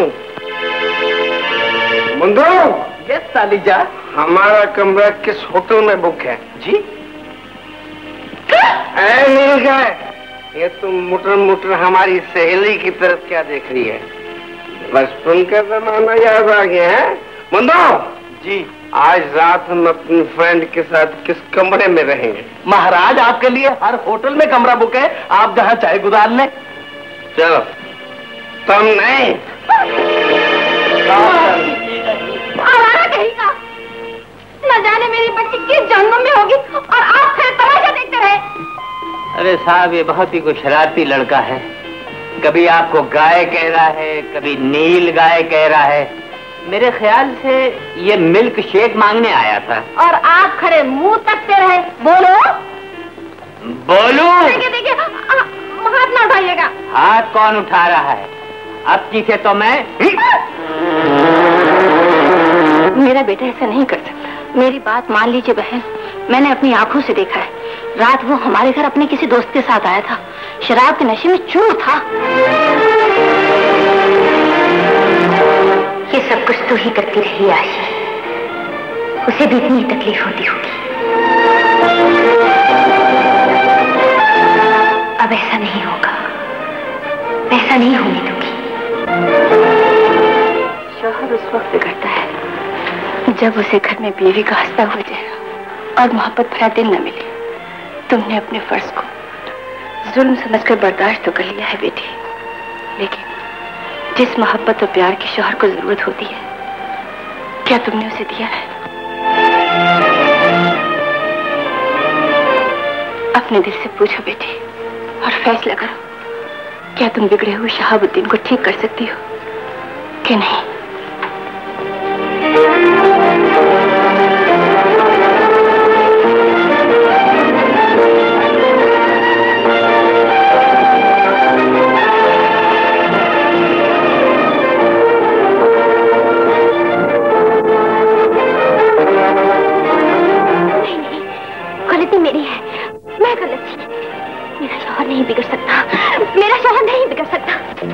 C: मुंदो।
D: यस सालीजा।
C: हमारा कमरा किस होटल में बुक है?
D: जी।
C: नील गाय, ये तुम मुटर मुटर हमारी सहेली की तरफ क्या देख रही है? बचपन का जमाना याद आ गया है? मुंदो
D: जी।
C: आज रात हम अपनी फ्रेंड के साथ किस कमरे में रहेंगे?
D: महाराज आपके लिए हर होटल में कमरा बुक है, आप जहाँ चाहे गुजार लें।
C: चलो। तुम नहीं।
F: कहेगा न जाने मेरी बच्ची किस जन्म में होगी और आप खड़े तमाशा देखते रहे।
B: अरे साहब, ये बहुत ही कोई शरारती लड़का है। कभी आपको गाय कह रहा है, कभी नील गाय कह रहा है। मेरे ख्याल से ये मिल्क शेक मांगने आया था।
F: और आप खड़े मुंह तकते रहे। बोलो
B: बोलू।
F: देखिए देखिए, हाथ ना उठाइएगा।
B: हाथ कौन उठा रहा है? अब चीखे तो मैं।
A: मेरा बेटा ऐसा नहीं कर सकता। मेरी बात मान लीजिए बहन, मैंने अपनी आंखों से देखा है। रात वो हमारे घर अपने किसी दोस्त के साथ आया था, शराब के नशे में चूर था। ये सब कुछ तू ही करती रही आशी, उसे भी इतनी तकलीफ होती होगी। अब ऐसा नहीं होगा, ऐसा नहीं होने दूंगी। शौहर उस वक्त बिगड़ता है जब उसे घर में बीवी का हंसता हुआ चेहरा और मोहब्बत भरा दिल न मिले। तुमने अपने फर्ज को जुल्म समझकर बर्दाश्त तो कर लिया है बेटी, लेकिन जिस मोहब्बत और प्यार की शौहर को जरूरत होती है, क्या तुमने उसे दिया है? अपने दिल से पूछो बेटी और फैसला करो, क्या तुम बिगड़े हुए शहाबुद्दीन को ठीक कर सकती हो कि नहीं? गलती मेरी है, मैं गलत थी। मेरा शौहर नहीं बिगड़ सकता, मेरा शौहर नहीं बिगड़ सकता।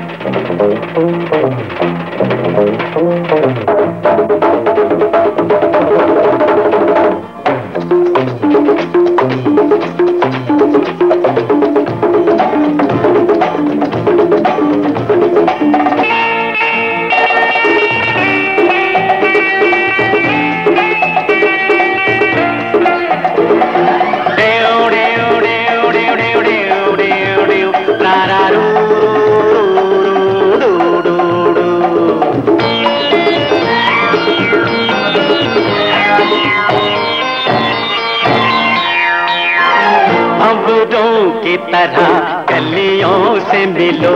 E: की तरह गलियों से मिलो,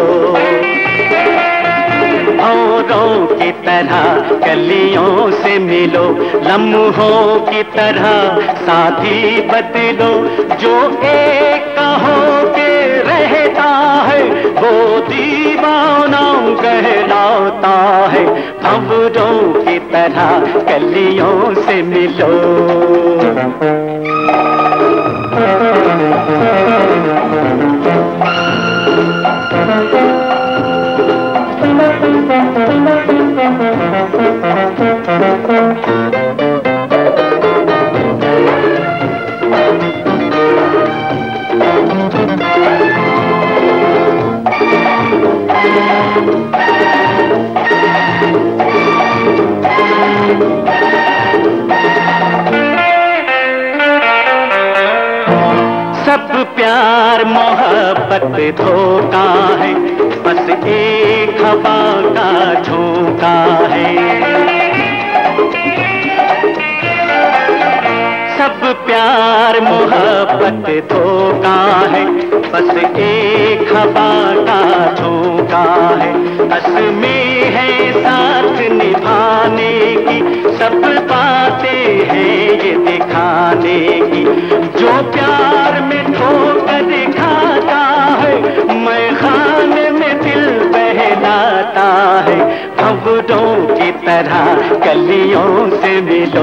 E: औरों की तरह गलियों से मिलो, लम्हों की तरह साथी बदलो। जो एक कहो के रहता है वो दीवाना कहलाता है। भंवरों की तरह गलियों से मिलो। सब प्यार मोहब्बत धोखा है, बस एक हवा का झोंका है। सब प्यार मोहब्बत धोखा है, बस एक हवा का झोंका है। असमें है साथ निभाने की, सब बातें हैं ये दिखाने की। जो प्यार में ठोकर खाता है, मैं खाने में दिल बहलाता है। भंवरों की तरह गलियों से मिलो।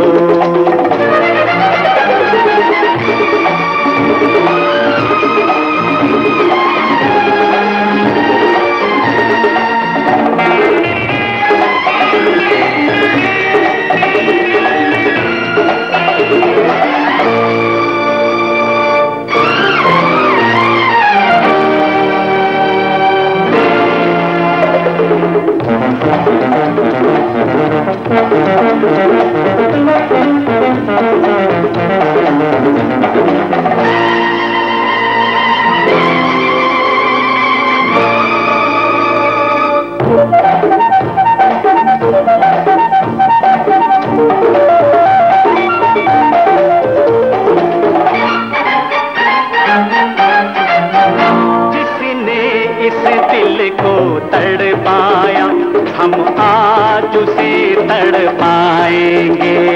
E: हम आज उसे तड़पाएंगे।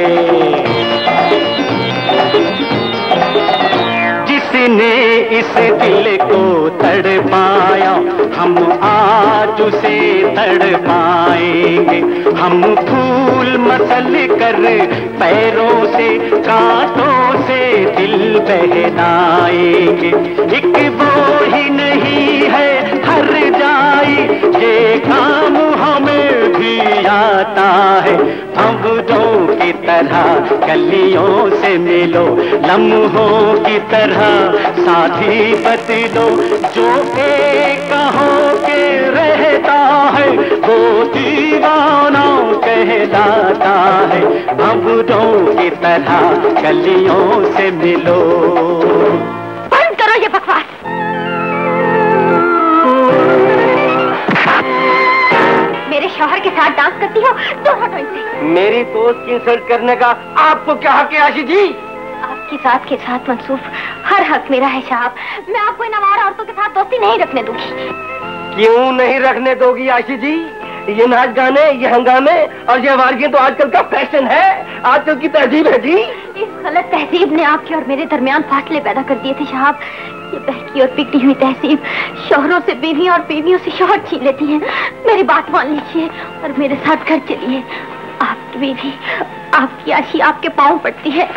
E: जिसने इस दिल को तड़पाया, हम आज उसे तड़पाएंगे। हम फूल मसल कर पैरों से, कांटों से दिल बहलाएंगे। एक वो ही नहीं है हर जाई, ये काम हमें भी आता है। भंवरों की तरह गलियों से मिलो, लम्हों की तरह साथी बदलो। जो एक हो के रहता है वो दीवाना कहलाता है। भंवरों की तरह गलियों से मिलो।
A: बंद करो ये बकवास। मेरे शौहर के साथ डांस करती हो तो हटो इनसे।
C: मेरी दोस्त की इंसल्ट करने का आपको क्या हक है आशी जी?
A: आपकी जात के साथ मंसूफ हर हक मेरा है साहब। मैं आपको इन आवारा औरतों के साथ दोस्ती नहीं रखने दूंगी।
C: क्यों नहीं रखने दोगी आशी जी? ये नाच गाने, ये हंगामे और ये आवारगियां तो आजकल का फैशन है, आजकल की तहजीब है जी।
A: इस गलत तहजीब ने आपके और मेरे दरमियान फासले पैदा कर दिए थे साहब। ये बहकी और बिगड़ी हुई तहजीब शौहरों से बीवी और बीवियों से शौहर छीन लेती है। मेरी बात मान लीजिए और मेरे साथ घर चलिए। आपकी बीवी, आपकी आशी आपके पांव पड़ती है।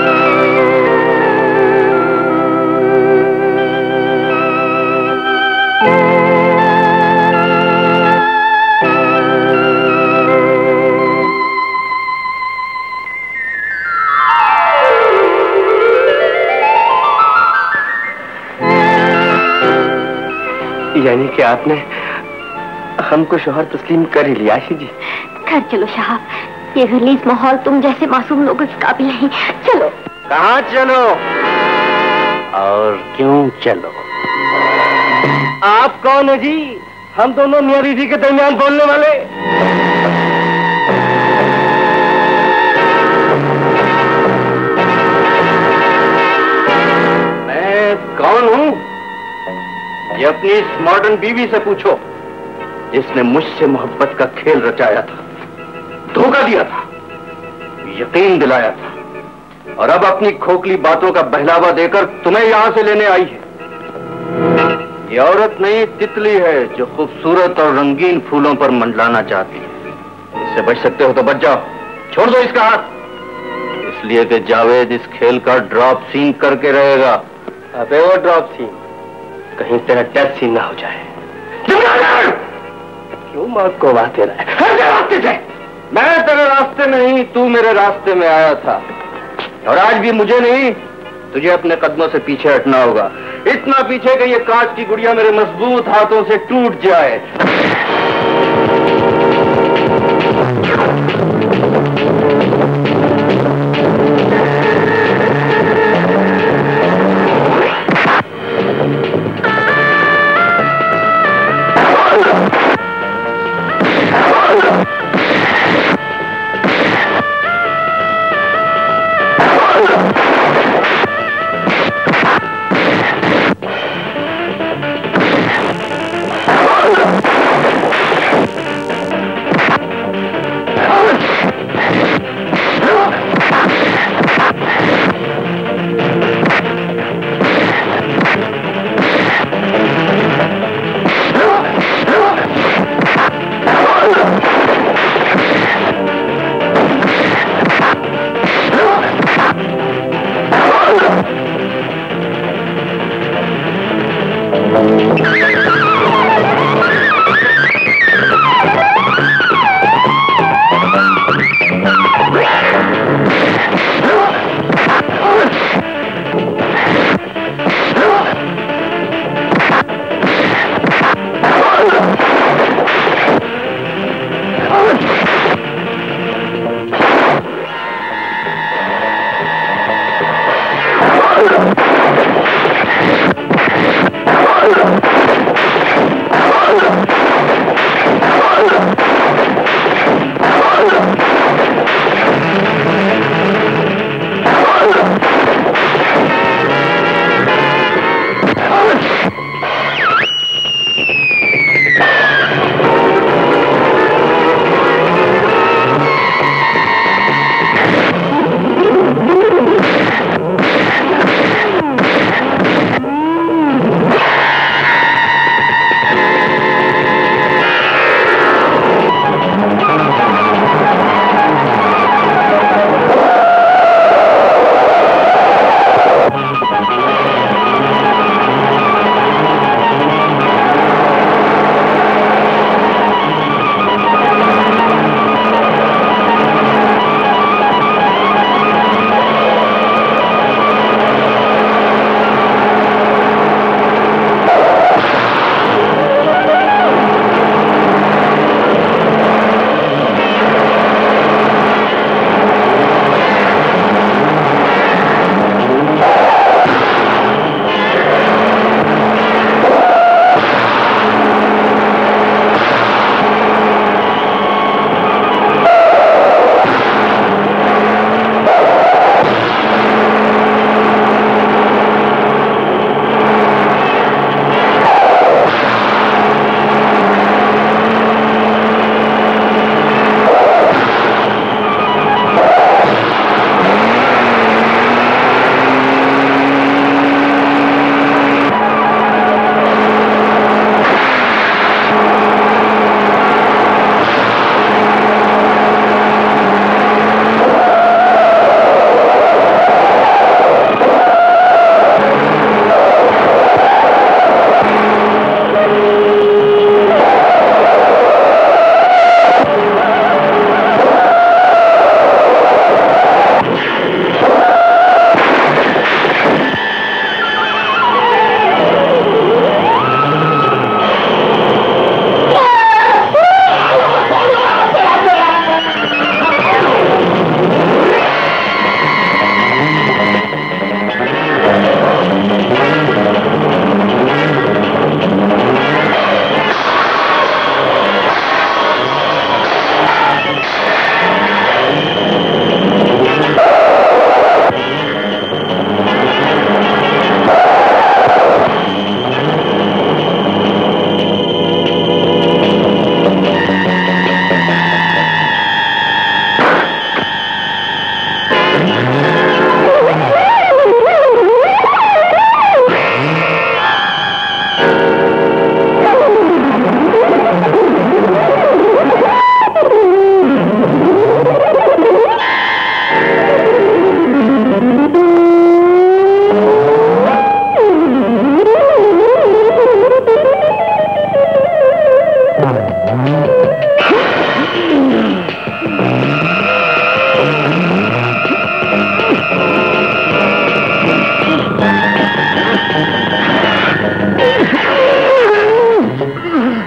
C: यानी कि आपने हमको शौहर तस्लीम कर ही लिया आशी जी?
A: घर चलो साहब, ये गलीज माहौल तुम जैसे मासूम लोगों के काबिल नहीं। चलो।
C: कहाँ चलो
E: और क्यों चलो?
C: आप कौन है जी? हम दोनों मियां बीवी के दरमियान बोलने वाले?
G: मैं कौन हूँ ये अपनी इस मॉडर्न बीवी से पूछो, जिसने मुझसे मोहब्बत का खेल रचाया था, धोखा दिया था, यकीन दिलाया था और अब अपनी खोखली बातों का बहलावा देकर तुम्हें यहां से लेने आई है। ये औरत नहीं तितली है जो खूबसूरत और रंगीन फूलों पर मंडलाना चाहती है। इससे बच सकते हो तो बच जाओ, छोड़ दो इसका हाथ, इसलिए कि जावेद इस खेल का ड्रॉप सीन करके रहेगा।
C: अबे वो ड्रॉप सीन कहीं तेरा डेथ सीन ना हो जाए। क्यों मौत को वाते रहा है? रास्ते से
G: मैं तेरे रास्ते में नहीं, तू मेरे रास्ते में आया था और आज भी मुझे नहीं, तुझे अपने कदमों से पीछे हटना होगा। इतना पीछे कि ये कांच की गुड़िया मेरे मजबूत हाथों से टूट जाए।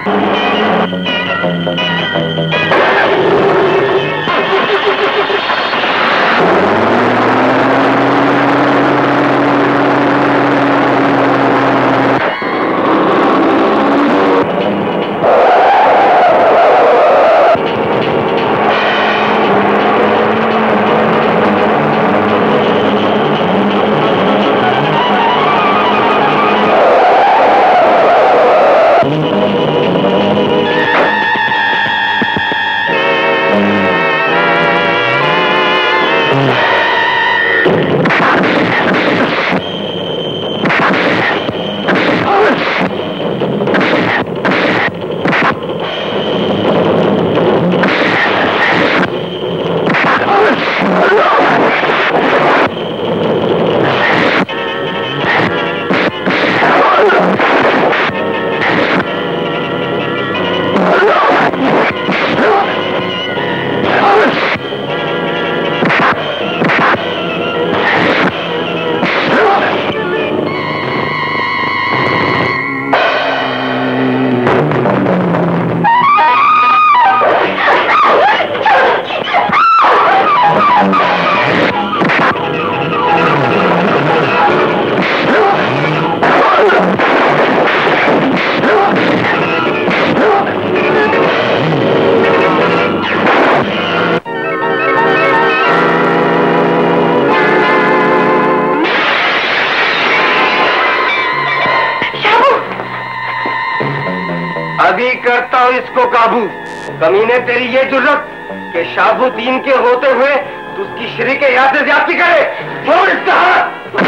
C: अभी करता हूँ इसको काबू। कमीने तेरी ये जुर्रत कि शाहबुद्दीन के होते हुए तू उसकी श्री के यहाँ से ज्यादती करे। छोड़ इसका हाथ।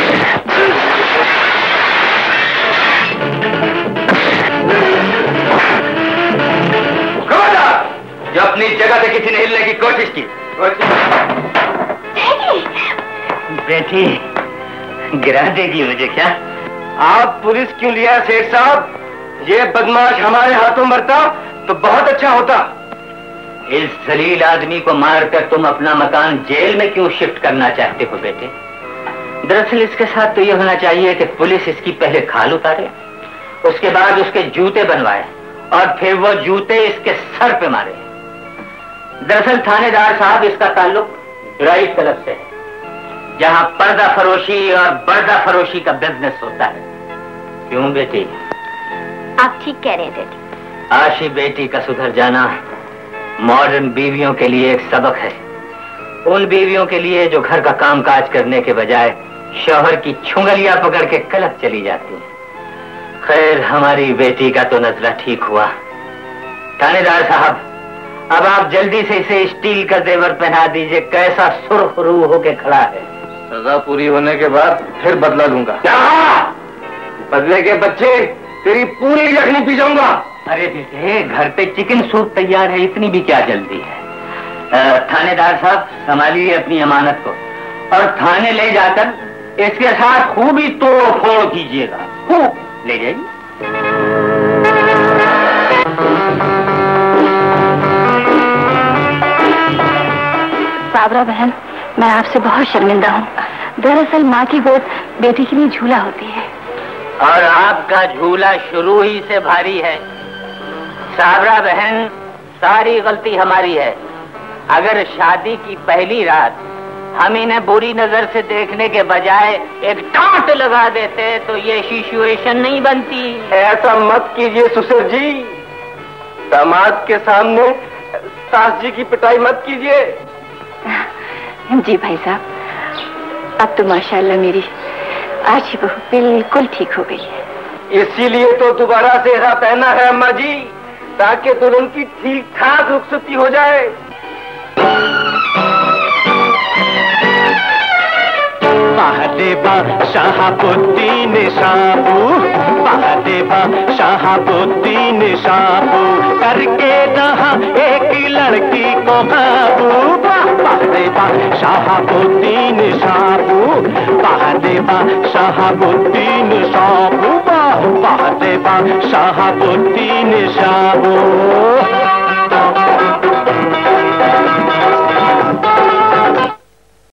C: खबरदार, जो अपनी जगह से किसी ने हिलने की कोशिश की।
B: बेटी गिरा देगी मुझे क्या?
C: आप पुलिस क्यों लिया सेठ साहब? ये बदमाश हमारे हाथों मरता तो बहुत अच्छा होता।
B: इस जलील आदमी को मारकर तुम अपना मकान जेल में क्यों शिफ्ट करना चाहते हो बेटे? दरअसल इसके साथ तो ये होना चाहिए कि पुलिस इसकी पहले खाल उतारे, उसके बाद उसके जूते बनवाए और फिर वो जूते इसके सर पे मारे। दरअसल थानेदार साहब इसका ताल्लुक ड्राइव क्लब से है, जहां पर्दा फरोशी और बर्दा फरोशी का बिजनेस होता है। क्यों बेटी?
A: आप ठीक कह रहे हैं डैडी।
B: आशी बेटी का सुधर जाना मॉडर्न बीवियों के लिए एक सबक है। उन बीवियों के लिए जो घर का कामकाज करने के बजाय शौहर की छुंगलियां पकड़ के क्लब चली जाती हैं। खैर हमारी बेटी का तो नजला ठीक हुआ। थानेदार साहब, अब आप जल्दी से इसे स्टील का जेवर पहना दीजिए। कैसा सुरखरू होके खड़ा है।
C: सजा पूरी होने के बाद फिर बदला लूंगा। बदले के बच्चे तेरी पूरी यखनी पी जाऊंगा।
B: अरे बेटे घर पे चिकन सूप तैयार है, इतनी भी क्या जल्दी है? थानेदार साहब संभालिए अपनी अमानत को और थाने ले जाकर इसके साथ खूब ही तोड़ फोड़ कीजिएगा। खूब ले जाइए।
A: साबरा बहन, मैं आपसे बहुत शर्मिंदा हूँ। दरअसल माँ की गोद बेटी के लिए झूला होती है
B: और आपका झूला शुरू ही से भारी है। साबरा बहन, सारी गलती हमारी है। अगर शादी की पहली रात हम इन्हें बुरी नजर से देखने के बजाय एक डांट लगा देते तो ये सिचुएशन नहीं बनती।
C: ऐसा मत कीजिए सुसर जी। दामाद के सामने सास जी की पिटाई मत कीजिए।
A: जी भाई साहब, अब तो माशाल्लाह मेरी आशी बहू बिल्कुल ठीक हो गई है।
C: इसीलिए तो दोबारा सेहरा पहना है अम्मा जी, ताकि दुल्हन की ठीक ठाक रुखसती हो जाए।
E: महादेवा शाहबुद्दीन शाबू, महादेवा शाहबुद्दीन शाबू, करके रहा एक लड़की को काबू। महादेवा शाहबुद्दीन शाबू, महादेवा शाहबुद्दीन शाबू, महादेवा शाहबुद्दीन शाबू।